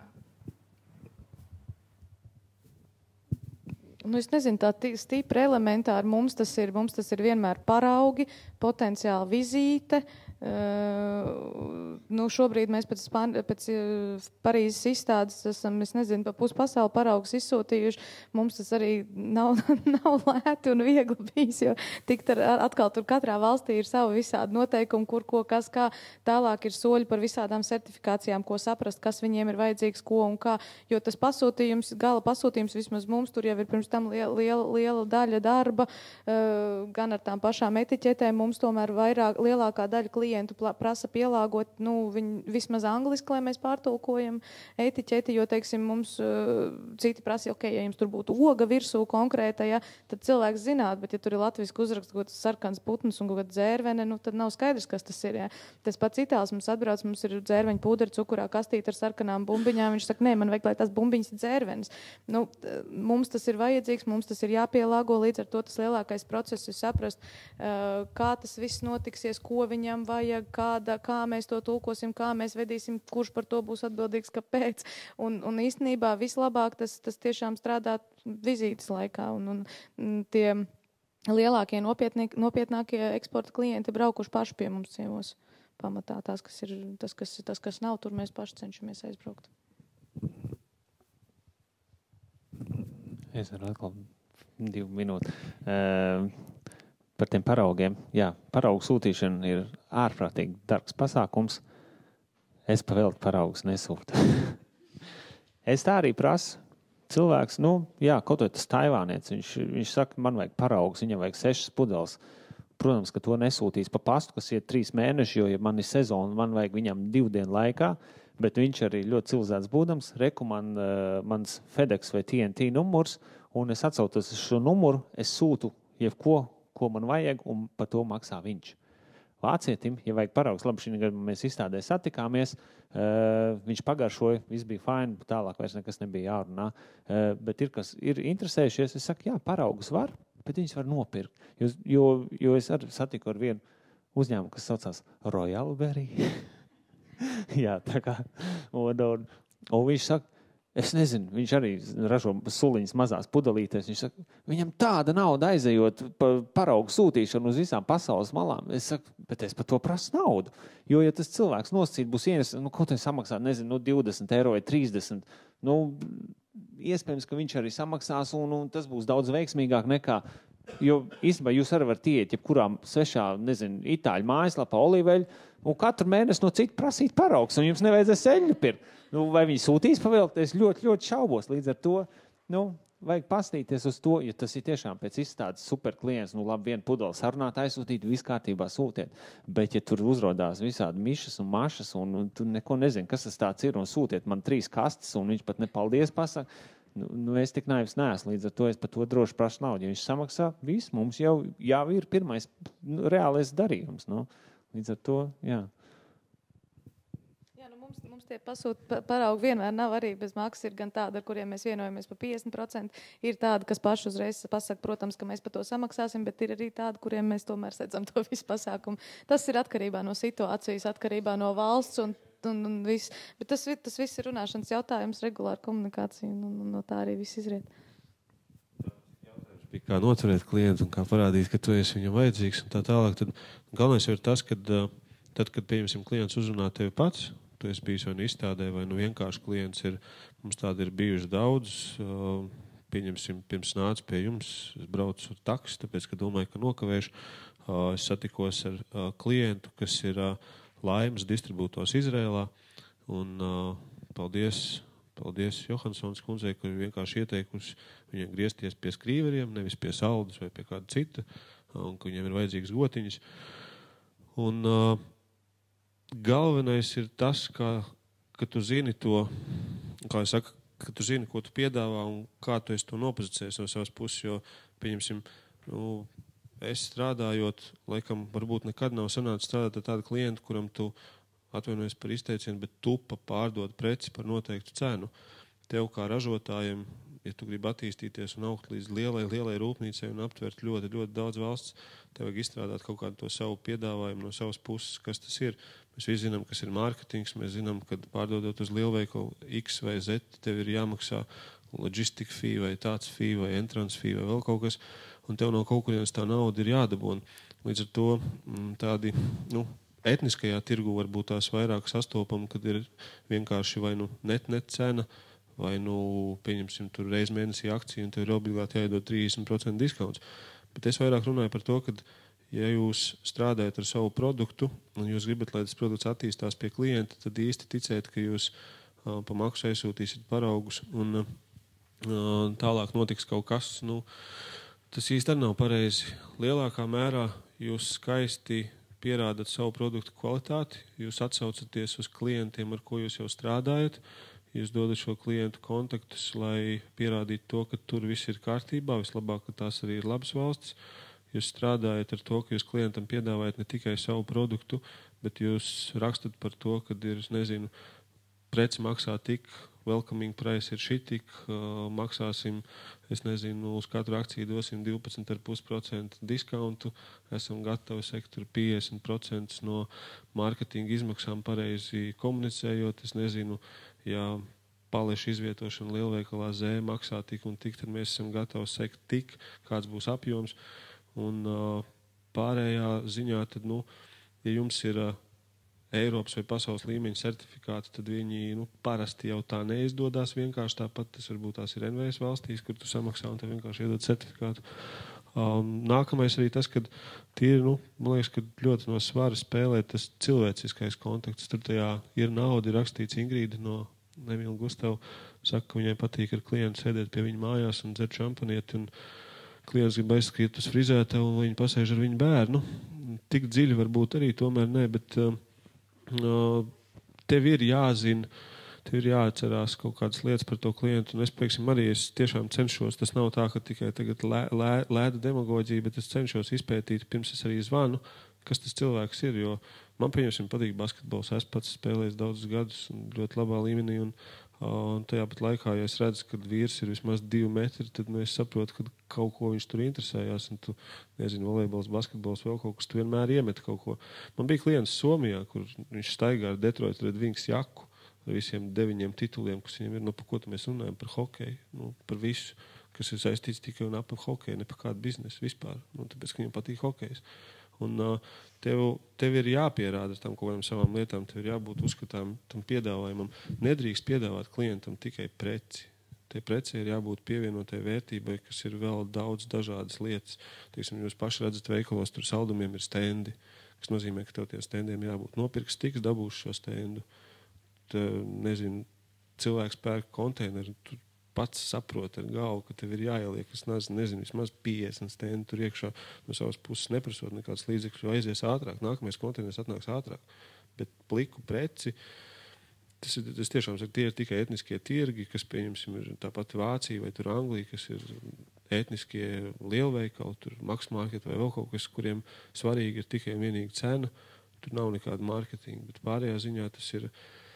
G: Nu, es nezinu, tā stipra elementāri mums tas ir, mums tas ir vienmēr paraugi, potenciāli vizīte. Uh, nu, šobrīd mēs pēc, pēc uh, Parīzes izstādes esam, es nezinu, pa pusi pasauli paraugus izsūtījuši. Mums tas arī nav, nav lēti un viegli bijis, jo tikt ar, atkal tur katrā valstī ir savu visādi noteikumi, kur, ko, kas, kā. Tālāk ir soļi par visādām certifikācijām, ko saprast, kas viņiem ir vajadzīgs, ko un kā. Jo tas pasūtījums, gala pasūtījums vismaz mums, tur jau ir pirms tam liela, liela, liela daļa darba, uh, gan ar tām pašām etiķetēm. Mums tomēr vairāk, lielākā daļa klientu klientu prasa pielāgot, nu, viņu vismaz angliski, lai mēs pārtulkojam etiķeti, jo, teiksim, mums uh, citi prasa, ok, ja jums tur būtu oga virsū konkrēta, ja, tad cilvēks zināt, bet ja tur ir latviski uzraksts, kaut kāds sarkans putns un kaut kāds dzērvene, nu, tad nav skaidrs, kas tas ir, ja. Tas pats itāls mums atbrauc, mums ir dzērveņu pūderi cukurā kastīte ar sarkanām bumbiņām, viņš saka, nē, man vajag, lai tās bumbiņas ir dzērvenes. Nu, mums tas ir vajadzīgs, mums tas ir jāpielāgo, līdz ar to tas lielākais process ir saprast, uh, kā tas viss notiksies, ko viņam vajag, kāda, kā mēs to tulkosim, kā mēs vedīsim, kurš par to būs atbildīgs, kāpēc. Un, un īstenībā vislabāk tas, tas tiešām strādā vizītes laikā. Un, un tie lielākie nopietnākie eksporta klienti braukuši paši pie mums ciemos pamatā. Tās, kas ir, tas, kas, tas, kas nav, tur mēs paši cenšamies aizbraukt.
H: Es varu atkal divu minūtu. Uh, Par tiem paraugiem. Jā, paraugu sūtīšana ir ārprātīgi darbs pasākums. Es pavēlti paraugus nesūtu. Es tā arī prasu. Cilvēks, nu, jā, kaut vai tas taivānietis, viņš, viņš saka, man vajag paraugus, viņam vajag sešas pudeles. Protams, ka to nesūtīs pa pastu, kas iet trīs mēneši, jo, ja man ir sezona, man vajag viņam divu dienu laikā, bet viņš arī ļoti civilizēts būdams, reku man uh, mans FedEx vai T N T numurs, un es atsautos uz šo numuru, es sūtu jebko, ko man vajag, un par to maksā viņš. Vācietim, ja vajag paraugs, labi, šī gadu mēs izstādē satikāmies, uh, viņš pagaršoja, viss bija fine, tālāk vairs nekas nebija jārunā, uh, bet ir, kas ir interesējušies, es saku, jā, paraugus var, bet viņus var nopirkt, jo, jo, jo es arī satiku ar vienu uzņēmumu, kas saucās Royal Berry. Jā, tā kā, un, un, un viņš saka, es nezinu, viņš arī ražo suliņas mazās pudelītēs. Viņš saka, viņam tāda nauda aizejot par paraugu sūtīšanu uz visām pasaules malām. Es saku, bet es par to prasu naudu. Jo, ja tas cilvēks nosacīt būs ienes, nu, kaut vai samaksāt, nezinu, nu, divdesmit eiro vai trīsdesmit, nu, iespējams, ka viņš arī samaksās un, un tas būs daudz veiksmīgāk nekā, jo, īstenībā, jūs arī varat iet, jebkurām svešā, nezinu, itāļu mājaslapā olīveļu, un katru mēnesi no citu prasīt paraugs, un jums nevajadzēs eļļu pirkt. Nu, vai viņi sūtīs pavēlēt, es ļoti, ļoti šaubos. Līdz ar to, nu, vajag pastīties uz to, ja tas ir tiešām pēc izstādes super klients, nu, labi, vienu pudeli sarunāt, aizsūtīt, viss kārtībā sūtiet. Bet, ja tur uzrodās visādi mišas un mašas, un, un tu neko nezini, kas tas tāds ir, un sūtiet man trīs kastes, un viņš pat nepaldies pasaka, nu, nu es tik naivs neesmu, līdz ar to es par to droši prasu naudu. Ja viņš samaksā, viss, mums jau, jau ir pirmais nu, reālais darījums, nu. Līdz ar to, jā.
G: Mums, mums tie pasūta paraugi vienmēr nav arī bez maksas. Ir gan tāda, ar kuriem mēs vienojamies par piecdesmit procenti. Ir tāda, kas paši uzreiz pasaka, protams, ka mēs par to samaksāsim, bet ir arī tāda, kuriem mēs tomēr sedzam to visu pasākumu. Tas ir atkarībā no situācijas, atkarībā no valsts un, un, un viss. Bet tas, tas viss ir runāšanas jautājums, regulāra komunikācija, un, un no tā arī viss izriet.
K: kā noturēt klientu un kā parādīt, ka tu esi viņam vajadzīgs un tā tālāk. Tad galvenais jau ir tas, kad, tad, kad pieņemsim klients uzrunā tevi pats, tu esi bijis vai nu izstādē, vai nu vienkārši klients ir, mums tādi ir bijuši daudz, pieņemsim, pirms nāca pie jums, es braucu ar taksi, tāpēc, ka domāju, ka nokavēšu, es satikos ar klientu, kas ir Laimas distribūtors Izrēlā, un paldies, paldies Johansons kundzei, kur vienkārši ieteikusi viņiem griezties pie skrīveriem, nevis pie saldus vai pie kāda cita, un ka viņiem ir vajadzīgas gotiņas. Un uh, galvenais ir tas, ka, ka tu zini to, kā es saku, ka tu zini, ko tu piedāvā un kā tu esi to nopozicionējis no savas puses, jo, pieņemsim, nu, es strādājot, laikam, varbūt nekad nav sanācis strādāt ar tādu klientu, kuram tu atvainojies par izteicienu, bet tupa pārdod preci par noteiktu cenu. Tev kā ražotājiem, ja tu gribi attīstīties un augt līdz lielai, lielai rūpnīcai un aptvert ļoti, ļoti daudz valsts, tev vajag izstrādāt kaut kādu to savu piedāvājumu no savas puses, kas tas ir. Mēs visi zinām, kas ir mārketings, mēs zinām, kad pārdodot uz lielveikalu X vai Z, tev ir jāmaksā logistika fee vai tāds fee vai entrance fee vai vēl kaut kas, un tev no kaut kurienes tā nauda ir jādabon. Līdz ar to tādi, nu, etniskajā tirgu varbūt tās vairāk sastopam, kad ir vienkārši vai nu net-net cena, vai nu, pieņemsim, tur reiz mēnesī akciju, un tev ir obligāti jāiedod trīsdesmit procenti diskaunts. Bet es vairāk runāju par to, ka, ja jūs strādājat ar savu produktu, un jūs gribat, lai tas produkts attīstās pie klienta, tad īsti ticēt, ka jūs uh, pa maksu aizsūtīsiet paraugus, un uh, tālāk notiks kaut kas, nu, tas īsti arī nav pareizi. Lielākā mērā jūs skaisti pierādat savu produktu kvalitāti, jūs atsaucaties uz klientiem, ar ko jūs jau strādājat, jūs dodat šo klientu kontaktus, lai pierādītu to, ka tur viss ir kārtībā, vislabāk, ka tās arī ir labas valsts. Jūs strādājat ar to, ka jūs klientam piedāvājat ne tikai savu produktu, bet jūs rakstat par to, ka ir, es nezinu, preci maksā tik, welcoming price ir šitik, uh, maksāsim, es nezinu, uz katru akciju dosim divpadsmit celá pieci procenta diskauntu, esam gatavi sekt tur piecdesmit procenti no mārketinga izmaksām pareizi komunicējot, es nezinu, ja palešu izvietošana lielveikalā Z maksā tik un tik, tad mēs esam gatavi sekt tik, kāds būs apjoms, un uh, pārējā ziņā, tad, nu, ja jums ir uh, Eiropas vai pasaules līmeņa certifikāti, tad viņi, nu, parasti jau tā neizdodas vienkārši tāpat. Tas varbūt tās ir N V S valstīs, kur tu samaksā un tev vienkārši iedod certifikātu. Um, nākamais arī tas, ka tīri, nu, man liekas, ka ļoti no svara spēlē tas cilvēciskais kontakts. Tur tajā ir nauda, ir rakstīts Ingrīda no Emīla Gustavu. Saka, ka viņai patīk ar klientu sēdēt pie viņa mājās un dzert šampanieti, un klients grib aizskriet uz frizētavu un viņi pasēž ar viņu bērnu. Tik dziļi varbūt arī tomēr ne, bet um, Uh, tev ir jāzina, tev ir jāatcerās kaut kādas lietas par to klientu, un es, pieksim, arī es tiešām cenšos, tas nav tā, ka tikai tagad lē, lē, lēda demagoģija, bet es cenšos izpētīt, pirms es arī zvanu, kas tas cilvēks ir, jo man, pieņemsim, patīk basketbols, es pats spēlējis daudzus gadus un ļoti labā līmenī, un, uh, un tajā pat laikā, ja es redzu, ka vīrs ir vismaz divi metri, tad nu, es saprotu, ka kaut ko viņš tur interesējās, un tu, nezinu, volejbols, basketbols, vēl kaut kas, tu vienmēr iemet kaut ko. Man bija klients Somijā, kur viņš staigā ar Detroit Red Wings jaku, ar visiem deviņiem tituliem, kas viņam ir, nu, par ko mēs runājam, par hokeju, nu, par visu, kas ir saistīts tikai un ap hokeju, ne par kādu biznesu vispār, nu, tāpēc, ka viņam patīk hokejs. Un uh, tev, tev ir jāpierāda tam kaut kādām savām lietām, tev ir jābūt uzskatām tam piedāvājumam. Nedrīkst piedāvāt klientam tikai preci. Tie preci ir jābūt pievienotai vērtībai, kas ir vēl daudz dažādas lietas. Teiksim, jūs paši redzat veikalos, tur saldumiem ir stendi, kas nozīmē, ka tev tie stendiem jābūt nopirks tiks, dabūs šo stendu. Te, nezinu, cilvēks pērk konteineru, tu pats saproti ar galvu, ka tev ir jāieliek, es nezinu, nezinu vismaz piecdesmit stendi tur iekšā no savas puses neprasot nekādas līdzekļus, jo aizies ātrāk, nākamais konteiners atnāks ātrāk. Bet pliku preci, tas ir, tas tiešām saka, tie ir tikai etniskie tirgi, kas, pieņemsim, ir tāpat Vācija vai tur Anglija, kas ir etniskie lielveikali, tur Max Market vai vēl kaut kas, kuriem svarīgi ir tikai vienīgi cena, tur nav nekāda mārketinga, bet pārējā ziņā tas ir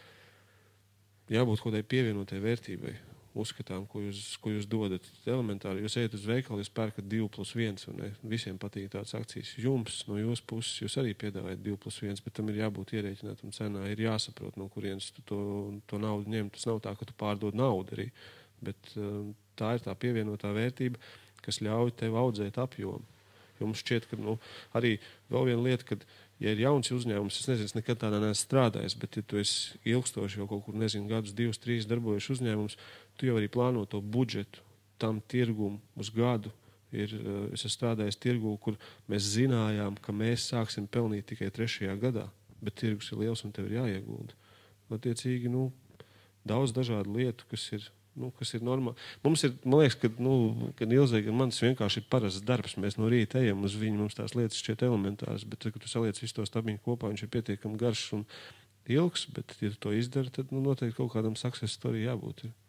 K: jābūt kaut kādai pievienotai vērtībai, uzskatām, ko jūs, ko jūs dodat. Elementāri, jūs ejat uz veikalu, jūs pērkat divi plus viens, un ne, visiem patīk tādas akcijas. Jums, no jūsu puses, jūs arī piedāvājat divi plus viens, bet tam ir jābūt ierēķinātam cenā, ir jāsaprot, no kurienes tu to, to naudu ņem. Tas nav tā, ka tu pārdod naudu arī, bet tā ir tā pievienotā vērtība. kas ļauj tev audzēt apjomu. Jo mums šķiet, ka nu, arī vēl viena lieta, kad, ja ir jauns uzņēmums, es nezinu, es nekad tādā neesmu strādājis, bet ja tu esi ilgstoši jau kaut kur, nezinu, gadus, divus, trīs darbojuši uzņēmums, tu jau arī plāno to budžetu tam tirgumu uz gadu. Ir, es esmu strādājis tirgu, kur mēs zinājām, ka mēs sāksim pelnīt tikai trešajā gadā, bet tirgus ir liels un tev ir jāiegulda. Attiecīgi, nu, daudz dažādu lietu, kas ir, nu, kas ir normāli. Mums ir, man liekas, ka, nu, kad Ilzei, ka mans vienkārši ir parasts darbs, mēs no rīta ejam uz viņu, mums tās lietas šķiet elementāras, bet, kad tu saliec visu to stabiņu kopā, viņš ir pietiekami garš un ilgs, bet, ja tu to izdari, tad, nu, noteikti kaut kādam success story jābūt ir.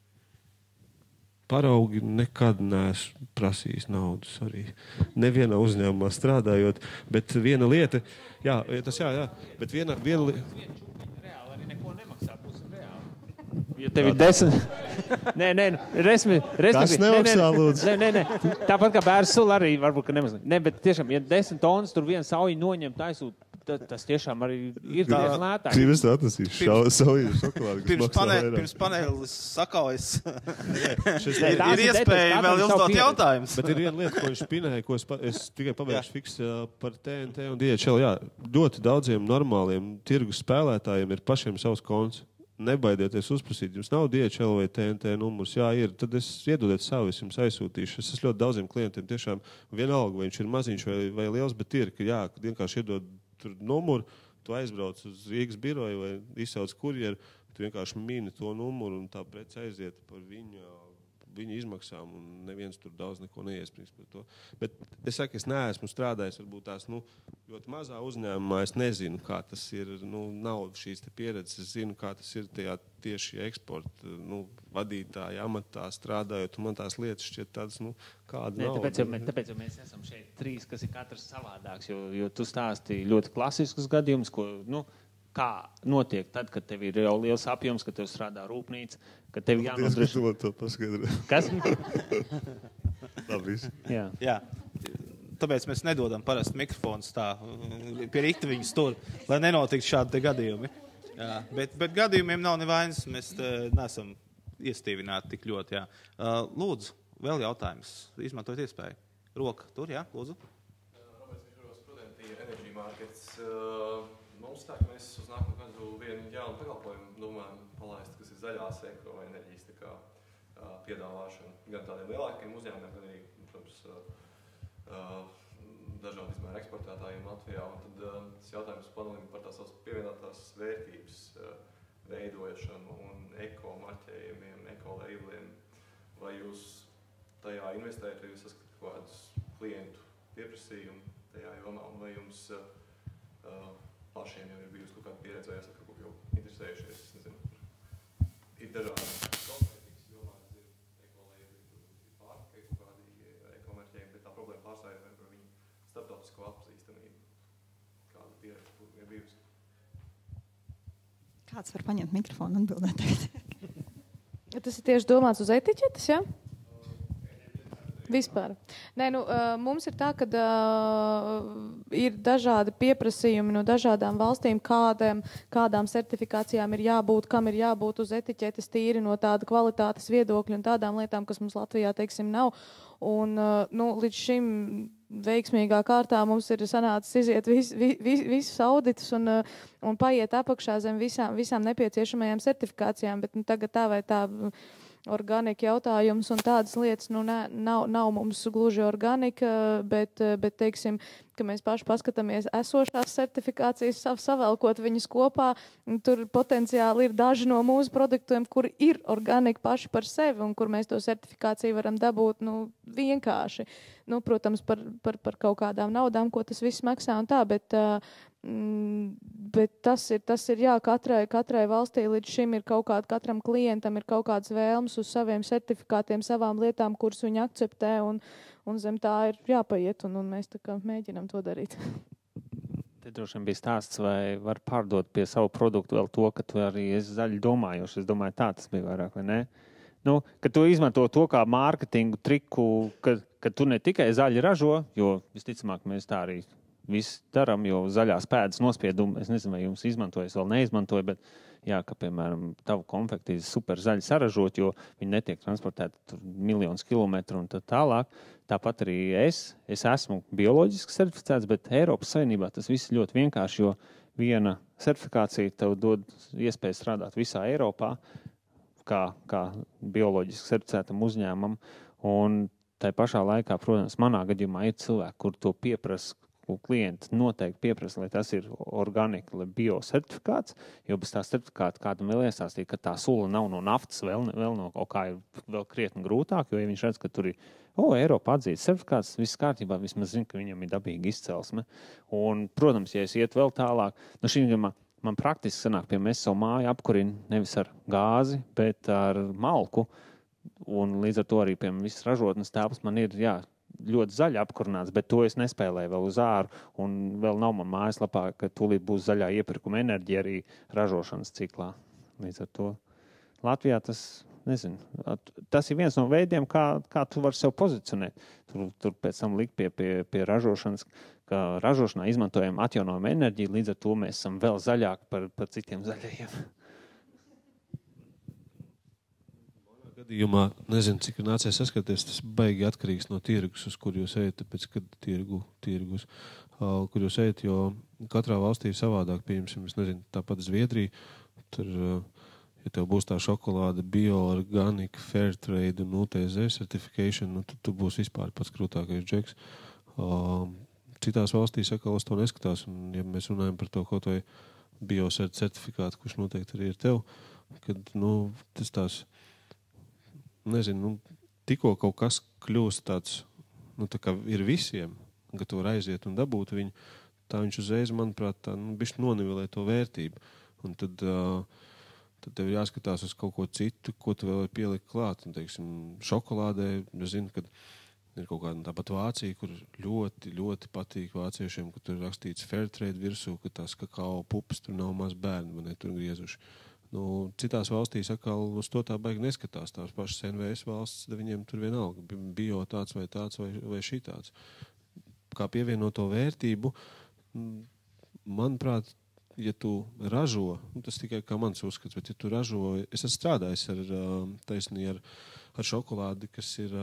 K: Paraugi nekad neesmu prasījis naudu, sorry. Nevienā uzņēmumā strādājot, bet viena lieta, jā, tas jā, jā, bet viena, viena lieta.
H: Reāli arī neko nemaksā, būsim reāli. Ja tev ir desmit... Nē, nē, resmi...
K: Kas nemaksā, lūdzu?
H: Nē, nē, nē, tāpat kā bērns sula arī varbūt, ka nemaksā. Nē, bet tiešām, ja desmit tonnas tur viens sauji noņem taisūt, tas tiešām arī ir diezgan lētāk.
K: Gribas atnesīšu sauju šokolādi, kas maksā vairāk.
E: Pirms panelis sakaujas.
K: ir,
E: ir iespēja vēl uzdot jautājumus.
K: Bet ir viena lieta, ko viņš pinēja, ko es, pa, es tikai pabeigšu fiks par T N T un D H L. Jā, ļoti daudziem normāliem tirgus spēlētājiem ir pašiem savs konts. Nebaidieties uzprasīt, jums nav D H L vai T N T numurs, jā, ir, tad es iedodiet savu, es jums aizsūtīšu. Es esmu ļoti daudziem klientiem tiešām vienalga, vai viņš ir maziņš vai, vai liels, bet ir, ka jā, kad vienkārši iedod tur numuru, tu aizbrauc uz Rīgas biroju vai izsauc kurjeru, tu vienkārši mini to numuru un tā preci aiziet par viņu, viņa izmaksām un neviens tur daudz neko neiesprings par to. Bet es saku, es neesmu strādājis, varbūt tās, nu, ļoti mazā uzņēmumā, es nezinu, kā tas ir, nu, nav šīs te pieredzes, es zinu, kā tas ir tajā tieši eksporta, nu, vadītāja amatā strādājot, un man tās lietas šķiet tādas, nu, kāda
H: ne,
K: nav.
H: Tāpēc jau, mēs, tāpēc jau mēs esam šeit trīs, kas ir katrs savādāks, jo, jo tu stāstīji ļoti klasiskus gadījumus, ko, nu, kā notiek tad, kad tev ir jau liels apjoms, kad tev strādā rūpnīca, kad tev jānodrošina.
K: Man to paskaidro.
H: Kas?
K: Labi.
H: Jā.
E: Jā. Tāpēc mēs nedodam parasti mikrofonus tā, pie rīta viņus tur, lai nenotiktu šādi te gadījumi. Jā. Bet, bet gadījumiem nav nevainas, mēs neesam iestīvināti tik ļoti. Jā. Lūdzu, vēl jautājums. Izmantojot iespēju. Roka tur, jā, lūdzu.
O: Roberts Mišuros, Prudentī, Energy Markets. Mums tā, ka mēs uz nākamo gadu vienu jaunu pakalpojumu domājam palaist, kas ir zaļās elektroenerģijas tā kā uh, piedāvāšana gan tādiem lielākiem uzņēmumiem, gan arī, protams, uh, dažādi izmēra eksportētājiem Latvijā. Un tad uh, tas jautājums panelim par tās pievienotās vērtības uh, veidošanu un eko-marķējumiem, eko-labeliem. Vai jūs tajā investējat, vai jūs saskatāt kaut kādus klientu pieprasījumu tajā jomā, un vai jums uh, uh, pašiem jau ir bijusi kaut kāda pieredze, vai esat kaut ko jau interesējušies, es nezinu. Ir dažādi kosmētikas jomā, es zinu, ekolēģi, ir pārtika, ir kaut kādi ekomerķējumi, bet tā problēma pārstāja vai par viņu starptautisko atpazīstamību. Kāda pieredze būtu ir bijusi?
F: Kāds var paņemt mikrofonu un atbildēt?
G: Tas ir tieši domāts uz etiķetes, jā? Ja? Vispār. Nē, nu, uh, mums ir tā, ka uh, ir dažādi pieprasījumi no dažādām valstīm, kādām, kādām certifikācijām ir jābūt, kam ir jābūt uz etiķetes tīri no tāda kvalitātes viedokļa un tādām lietām, kas mums Latvijā, teiksim, nav. Un, uh, nu, līdz šim veiksmīgā kārtā mums ir sanācis iziet vis, vis, vis, visus auditus un, uh, un paiet apakšā zem visām, visām nepieciešamajām certifikācijām, bet nu, tagad tā vai tā organika jautājums un tādas lietas, nu, ne, nav, nav mums gluži organika, bet, bet, teiksim, ka mēs paši paskatāmies esošās certifikācijas, savelkot viņas kopā, tur potenciāli ir daži no mūsu produktiem, kur ir organika paši par sevi un kur mēs to certifikāciju varam dabūt, nu, vienkārši. Nu, protams, par, par, par kaut kādām naudām, ko tas viss maksā un tā, bet, mm, bet tas ir, tas ir, jā, katrai, katrai valstī līdz šim ir kaut kāda, katram klientam ir kaut kādas vēlmes uz saviem certifikātiem, savām lietām, kuras viņi akceptē, un, un zem tā ir jāpaiet, un, un mēs tā kā mēģinam to darīt.
H: Te droši vien bija stāsts, vai var pārdot pie savu produktu vēl to, ka tu arī esi zaļi domājoši. Es domāju, tā tas bija vairāk, vai ne? Nu, ka tu izmanto to kā mārketingu triku, ka, ka tu ne tikai zaļi ražo, jo visticamāk mēs tā arī viss daram, jo zaļās pēdas nospiedumu, es nezinu, vai jums izmantoju, es vēl neizmantoju, bet jā, ka, piemēram, tavu konfekti ir super zaļi saražot, jo viņi netiek transportēti tur miljonus kilometru un tā tālāk. Tāpat arī es, es esmu bioloģiski certificēts, bet Eiropas Savienībā tas viss ļoti vienkārši, jo viena certifikācija tev dod iespēju strādāt visā Eiropā, kā, kā bioloģiski certificētam uzņēmumam, un tai pašā laikā, protams, manā gadījumā ir cilvēki, kur to pieprasa, kur klienti noteikti pieprasa, lai tas ir organika, lai bio certifikāts, jo bez tā certifikāta kādam vēl iestāstīt, ka tā sula nav no naftas, vēl, vēl no kaut kā ir vēl krietni grūtāk, jo ja viņš redz, ka tur ir, o, Eiropa atzīts certifikāts, viss kārtībā, vismaz zina, ka viņam ir dabīga izcelsme. Un, protams, ja es iet vēl tālāk, no šī gadījumā man praktiski sanāk, piemēram, es savu māju apkurinu nevis ar gāzi, bet ar malku, un līdz ar to arī, piemēram, viss ražotnes telpas man ir, jā, ļoti zaļi apkurināts, bet to es nespēlēju vēl uz āru, un vēl nav man mājaslapā, ka tūlīt būs zaļā iepirkuma enerģija arī ražošanas ciklā. Līdz ar to Latvijā tas, nezinu, tas ir viens no veidiem, kā, kā tu vari sev pozicionēt. Tur, tur pēc tam likt pie, pie, pie ražošanas, ka ražošanā izmantojam atjaunojumu enerģiju, līdz ar to mēs esam vēl zaļāki par, par citiem zaļajiem.
P: Gadījumā, nezinu, cik ir nācies saskaties, tas baigi atkarīgs no tirgus, uz kur jūs ejat, tāpēc, kad tirgu, tirgus, uh, kur jūs ejat, jo katrā valstī ir savādāk, pieņemsim, es nezinu, tāpat Zviedrija, tur, uh, ja tev būs tā šokolāde bio, organic, fair trade un U T Z certification, nu, tad tu būs vispār pats krūtākais džeks. Uh, citās valstīs atkal uz to neskatās, un ja mēs runājam par to kaut vai bio certifikātu, kurš noteikti arī ir tev, kad, nu, tas tās nezinu, nu, tikko kaut kas kļūst tāds, nu, tā kā ir visiem, ka tu var aiziet un dabūt viņu, tā viņš uzreiz, manuprāt, tā, nu, bišķi nonivelē to vērtību. Un tad, uh, tad tev jāskatās uz kaut ko citu, ko tu vēl var pielikt klāt. Un, teiksim, šokolādē, es zinu, ka ir kaut kāda tāpat Vācija, kur ļoti, ļoti patīk vāciešiem, ka tur ir rakstīts fair trade virsū, ka tās kakao pupas tur nav maz bērni, vai ne, tur griezuši. Nu, citās valstīs atkal uz to tā baigi neskatās. Tās pašas N V S valsts, viņiem tur vienalga, bio tāds vai tāds vai, vai šitāds. Kā pievienoto vērtību, manuprāt, ja tu ražo, nu, tas tikai kā mans uzskats, bet ja tu ražo, es esmu strādājis ar, taisnī, ar, ar šokolādi, kas ir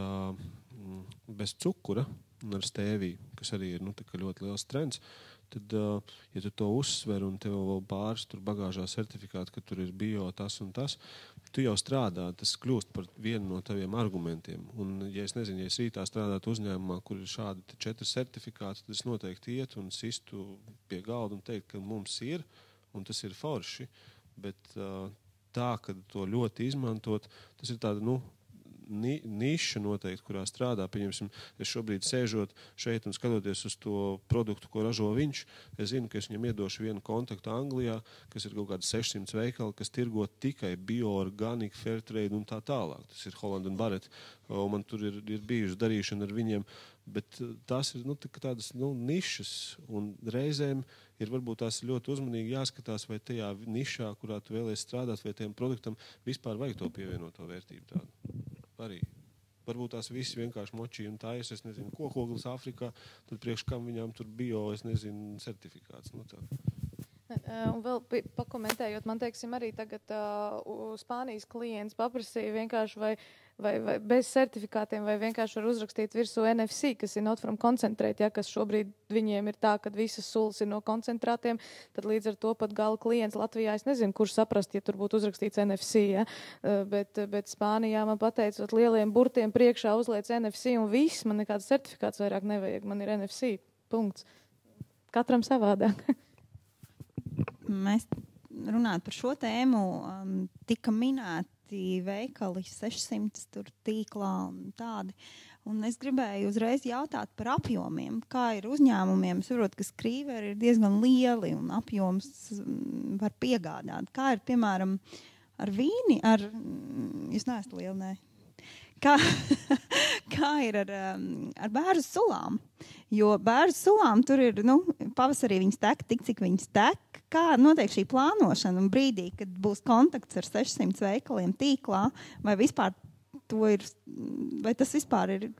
P: bez cukura un ar stēviju, kas arī ir, nu, tā kā ļoti liels trends, tad, ja tu to uzsver un tev vēl pāris tur bagāžā certifikāti, ka tur ir bio tas un tas, tu jau strādā, tas kļūst par vienu no taviem argumentiem. Un, ja es nezinu, ja es rītā strādātu uzņēmumā, kur ir šādi četri certifikāti, tad es noteikti iet un sistu pie galda un teikt, ka mums ir, un tas ir forši, bet tā, ka to ļoti izmantot, tas ir tāda, nu, Ni, niša noteikti, kurā strādā. Pieņemsim, es šobrīd sēžot šeit un skatoties uz to produktu, ko ražo viņš, es zinu, ka es viņam iedošu vienu kontaktu Anglijā, kas ir kaut kādi sešsimt veikali, kas tirgo tikai bio, organic, fair trade un tā tālāk. Tas ir Holland and Barrett, un man tur ir, ir bijuši darīšana ar viņiem, bet tās ir, nu, tādas, nu, nišas, un reizēm ir varbūt tās ļoti uzmanīgi jāskatās, vai tajā nišā, kurā tu vēlies strādāt, vai tiem produktam vispār vajag to pievienoto vērtību tādu. Arī. Varbūt tās visi vienkārši močī un tājas, es nezinu, kokoglis Āfrikā, tad priekš kam viņām tur bio, es nezinu, certifikāts. Nu, tā.
G: Un vēl pakomentējot, man teiksim arī tagad uh, Spānijas klients paprasīja vienkārši vai, vai, vai bez certifikātiem vai vienkārši var uzrakstīt virsū N F C, kas ir not from concentrate, ja, kas šobrīd viņiem ir tā, ka visas sulas ir no koncentrātiem, tad līdz ar to pat gala klients Latvijā, es nezinu, kurš saprast, ja tur būtu uzrakstīts N F C, ja, bet, bet Spānijā man pateicot lieliem burtiem priekšā uzliec N F C un viss, man nekāds certifikāts vairāk nevajag, man ir N F C, punkts. Katram savādāk.
F: Mēs runājot par šo tēmu, um, tika minēti veikali sešsimt tur tīklā un tādi. Un es gribēju uzreiz jautāt par apjomiem. Kā ir uzņēmumiem? Es saprotu, ka skrīveri ir diezgan lieli un apjoms var piegādāt. Kā ir, piemēram, ar vīni? Ar, jūs neesat lieli, nē. Kā, kā ir ar, ar bērzu sulām? Jo bērzu sulām tur ir, nu, pavasarī viņas tek tik, cik viņas tek. Kā notiek šī plānošana un brīdī, kad būs kontakts ar sešsimt veikaliem tīklā, vai vispār to ir, vai tas vispār ir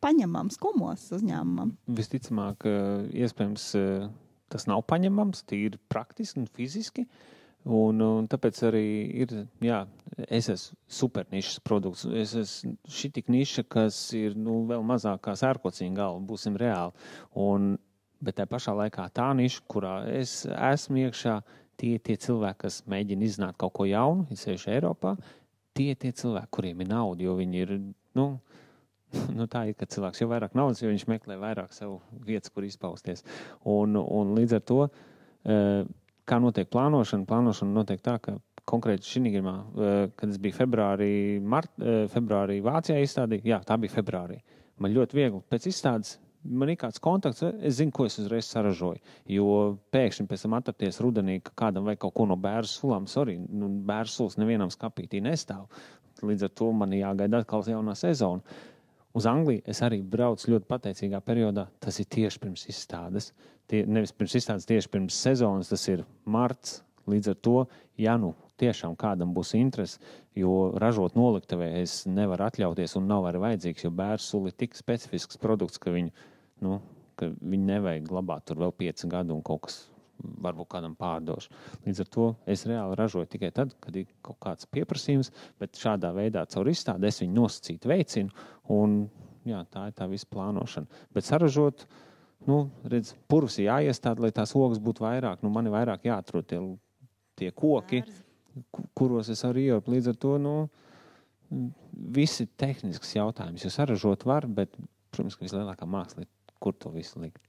F: paņemams kumos uzņēmumam?
H: Visticamāk, iespējams, tas nav paņemams, tīri praktiski un fiziski. Un, un tāpēc arī ir, jā, es esmu super nišas produkts. Es esmu šitik niša, kas ir, nu, vēl mazāk kā sērkociņa galva, būsim reāli. Un, bet tā pašā laikā tā niša, kurā es esmu iekšā, tie tie cilvēki, kas mēģina izzināt kaut ko jaunu, ir sevišķi Eiropā, tie tie cilvēki, kuriem ir nauda, jo viņi ir, nu, nu tā ir, ka cilvēks jau vairāk naudas, jo viņš meklē vairāk sev vietas, kur izpausties. Un, un līdz ar to, uh, kā notiek plānošana? Plānošana notiek tā, ka konkrēti šī gadījumā, kad es biju februārī, mart, februārī Vācijā izstādī, jā, tā bija februārī. Man ļoti viegli pēc izstādes, man ir kāds kontakts, es zinu, ko es uzreiz saražoju, jo pēkšņi pēc tam atrapties rudenī, ka kādam vajag kaut ko no bērnu sulām, sorry, nu, bērnu sulas nevienam skapītī nestāv. Līdz ar to man jāgaida atkal jaunā sezona. Uz Angliju es arī braucu ļoti pateicīgā periodā, tas ir tieši pirms izstādes. Tie, nevis pirms izstādes, tieši pirms sezonas, tas ir marts. Līdz ar to, ja nu tiešām kādam būs interesi, jo ražot noliktavē es nevaru atļauties un nav arī vajadzīgs, jo bērnu sula ir tik specifisks produkts, ka viņu, nu, ka viņu nevajag glabāt tur vēl pieci gadi un kaut kas varbūt kādam pārdošu. Līdz ar to es reāli ražoju tikai tad, kad ir kaut kāds pieprasījums, bet šādā veidā caur izstādi es viņu nosacīt veicinu un jā, tā ir tā visa plānošana. Bet saražot, nu, redz, purvs ir jāiestāda, lai tās ogas būtu vairāk, nu, man ir vairāk jāatrod tie, tie koki, kuros es arī ieaupu. Līdz ar to, nu, visi tehnisks jautājums, jo saražot var, bet, protams, ka vislielākā māksla ir, kur to visu likt.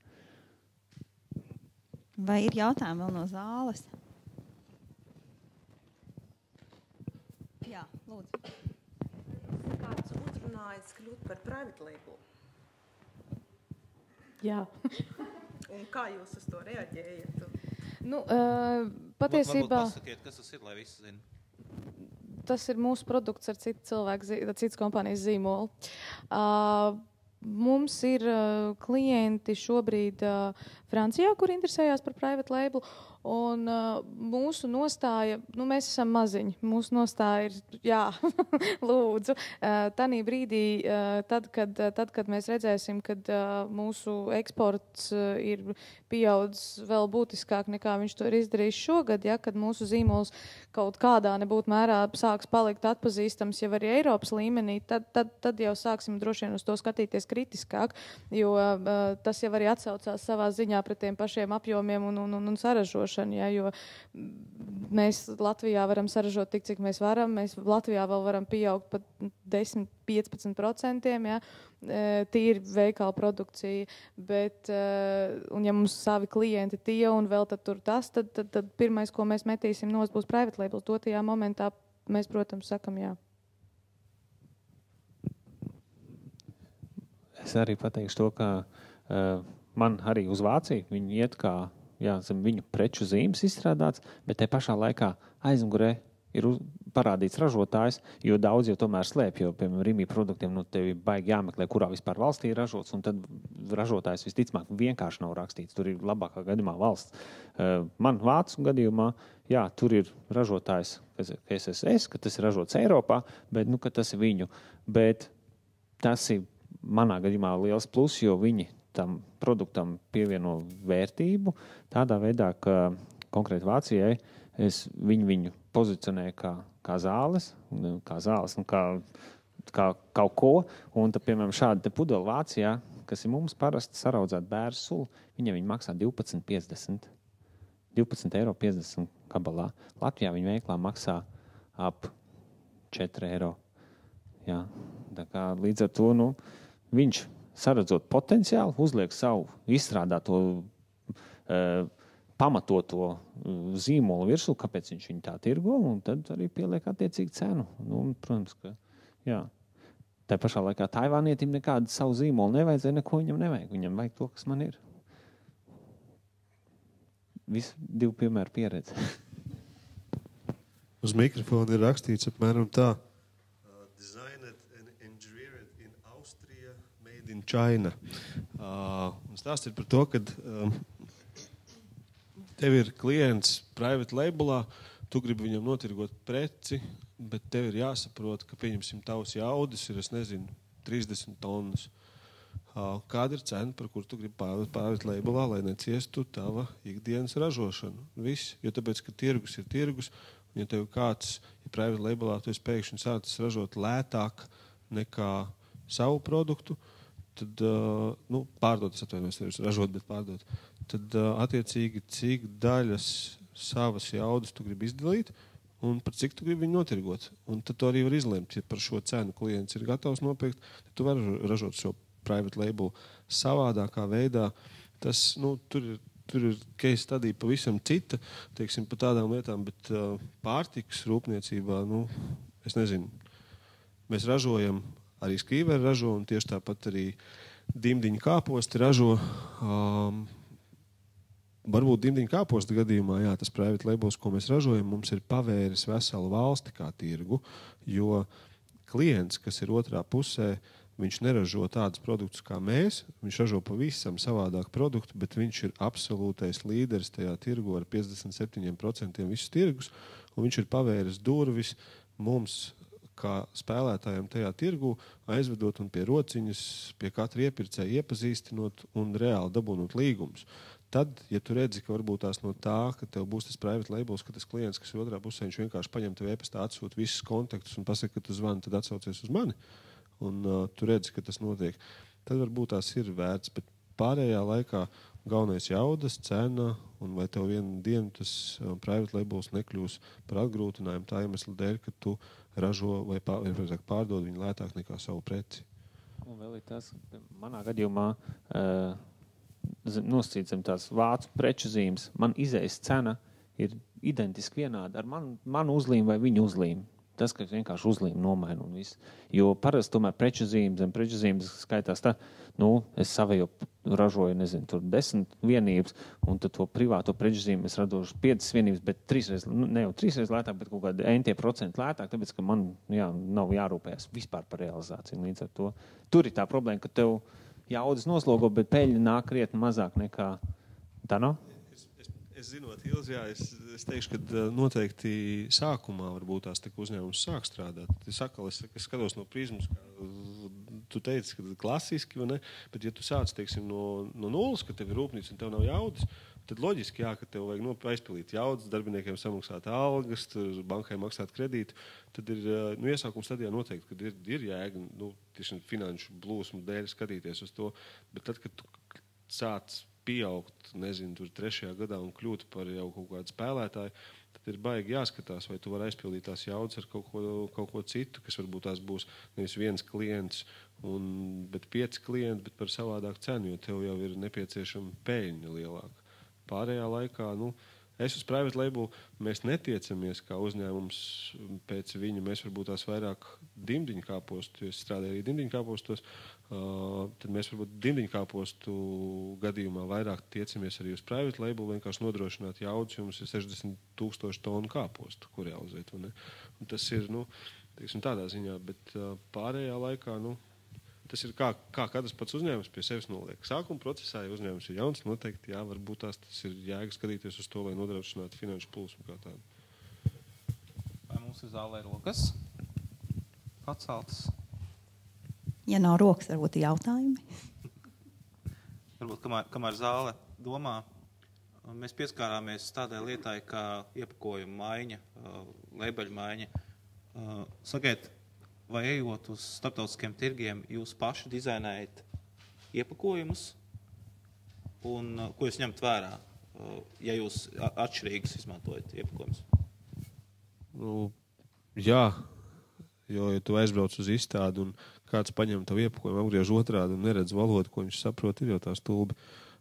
F: Vai ir jautājumi vēl no zāles? Jā, lūdzu.
L: Kāds uzrunājis kļūt par private label?
G: Jā.
L: Un kā jūs uz to reaģējat?
G: Nu, uh, patiesībā...
E: Varbūt pasakiet, kas tas ir, lai visi zina.
G: Tas ir mūsu produkts ar citu cilvēku, ar citas kompānijas zīmolu. Uh, Mums ir uh, klienti šobrīd uh, Francijā, kur interesējās par private label, un uh, mūsu nostāja, nu mēs esam maziņi, mūsu nostāja ir, jā, lūdzu, uh, tanī brīdī, uh, tad, kad, uh, tad, kad mēs redzēsim, kad uh, mūsu eksports uh, ir pieaudzis vēl būtiskāk nekā viņš to ir izdarījis šogad, ja, kad mūsu zīmols kaut kādā nebūtu mērā sāks palikt atpazīstams jau arī Eiropas līmenī, tad, tad, tad jau sāksim droši vien uz to skatīties kritiskāk, jo uh, tas jau arī atsaucās savā ziņā pret tiem pašiem apjomiem un, un, un, un saražošanu, ja, jo mēs Latvijā varam saražot tik, cik mēs varam, mēs Latvijā vēl varam pieaugt pat desmit līdz piecpadsmit procentiem, ja, tīri veikala produkcija, bet, un ja mums savi klienti tie un vēl tad tur tas, tad, tad, tad pirmais, ko mēs metīsim nos, būs private labels. Dotajā momentā mēs, protams, sakam jā.
H: Es arī pateikšu to, ka uh, man arī uz Vāciju viņi iet kā, jā, zem viņu preču zīmes izstrādāts, bet te pašā laikā aizmugurē ir uz, parādīts ražotājs, jo daudz jau tomēr slēp, jo, piemēram, Rimi produktiem, nu, tev baigi jāmeklē, kurā vispār valstī ir ražots, un tad ražotājs visticamāk vienkārši nav rakstīts, tur ir labākā gadījumā valsts. Uh, man Vācu gadījumā, jā, tur ir ražotājs, kas es esmu es, ka tas ir ražots Eiropā, bet, nu, ka tas ir viņu, bet tas ir manā gadījumā liels plus, jo viņi tam produktam pievieno vērtību tādā veidā, ka konkrēti Vācijai es viņu, viņu pozicionēju kā, kā zāles, kā zāles, nu, kā, kā kaut ko, un tad, piemēram, šādi te pudeli Vācijā, kas ir mums parasti saraudzēt bērnu sulu, viņam viņi maksā divpadsmit piecdesmit. divpadsmit eiro piecdesmit gabalā. Latvijā viņi veiklā maksā ap četri eiro. Jā, tā kā līdz ar to, nu, viņš saredzot potenciālu, uzliek savu izstrādāto uh, pamatoto zīmolu virsū, kāpēc viņš viņu tā tirgo, un tad arī pieliek attiecīgi cenu. Nu, protams, ka, jā. Tā pašā laikā Taivānietim nekādu savu zīmolu nevajadzēja, neko viņam nevajag. Viņam vajag to, kas man ir. Visu divu piemēru pieredze.
P: Uz mikrofona ir rakstīts apmēram tā. Uh, designed and engineered in Austria, made in China. Uh, un stāsts ir par to, ka um, tev ir klients private labelā, tu gribi viņam notirgot preci, bet tev ir jāsaprot, ka, pieņemsim, tavs jaudis ir, es nezinu, trīsdesmit tonnas. kāda ir cena, par kur tu gribi pārvest, pārvest labelā, lai neciestu tava ikdienas ražošanu. Viss, jo tāpēc, ka tirgus ir tirgus, un ja tev kāds, ja private labelā tu esi pēkšņi sācis ražot lētāk nekā savu produktu, tad, uh, nu, pārdot, es atvainojos, nevis ražot, bet pārdot, tad uh, attiecīgi, cik daļas savas jaudas tu gribi izdalīt, un par cik tu gribi viņu notirgot. Un tad tu arī var izlemt, ja par šo cenu klients ir gatavs nopirkt, tad tu vari ražot šo private label savādākā veidā. Tas, nu, tur ir, tur ir case study pavisam cita, teiksim, par tādām lietām, bet uh, pārtikas rūpniecībā, nu, es nezinu, mēs ražojam, arī Skīveri ražo, un tieši tāpat arī dimdiņu kāposti ražo. Um, Varbūt dimdiņu kāpostu gadījumā, jā, tas private labels, ko mēs ražojam, mums ir pavēris veselu valsti kā tirgu, jo klients, kas ir otrā pusē, viņš neražo tādus produktus kā mēs, viņš ražo pavisam savādāk produktu, bet viņš ir absolūtais līderis tajā tirgu ar piecdesmit septiņi procenti visus tirgus, un viņš ir pavēris durvis mums, kā spēlētājiem tajā tirgu, aizvedot un pie rociņas, pie katra iepirkēja iepazīstinot un reāli dabūnot līgumus. Tad, ja tu redzi, ka varbūt tās no tā, ka tev būs tas private labels, ka tas klients, kas ir otrā pusē, viņš vienkārši paņem tev e-pastā, atsūt visus kontaktus un pasaka, ka tu zvani, tad atsaucies uz mani, un uh, tu redzi, ka tas notiek, tad varbūt tās ir vērts, bet pārējā laikā galvenais jaudas, cena, un vai tev vienu dienu tas um, private labels nekļūs par atgrūtinājumu tā iemesla dēļ, ka tu ražo vai pār, pārdod viņu lētāk nekā savu preci.
H: Un vēl ir tas, manā gadījumā uh, nosacīt zem tās vācu preču zīmes, man izējas cena ir identiski vienāda ar manu, manu uzlīmu vai viņu uzlīmu. Tas, ka vienkārši uzlīmu nomainu un viss. Jo parasti tomēr preču zīmes, zem preču zīmes skaitās tā, nu, es savējo ražoju, nezinu, tur desmit vienības, un tad to privāto preču zīmi es radošu piecas vienības, bet trīsreiz, nu, ne jau trīsreiz lētāk, bet kaut kādi entie procenti lētāk, tāpēc, ka man, jā, nav jārūpējas vispār par realizāciju. Līdz ar to tur ir tā problēma, ka tev jaudas noslogo, bet peļņa nāk krietni mazāk nekā tā nav?
P: Es, es, es zinot, Ilzi, jā, es, es teikšu, ka noteikti sākumā varbūt tās tik uzņēmums sāk strādāt. Es sakal, es, es skatos no prizmas, kā tu teici, ka klasiski, vai ne? Bet ja tu sāc, teiksim, no, no nulles, ka tev ir rūpnīca un tev nav jaudas, tad loģiski, jā, ka tev vajag nu, aizpildīt jaudas, darbiniekiem samaksāt algas, bankai maksāt kredītu, tad ir, nu, iesākuma stadijā noteikti, kad ir, ir jēga, nu, tieši finanšu blūsmu dēļ skatīties uz to, bet tad, kad tu sāc pieaugt, nezinu, tur trešajā gadā un kļūt par jau kaut kādu spēlētāju, tad ir baigi jāskatās, vai tu vari aizpildīt tās jaudas ar kaut ko, kaut ko citu, kas varbūt tās būs nevis viens klients, un, bet pieci klienti, bet par savādāku cenu, jo tev jau ir nepieciešama peļņa lielāka. Pārējā laikā, nu, es uz private label, mēs netiecamies kā uzņēmums pēc viņu, mēs varbūt tās vairāk dimdiņu kāpostu, jo es strādāju arī dimdiņu kāpostos, uh, tad mēs varbūt dimdiņu kāpostu gadījumā vairāk tiecamies arī uz private label, vienkārši nodrošināt jaudas, jo mums ir sešdesmit tūkstoši tonu kāpostu, kur realizēt, vai ne? Un tas ir, nu, teiksim, tādā ziņā, bet uh, pārējā laikā, nu, tas ir kā, kā katrs pats uzņēmums pie sevis noliek. Sākuma procesā, ja uzņēmums ir jauns, noteikti, jā, varbūt tās tas ir jēga skatīties uz to, lai nodrošinātu finanšu plūsmu kā tādu.
E: Vai mums ir zālē rokas paceltas?
F: Ja nav rokas, varbūt jautājumi.
E: Varbūt, kamēr, kamēr zāle domā, mēs pieskārāmies tādai lietai, kā iepakojuma maiņa, lebeļu maiņa. Sakiet, vai ejot uz starptautiskiem tirgiem, jūs paši dizainējat iepakojumus un ko jūs ņemt vērā, ja jūs atšķirīgus izmantojat iepakojumus?
P: Nu, jā, jo, ja tu aizbrauc uz izstādi un kāds paņem tavu iepakojumu, apgriež otrādi un neredz valodu, ko viņš saprot, ir jau tā stulbi.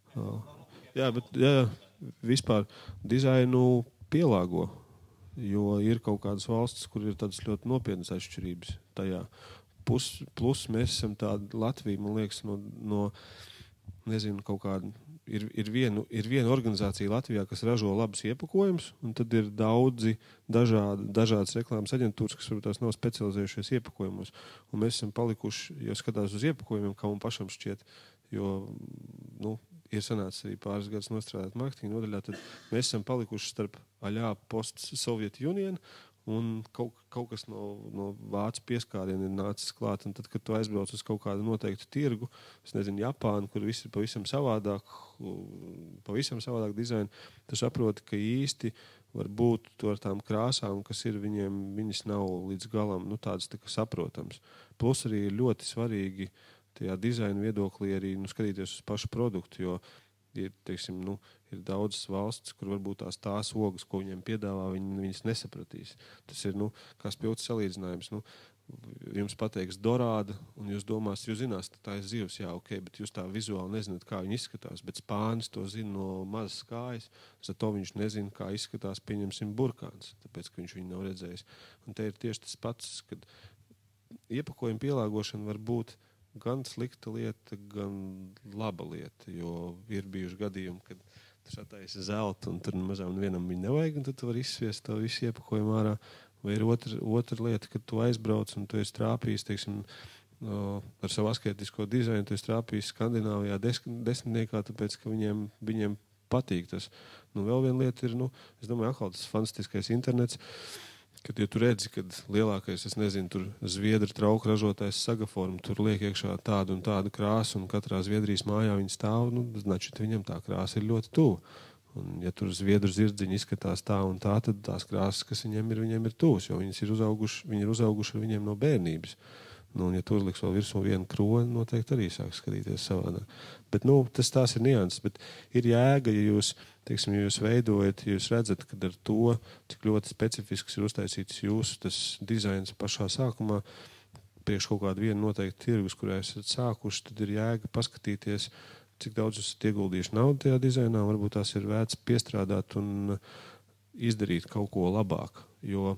P: Jā, bet jā, vispār dizainu pielāgo. Jo ir kaut kādas valstis, kur ir tādas ļoti nopietnas atšķirības tajā. Pus, plus mēs esam tādi Latvija, man liekas, no, no nezinu, kaut kāda, ir, ir, vienu, ir viena organizācija Latvijā, kas ražo labus iepakojumus, un tad ir daudzi dažādi, dažādas reklāmas aģentūras, kas varbūt tās nav specializējušies iepakojumos. Un mēs esam palikuši, jo skatās uz iepakojumiem, kā man pašam šķiet, jo, nu, ir sanācis arī pāris gadus nostrādāt marketinga nodaļā, tad mēs esam palikuši starp aļā post Soviet Union un kaut, kaut kas no, no vācu pieskāriena ir nācis klāt. Un tad, kad tu aizbrauc uz kaut kādu noteiktu tirgu, es nezinu, Japānu, kur viss ir pavisam savādāk, pavisam savādāk dizaini, tu saproti, ka īsti var būt ar tām krāsām, kas ir viņiem, viņas nav līdz galam, nu, tādas tā kā saprotams. Plus arī ir ļoti svarīgi tajā dizaina viedoklī arī, nu, skatīties uz pašu produktu, jo ir, teiksim, nu, ir daudzas valsts, kur varbūt tās tās ogas, ko viņiem piedāvā, viņi, viņas nesapratīs. Tas ir, nu, kā spilgts salīdzinājums, nu, jums pateiks dorāda, un jūs domās, jūs zinās, tā ir zivs, jā, ok, bet jūs tā vizuāli nezināt, kā viņi izskatās, bet spānis to zina no mazas kājas, zato viņš nezina, kā izskatās, pieņemsim, burkāns, tāpēc, ka viņš viņu nav redzējis. Un te ir tieši tas pats, kad iepakojuma pielāgošana var būt gan slikta lieta, gan laba lieta, jo ir bijuši gadījumi, kad tu sataisi zeltu, un tur mazām vienam viņu nevajag, un tad tu vari izsviest to visu iepakojumu ārā. Vai ir otra, otra lieta, kad tu aizbrauc un tu esi trāpījis, teiksim, no, ar savu asketisko dizainu, tu esi trāpījis Skandināvijā des, desmitniekā, tāpēc, ka viņiem, viņiem patīk tas. Nu, vēl viena lieta ir, nu, es domāju, atkal tas fantastiskais internets, kad, ja tu redzi, kad lielākais, es nezinu, tur Zviedru trauku ražotājs Sagaform, tur liek iekšā tādu un tādu krāsu, un katrā Zviedrijas mājā viņi stāv, nu, znači, viņam tā krāsa ir ļoti tuva. Un, ja tur Zviedru zirdziņi izskatās tā un tā, tad tās krāsas, kas viņiem ir, viņiem ir tūs, jo viņas ir uzauguši, viņi ir uzauguši ar viņiem no bērnības. Nu, un, ja tu uzliks vēl virsmu vienu kroni, noteikti arī sāk skatīties savādāk. Bet, nu, tas tās ir nianses, bet ir jēga, ja jūs, teiksim, ja jūs veidojat, ja jūs redzat, kad ar to, cik ļoti specifisks ir uztaisīts jūsu tas dizains pašā sākumā, priekš kaut kādu vienu noteikti tirgus, kurā esat sākuši, tad ir jēga paskatīties, cik daudz esat ieguldījuši naudu tajā dizainā, varbūt tās ir vērts piestrādāt un izdarīt kaut ko labāk. Jo,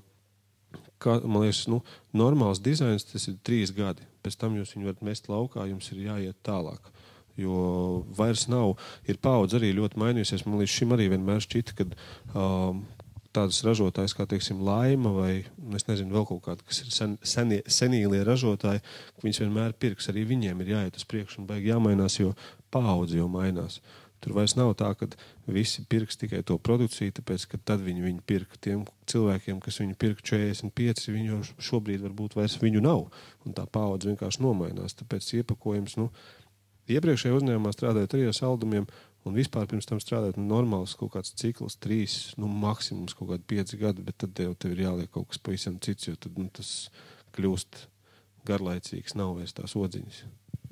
P: kā, man liekas, nu, normāls dizains tas ir trīs gadi. Pēc tam jūs viņu varat mest laukā, jums ir jāiet tālāk. Jo vairs nav, ir paudze arī ļoti mainījusies. Man līdz šim arī vienmēr šķita, kad um, tādas ražotājs, kā, teiksim, Laima vai, es nezinu, vēl kaut kāda, kas ir sen, senie, senīlie ražotāji, viņas vienmēr pirks, arī viņiem ir jāiet uz priekšu un baigi jāmainās, jo paudze jau mainās. Tur vairs nav tā, ka visi pirks tikai to produkciju, tāpēc, ka tad viņi viņu pirka tiem cilvēkiem, kas viņu pirka četrdesmit pieci, viņi jau šobrīd varbūt vairs viņu nav, un tā paudze vienkārši nomainās. Tāpēc iepakojums, nu, iepriekšējā uzņēmumā strādājot arī ar saldumiem, un vispār pirms tam strādājot, nu, normāls kaut kāds cikls, trīs, nu, maksimums kaut kādi pieci gadi, bet tad tev, tev ir jāliek kaut kas pavisam cits, jo tad, nu, tas kļūst garlaicīgs, nav vairs tās odziņas.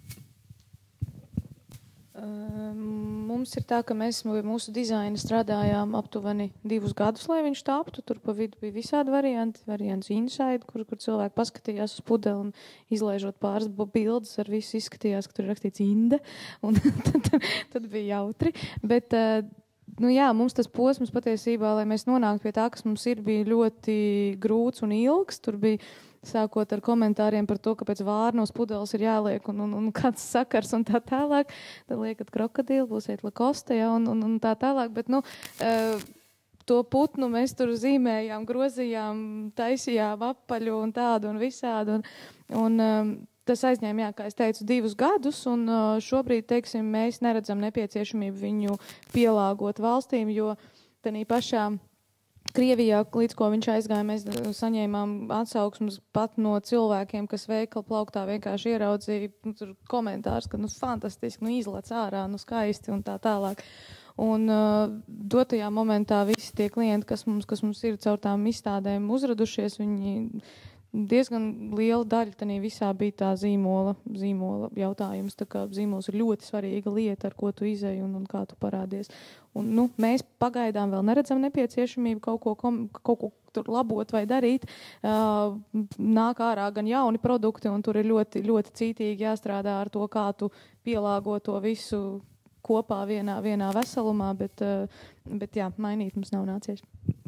G: Mums ir tā, ka mēs mūsu dizaina strādājām aptuveni divus gadus, lai viņš taptu. Tur pa vidu bija visādi varianti. Variants inside, kur, kur cilvēki paskatījās uz pudeli un izlaižot pāris bildes, ar visu izskatījās, ka tur ir rakstīts Inde. Un tad, tad bija jautri. Bet, nu jā, mums tas posms patiesībā, lai mēs nonāktu pie tā, kas mums ir, bija ļoti grūts un ilgs. Tur bija sākot ar komentāriem par to, ka pēc vārnos pudeles ir jāliek un, un, un kāds sakars un tā tālāk. Tad liekat krokodilu, būsiet Lacoste, ja, un, un, un tā tālāk. Bet, nu, uh, to putnu mēs tur zīmējām, grozījām, taisījām apaļu un tādu un visādu. Un, un um, tas aizņēma, jā, kā es teicu, divus gadus. Un uh, šobrīd, teiksim, mēs neredzam nepieciešamību viņu pielāgot valstīm, jo tanī pašā Krievijā, līdz ko viņš aizgāja, mēs saņēmām atsauksmes pat no cilvēkiem, kas veikala plauktā vienkārši ieraudzīja, nu, tur komentārs, ka, nu, fantastiski, nu, izlec ārā, nu, skaisti un tā tālāk. Un uh, dotajā momentā visi tie klienti, kas mums, kas mums ir caur tām izstādēm uzradušies, viņi diezgan liela daļa tanī visā bija tā zīmola, zīmola jautājums. Tā kā zīmols ir ļoti svarīga lieta, ar ko tu izēji un, un kā tu parādies. Un, nu, mēs pagaidām vēl neredzam nepieciešamību kaut ko, kom, kaut ko tur labot vai darīt. Uh, nāk ārā gan jauni produkti, un tur ir ļoti, ļoti cītīgi jāstrādā ar to, kā tu pielāgo to visu kopā vienā, vienā veselumā, bet, uh, bet jā, mainīt mums nav nācies.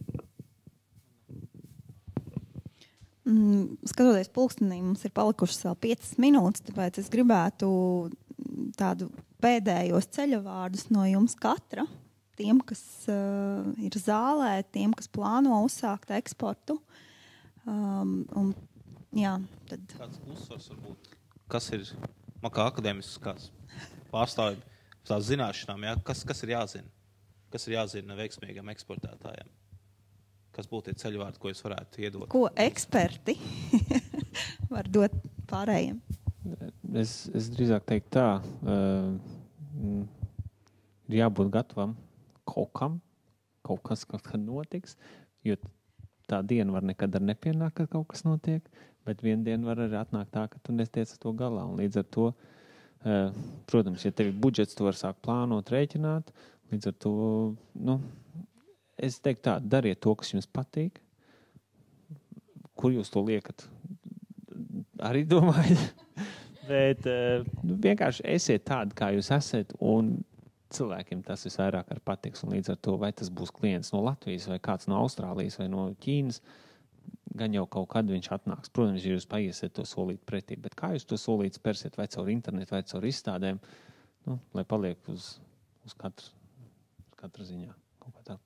F: Mm, skatoties pulkstenī, mums ir palikušas vēl piecas minūtes, tāpēc es gribētu tādu pēdējos ceļavārdus no jums katra. Tiem, kas uh, ir zālē, tiem, kas plāno uzsākt eksportu. Um, un, jā, tad...
E: Kāds uzsvars varbūt? Kas ir, man kā akadēmisks kāds pārstāvji tās zināšanām, jā? Kas, kas ir jāzina? Kas ir jāzina veiksmīgiem eksportētājiem? kas būtu tie ceļvārdi, ko jūs varētu iedot?
F: Ko eksperti var dot pārējiem?
H: Es, es drīzāk teiktu tā, uh, ir jābūt gatavam kaut kam, kaut kas, kaut kad notiks, jo tā diena var nekad ar nepienākt, ka kaut kas notiek, bet vienu dienu var arī atnākt tā, ka tu nestiec ar to galā. Un līdz ar to, uh, protams, ja tev ir budžets, tu var sākt plānot, rēķināt, līdz ar to, nu, es teiktu tā, dariet to, kas jums patīk, kur jūs to liekat, arī domājat, bet uh, nu, vienkārši esiet tādi, kā jūs esat, un cilvēkiem tas visvairāk ar patiks, un līdz ar to, vai tas būs klients no Latvijas, vai kāds no Austrālijas, vai no Ķīnas, gan jau kaut kad viņš atnāks. Protams, ja jūs paiesiet to solīt pretī, bet kā jūs to solīt spērsiet, vai caur internetu, vai caur izstādēm, nu, lai paliek uz, uz katru, uz katru ziņā. Kaut kā tā.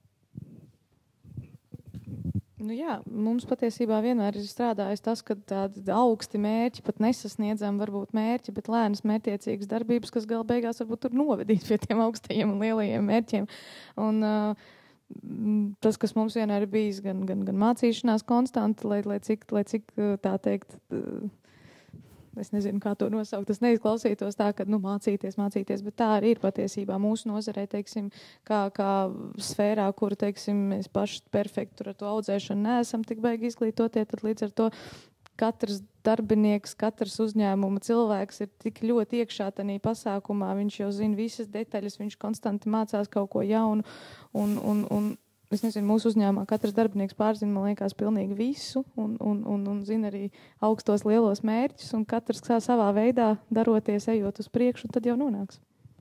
G: Nu jā, mums patiesībā vienmēr ir strādājis tas, ka tādi augsti mērķi pat nesasniedzam varbūt mērķi, bet lēnas mērķiecīgas darbības, kas gala beigās varbūt tur novedīt pie tiem augstajiem un lielajiem mērķiem. Un uh, tas, kas mums vienmēr ir bijis gan, gan, gan mācīšanās konstanti, lai, lai cik, lai cik tā teikt, uh, es nezinu, kā to nosaukt, tas neizklausītos tā, ka, nu, mācīties, mācīties, bet tā arī ir patiesībā mūsu nozarē, teiksim, kā, kā sfērā, kuru, teiksim, mēs paši perfekti tur ar to audzēšanu neesam tik baigi izglītotie, tad līdz ar to katrs darbinieks, katrs uzņēmuma cilvēks ir tik ļoti iekšā tanī pasākumā, viņš jau zina visas detaļas, viņš konstanti mācās kaut ko jaunu, un, un, un es nezinu, mūsu uzņēmumā katrs darbinieks pārzina, man liekas, pilnīgi visu un, un, un, un zina arī augstos lielos mērķus, un katrs kā savā veidā daroties, ejot uz priekšu, tad jau nonāks.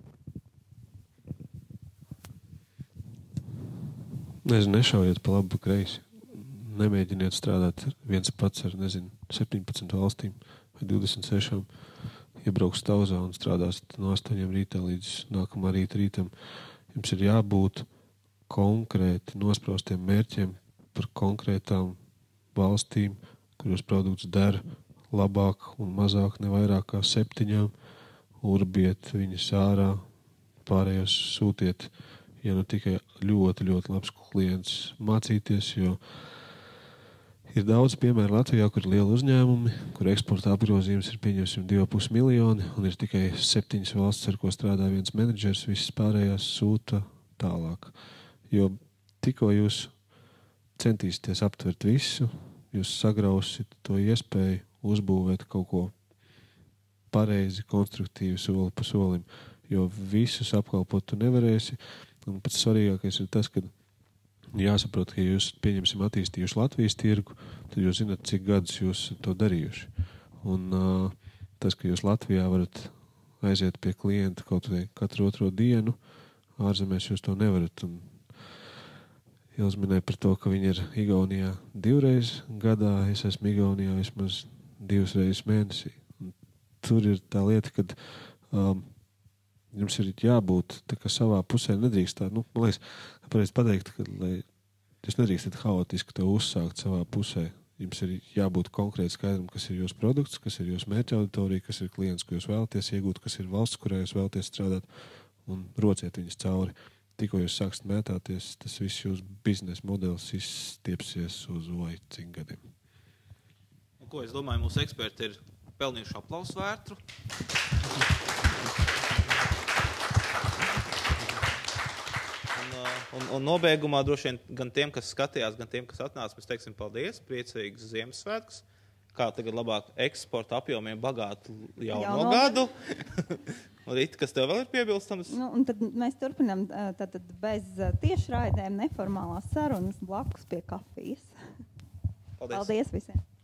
P: Nezinu, nešaujiet pa labu, pa kreisi. Nemēģiniet strādāt viens pats ar, nezinu, septiņpadsmit valstīm vai divdesmit sešām. Iebrauks tauzā un strādās no astoņiem rītā līdz nākamā rīta rītam. Jums ir jābūt konkrēti nospraustiem mērķiem par konkrētām valstīm, kuros produkts der labāk un mazāk, ne vairāk kā septiņām, urbiet viņus ārā, pārējos sūtiet, ja nu tikai ļoti, ļoti labs klients mācīties, jo ir daudz piemēru Latvijā, kur ir lieli uzņēmumi, kur eksporta apgrozījums ir pieņemsim divi pus miljoni, un ir tikai septiņas valsts, ar ko strādā viens menedžers, visas pārējās sūta tālāk. Jo tikko jūs centīsieties aptvert visu, jūs sagrausit to iespēju uzbūvēt kaut ko pareizi, konstruktīvi, soli pa solim. Jo visus apkalpot tu nevarēsi. Un pats svarīgākais ir tas, ka jāsaprot, ka ja jūs, pieņemsim, attīstījuši Latvijas tirgu, tad jūs zināt, cik gadus jūs to darījuši. Un uh, tas, ka jūs Latvijā varat aiziet pie klienta kaut vai katru otro dienu, ārzemēs jūs to nevarat. Un Ils minēja par to, ka viņi ir Igaunijā divreiz gadā, es esmu Igaunijā vismaz divas reizes mēnesī. Un tur ir tā lieta, ka um, jums ir jābūt tā kā savā pusē, nedrīkst tā, nu, man liekas, pareizi pateikt, ka, lai jūs nedrīkstat haotiski to uzsākt savā pusē. Jums ir jābūt konkrēti skaidram, kas ir jūsu produkts, kas ir jūsu mērķa auditorija, kas ir klients, ko jūs vēlaties iegūt, kas ir valsts, kurā jūs vēlaties strādāt, un rociet viņus cauri. Tikko jūs sākstat mētāties, tas viss jūsu biznesa modelis izstiepsies uz vai cik gadiem.
E: Un ko es domāju, mūsu eksperti ir pelnījuši aplausu vērtru. Un, un, un nobeigumā droši vien gan tiem, kas skatījās, gan tiem, kas atnāca, mēs teiksim paldies, priecīgus Ziemassvētkus. Kā tagad labāk eksporta apjomiem bagātu jauno, jauno gadu. Rita, kas tev vēl ir piebilstams?
F: Nu, un tad mēs turpinām tātad bez tiešraidēm neformālās sarunas blakus pie kafijas.
E: Paldies.
F: Paldies visiem!